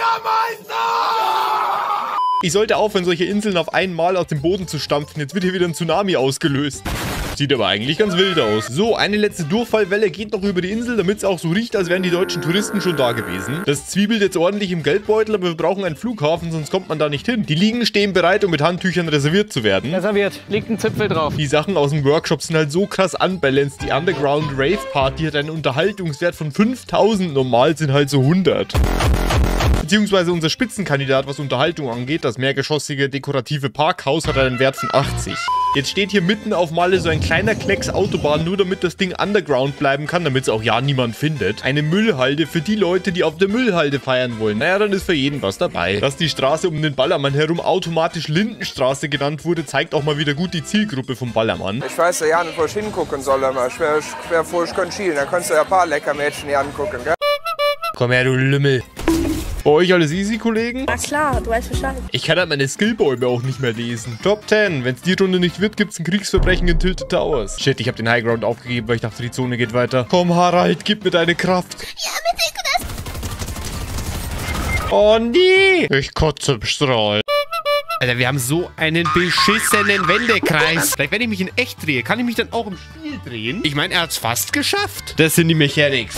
Ich sollte aufhören, solche Inseln auf einmal aus dem Boden zu stampfen. Jetzt wird hier wieder ein Tsunami ausgelöst. Sieht aber eigentlich ganz wild aus. So, eine letzte Durchfallwelle geht noch über die Insel, damit es auch so riecht, als wären die deutschen Touristen schon da gewesen. Das zwiebelt jetzt ordentlich im Geldbeutel, aber wir brauchen einen Flughafen, sonst kommt man da nicht hin. Die Liegen stehen bereit, um mit Handtüchern reserviert zu werden. Reserviert. Liegt ein Zipfel drauf. Die Sachen aus dem Workshop sind halt so krass unbalanced. Die Underground Rave Party hat einen Unterhaltungswert von fünftausend. Normal sind halt so hundert. Beziehungsweise unser Spitzenkandidat, was Unterhaltung angeht, das mehrgeschossige dekorative Parkhaus, hat einen Wert von achtzig. Jetzt steht hier mitten auf Malle so ein kleiner Klecks Autobahn, nur damit das Ding underground bleiben kann, damit es auch ja niemand findet. Eine Müllhalde für die Leute, die auf der Müllhalde feiern wollen. Naja, dann ist für jeden was dabei. Dass die Straße um den Ballermann herum automatisch Lindenstraße genannt wurde, zeigt auch mal wieder gut die Zielgruppe vom Ballermann. Ich weiß ja nicht, wo ich hingucken soll, aber ich wäre schwer vor, ich könnte schielen. Da kannst du ja ein paar lecker Mädchen hier angucken, gell? Komm her, du Lümmel. Bei euch alles easy, Kollegen? Na klar, du weißt Bescheid. Ich kann halt meine Skillbäume auch nicht mehr lesen. Top zehn. Wenn es die Runde nicht wird, gibt es ein Kriegsverbrechen in Tilted Towers. Shit, ich habe den Highground aufgegeben, weil ich dachte, die Zone geht weiter. Komm, Harald, gib mir deine Kraft. Ja, bitte, das. Oh, nee. Ich kotze im Strahl. Alter, wir haben so einen beschissenen Wendekreis. Vielleicht, wenn ich mich in echt drehe, kann ich mich dann auch im Spiel drehen? Ich meine, er hat es fast geschafft. Das sind die Mechanics.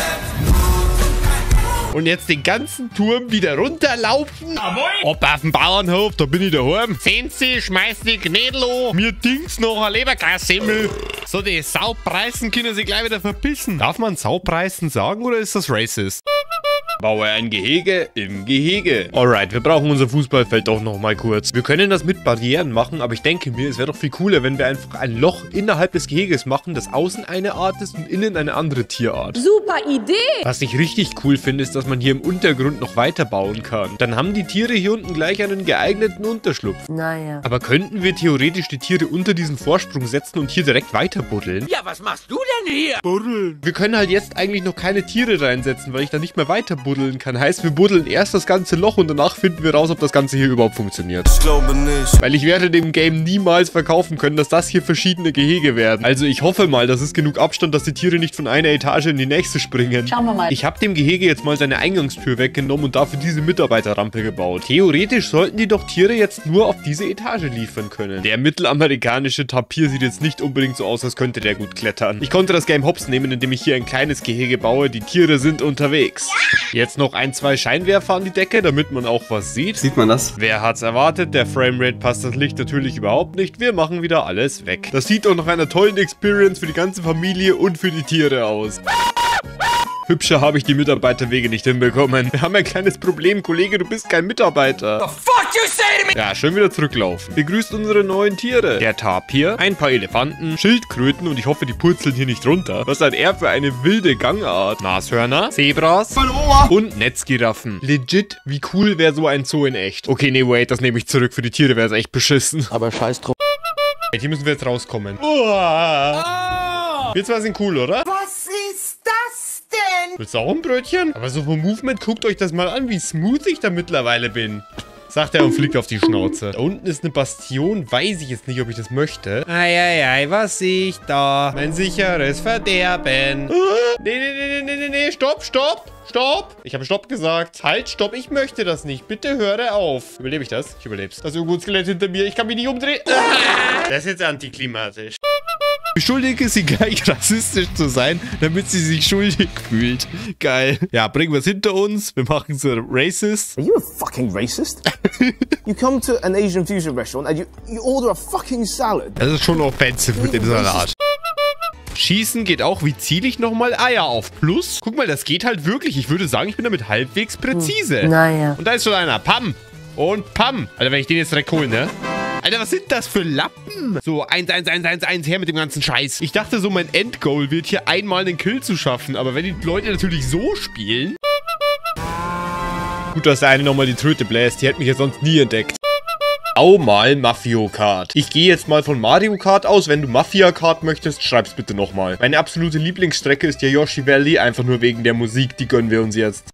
Und jetzt den ganzen Turm wieder runterlaufen. Ob auf dem Bauernhof, da bin ich daheim. Sehen Sie, schmeiß die Gnädel an. Mir dings noch ein Leberkassimmel. So, die Saupreisen können sich gleich wieder verpissen. Darf man Saupreisen sagen oder ist das racist? Baue ein Gehege im Gehege. Alright, wir brauchen unser Fußballfeld doch noch mal kurz. Wir können das mit Barrieren machen, aber ich denke mir, es wäre doch viel cooler, wenn wir einfach ein Loch innerhalb des Geheges machen, das außen eine Art ist und innen eine andere Tierart. Super Idee! Was ich richtig cool finde, ist, dass man hier im Untergrund noch weiter bauen kann. Dann haben die Tiere hier unten gleich einen geeigneten Unterschlupf. Naja. Aber könnten wir theoretisch die Tiere unter diesen Vorsprung setzen und hier direkt weiter buddeln? Ja, was machst du denn hier? Buddeln. Wir können halt jetzt eigentlich noch keine Tiere reinsetzen, weil ich da nicht mehr weiter buddeln kann. Heißt, wir buddeln erst das ganze Loch und danach finden wir raus, ob das Ganze hier überhaupt funktioniert. Ich glaube nicht. Weil ich werde dem Game niemals verkaufen können, dass das hier verschiedene Gehege werden. Also ich hoffe mal, das ist genug Abstand, dass die Tiere nicht von einer Etage in die nächste springen. Schauen wir mal. Ich habe dem Gehege jetzt mal seine Eingangstür weggenommen und dafür diese Mitarbeiterrampe gebaut. Theoretisch sollten die doch Tiere jetzt nur auf diese Etage liefern können. Der mittelamerikanische Tapir sieht jetzt nicht unbedingt so aus, als könnte der gut klettern. Ich konnte das Game hops nehmen, indem ich hier ein kleines Gehege baue. Die Tiere sind unterwegs. Jetzt noch ein, zwei Scheinwerfer an die Decke, damit man auch was sieht. Sieht man das? Wer hat's erwartet? Der Framerate passt das Licht natürlich überhaupt nicht. Wir machen wieder alles weg. Das sieht doch nach einer tollen Experience für die ganze Familie und für die Tiere aus. Hübscher habe ich die Mitarbeiterwege nicht hinbekommen. Wir haben ein kleines Problem, Kollege, du bist kein Mitarbeiter. The fuck you say to me? Ja, schön wieder zurücklaufen. Begrüßt unsere neuen Tiere. Der Tapir, ein paar Elefanten, Schildkröten und ich hoffe, die purzeln hier nicht runter. Was hat er für eine wilde Gangart? Nashörner, Zebras und Netzgiraffen. Legit, wie cool wäre so ein Zoo in echt? Okay, nee, wait, das nehme ich zurück. Für die Tiere wäre es echt beschissen. Aber scheiß drauf. Hier müssen wir jetzt rauskommen. Uah. Wir zwei sind cool, oder? Was ist das denn? Willst du auch ein Brötchen? Aber so vom Movement, guckt euch das mal an, wie smooth ich da mittlerweile bin. sagt er und fliegt auf die Schnauze. Da unten ist eine Bastion. Weiß ich jetzt nicht, ob ich das möchte. Eieiei, was sehe ich da? Mein sicheres Verderben. Nee, nee, nee, nee, nee, nee. Stopp, stopp. Stopp! Ich habe Stopp gesagt. Halt, stopp, ich möchte das nicht. Bitte höre auf. Überlebe ich das? Ich überlebe es. Das ist irgendwo ein Skelett hinter mir. Ich kann mich nicht umdrehen. Das ist jetzt antiklimatisch. Beschuldige sie gleich rassistisch zu sein, damit sie sich schuldig fühlt. Geil. Ja, bringen wir es hinter uns. Wir machen sie racist. Are you a fucking racist? You come to an Asian fusion restaurant and you, you order a fucking salad. Das ist schon offensive mit dem Salat. Schießen geht auch. Wie ziele ich nochmal Eier auf? Plus, guck mal, das geht halt wirklich. Ich würde sagen, ich bin damit halbwegs präzise. Hm. Naja. Und da ist schon einer. Pam. Und Pam. Alter, wenn ich den jetzt direkt hole, ne? Alter, was sind das für Lappen? So, eins, eins, eins, eins, eins, her mit dem ganzen Scheiß. Ich dachte so, mein Endgoal wird hier einmal einen Kill zu schaffen. Aber wenn die Leute natürlich so spielen... Gut, dass der eine nochmal die Tröte bläst. Die hätte mich ja sonst nie entdeckt. Au mal Mario Kart. Ich gehe jetzt mal von Mario Kart aus. Wenn du Mafia Kart möchtest, schreib's bitte nochmal. Meine absolute Lieblingsstrecke ist ja Yoshi Valley. Einfach nur wegen der Musik. Die gönnen wir uns jetzt.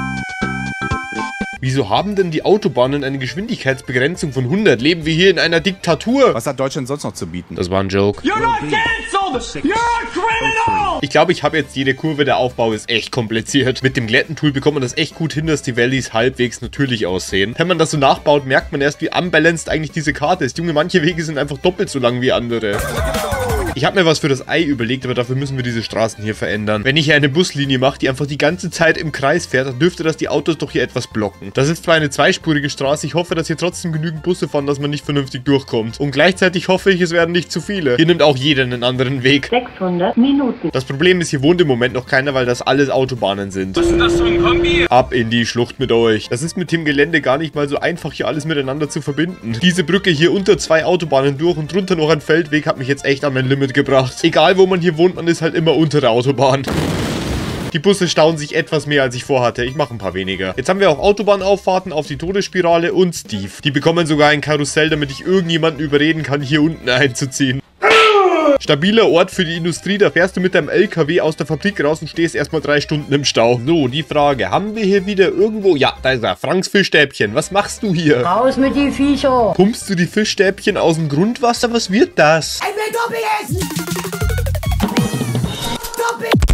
Wieso haben denn die Autobahnen eine Geschwindigkeitsbegrenzung von hundert? Leben wir hier in einer Diktatur? Was hat Deutschland sonst noch zu bieten? Das war ein Joke. You're not cancelled! You're a criminal! Ich glaube, ich habe jetzt jede Kurve. Der Aufbau ist echt kompliziert. Mit dem Glättentool bekommt man das echt gut hin, dass die Valleys halbwegs natürlich aussehen. Wenn man das so nachbaut, merkt man erst, wie unbalanced eigentlich diese Karte ist. Junge, manche Wege sind einfach doppelt so lang wie andere. Ich habe mir was für das Ei überlegt, aber dafür müssen wir diese Straßen hier verändern. Wenn ich hier eine Buslinie mache, die einfach die ganze Zeit im Kreis fährt, dann dürfte das die Autos doch hier etwas blocken. Das ist zwar eine zweispurige Straße, ich hoffe, dass hier trotzdem genügend Busse fahren, dass man nicht vernünftig durchkommt. Und gleichzeitig hoffe ich, es werden nicht zu viele. Hier nimmt auch jeder einen anderen Weg. sechshundert Minuten. Das Problem ist, hier wohnt im Moment noch keiner, weil das alles Autobahnen sind. Was ist das für ein Kombi? Ab in die Schlucht mit euch. Das ist mit dem Gelände gar nicht mal so einfach, hier alles miteinander zu verbinden. Diese Brücke hier unter zwei Autobahnen durch und drunter noch ein Feldweg hat mich jetzt echt an mein Limit gebracht. Egal, wo man hier wohnt, man ist halt immer unter der Autobahn. Die Busse stauen sich etwas mehr, als ich vorhatte. Ich mache ein paar weniger. Jetzt haben wir auch Autobahnauffahrten auf die Todesspirale und Steve. Die bekommen sogar ein Karussell, damit ich irgendjemanden überreden kann, hier unten einzuziehen. Stabiler Ort für die Industrie, da fährst du mit deinem L K W aus der Fabrik raus und stehst erstmal drei Stunden im Stau. So, die Frage, haben wir hier wieder irgendwo... Ja, da ist er, Franks Fischstäbchen. Was machst du hier? Raus mit die Viecher! Pumpst du die Fischstäbchen aus dem Grundwasser? Was wird das? Ich will Doppel essen! Doppel!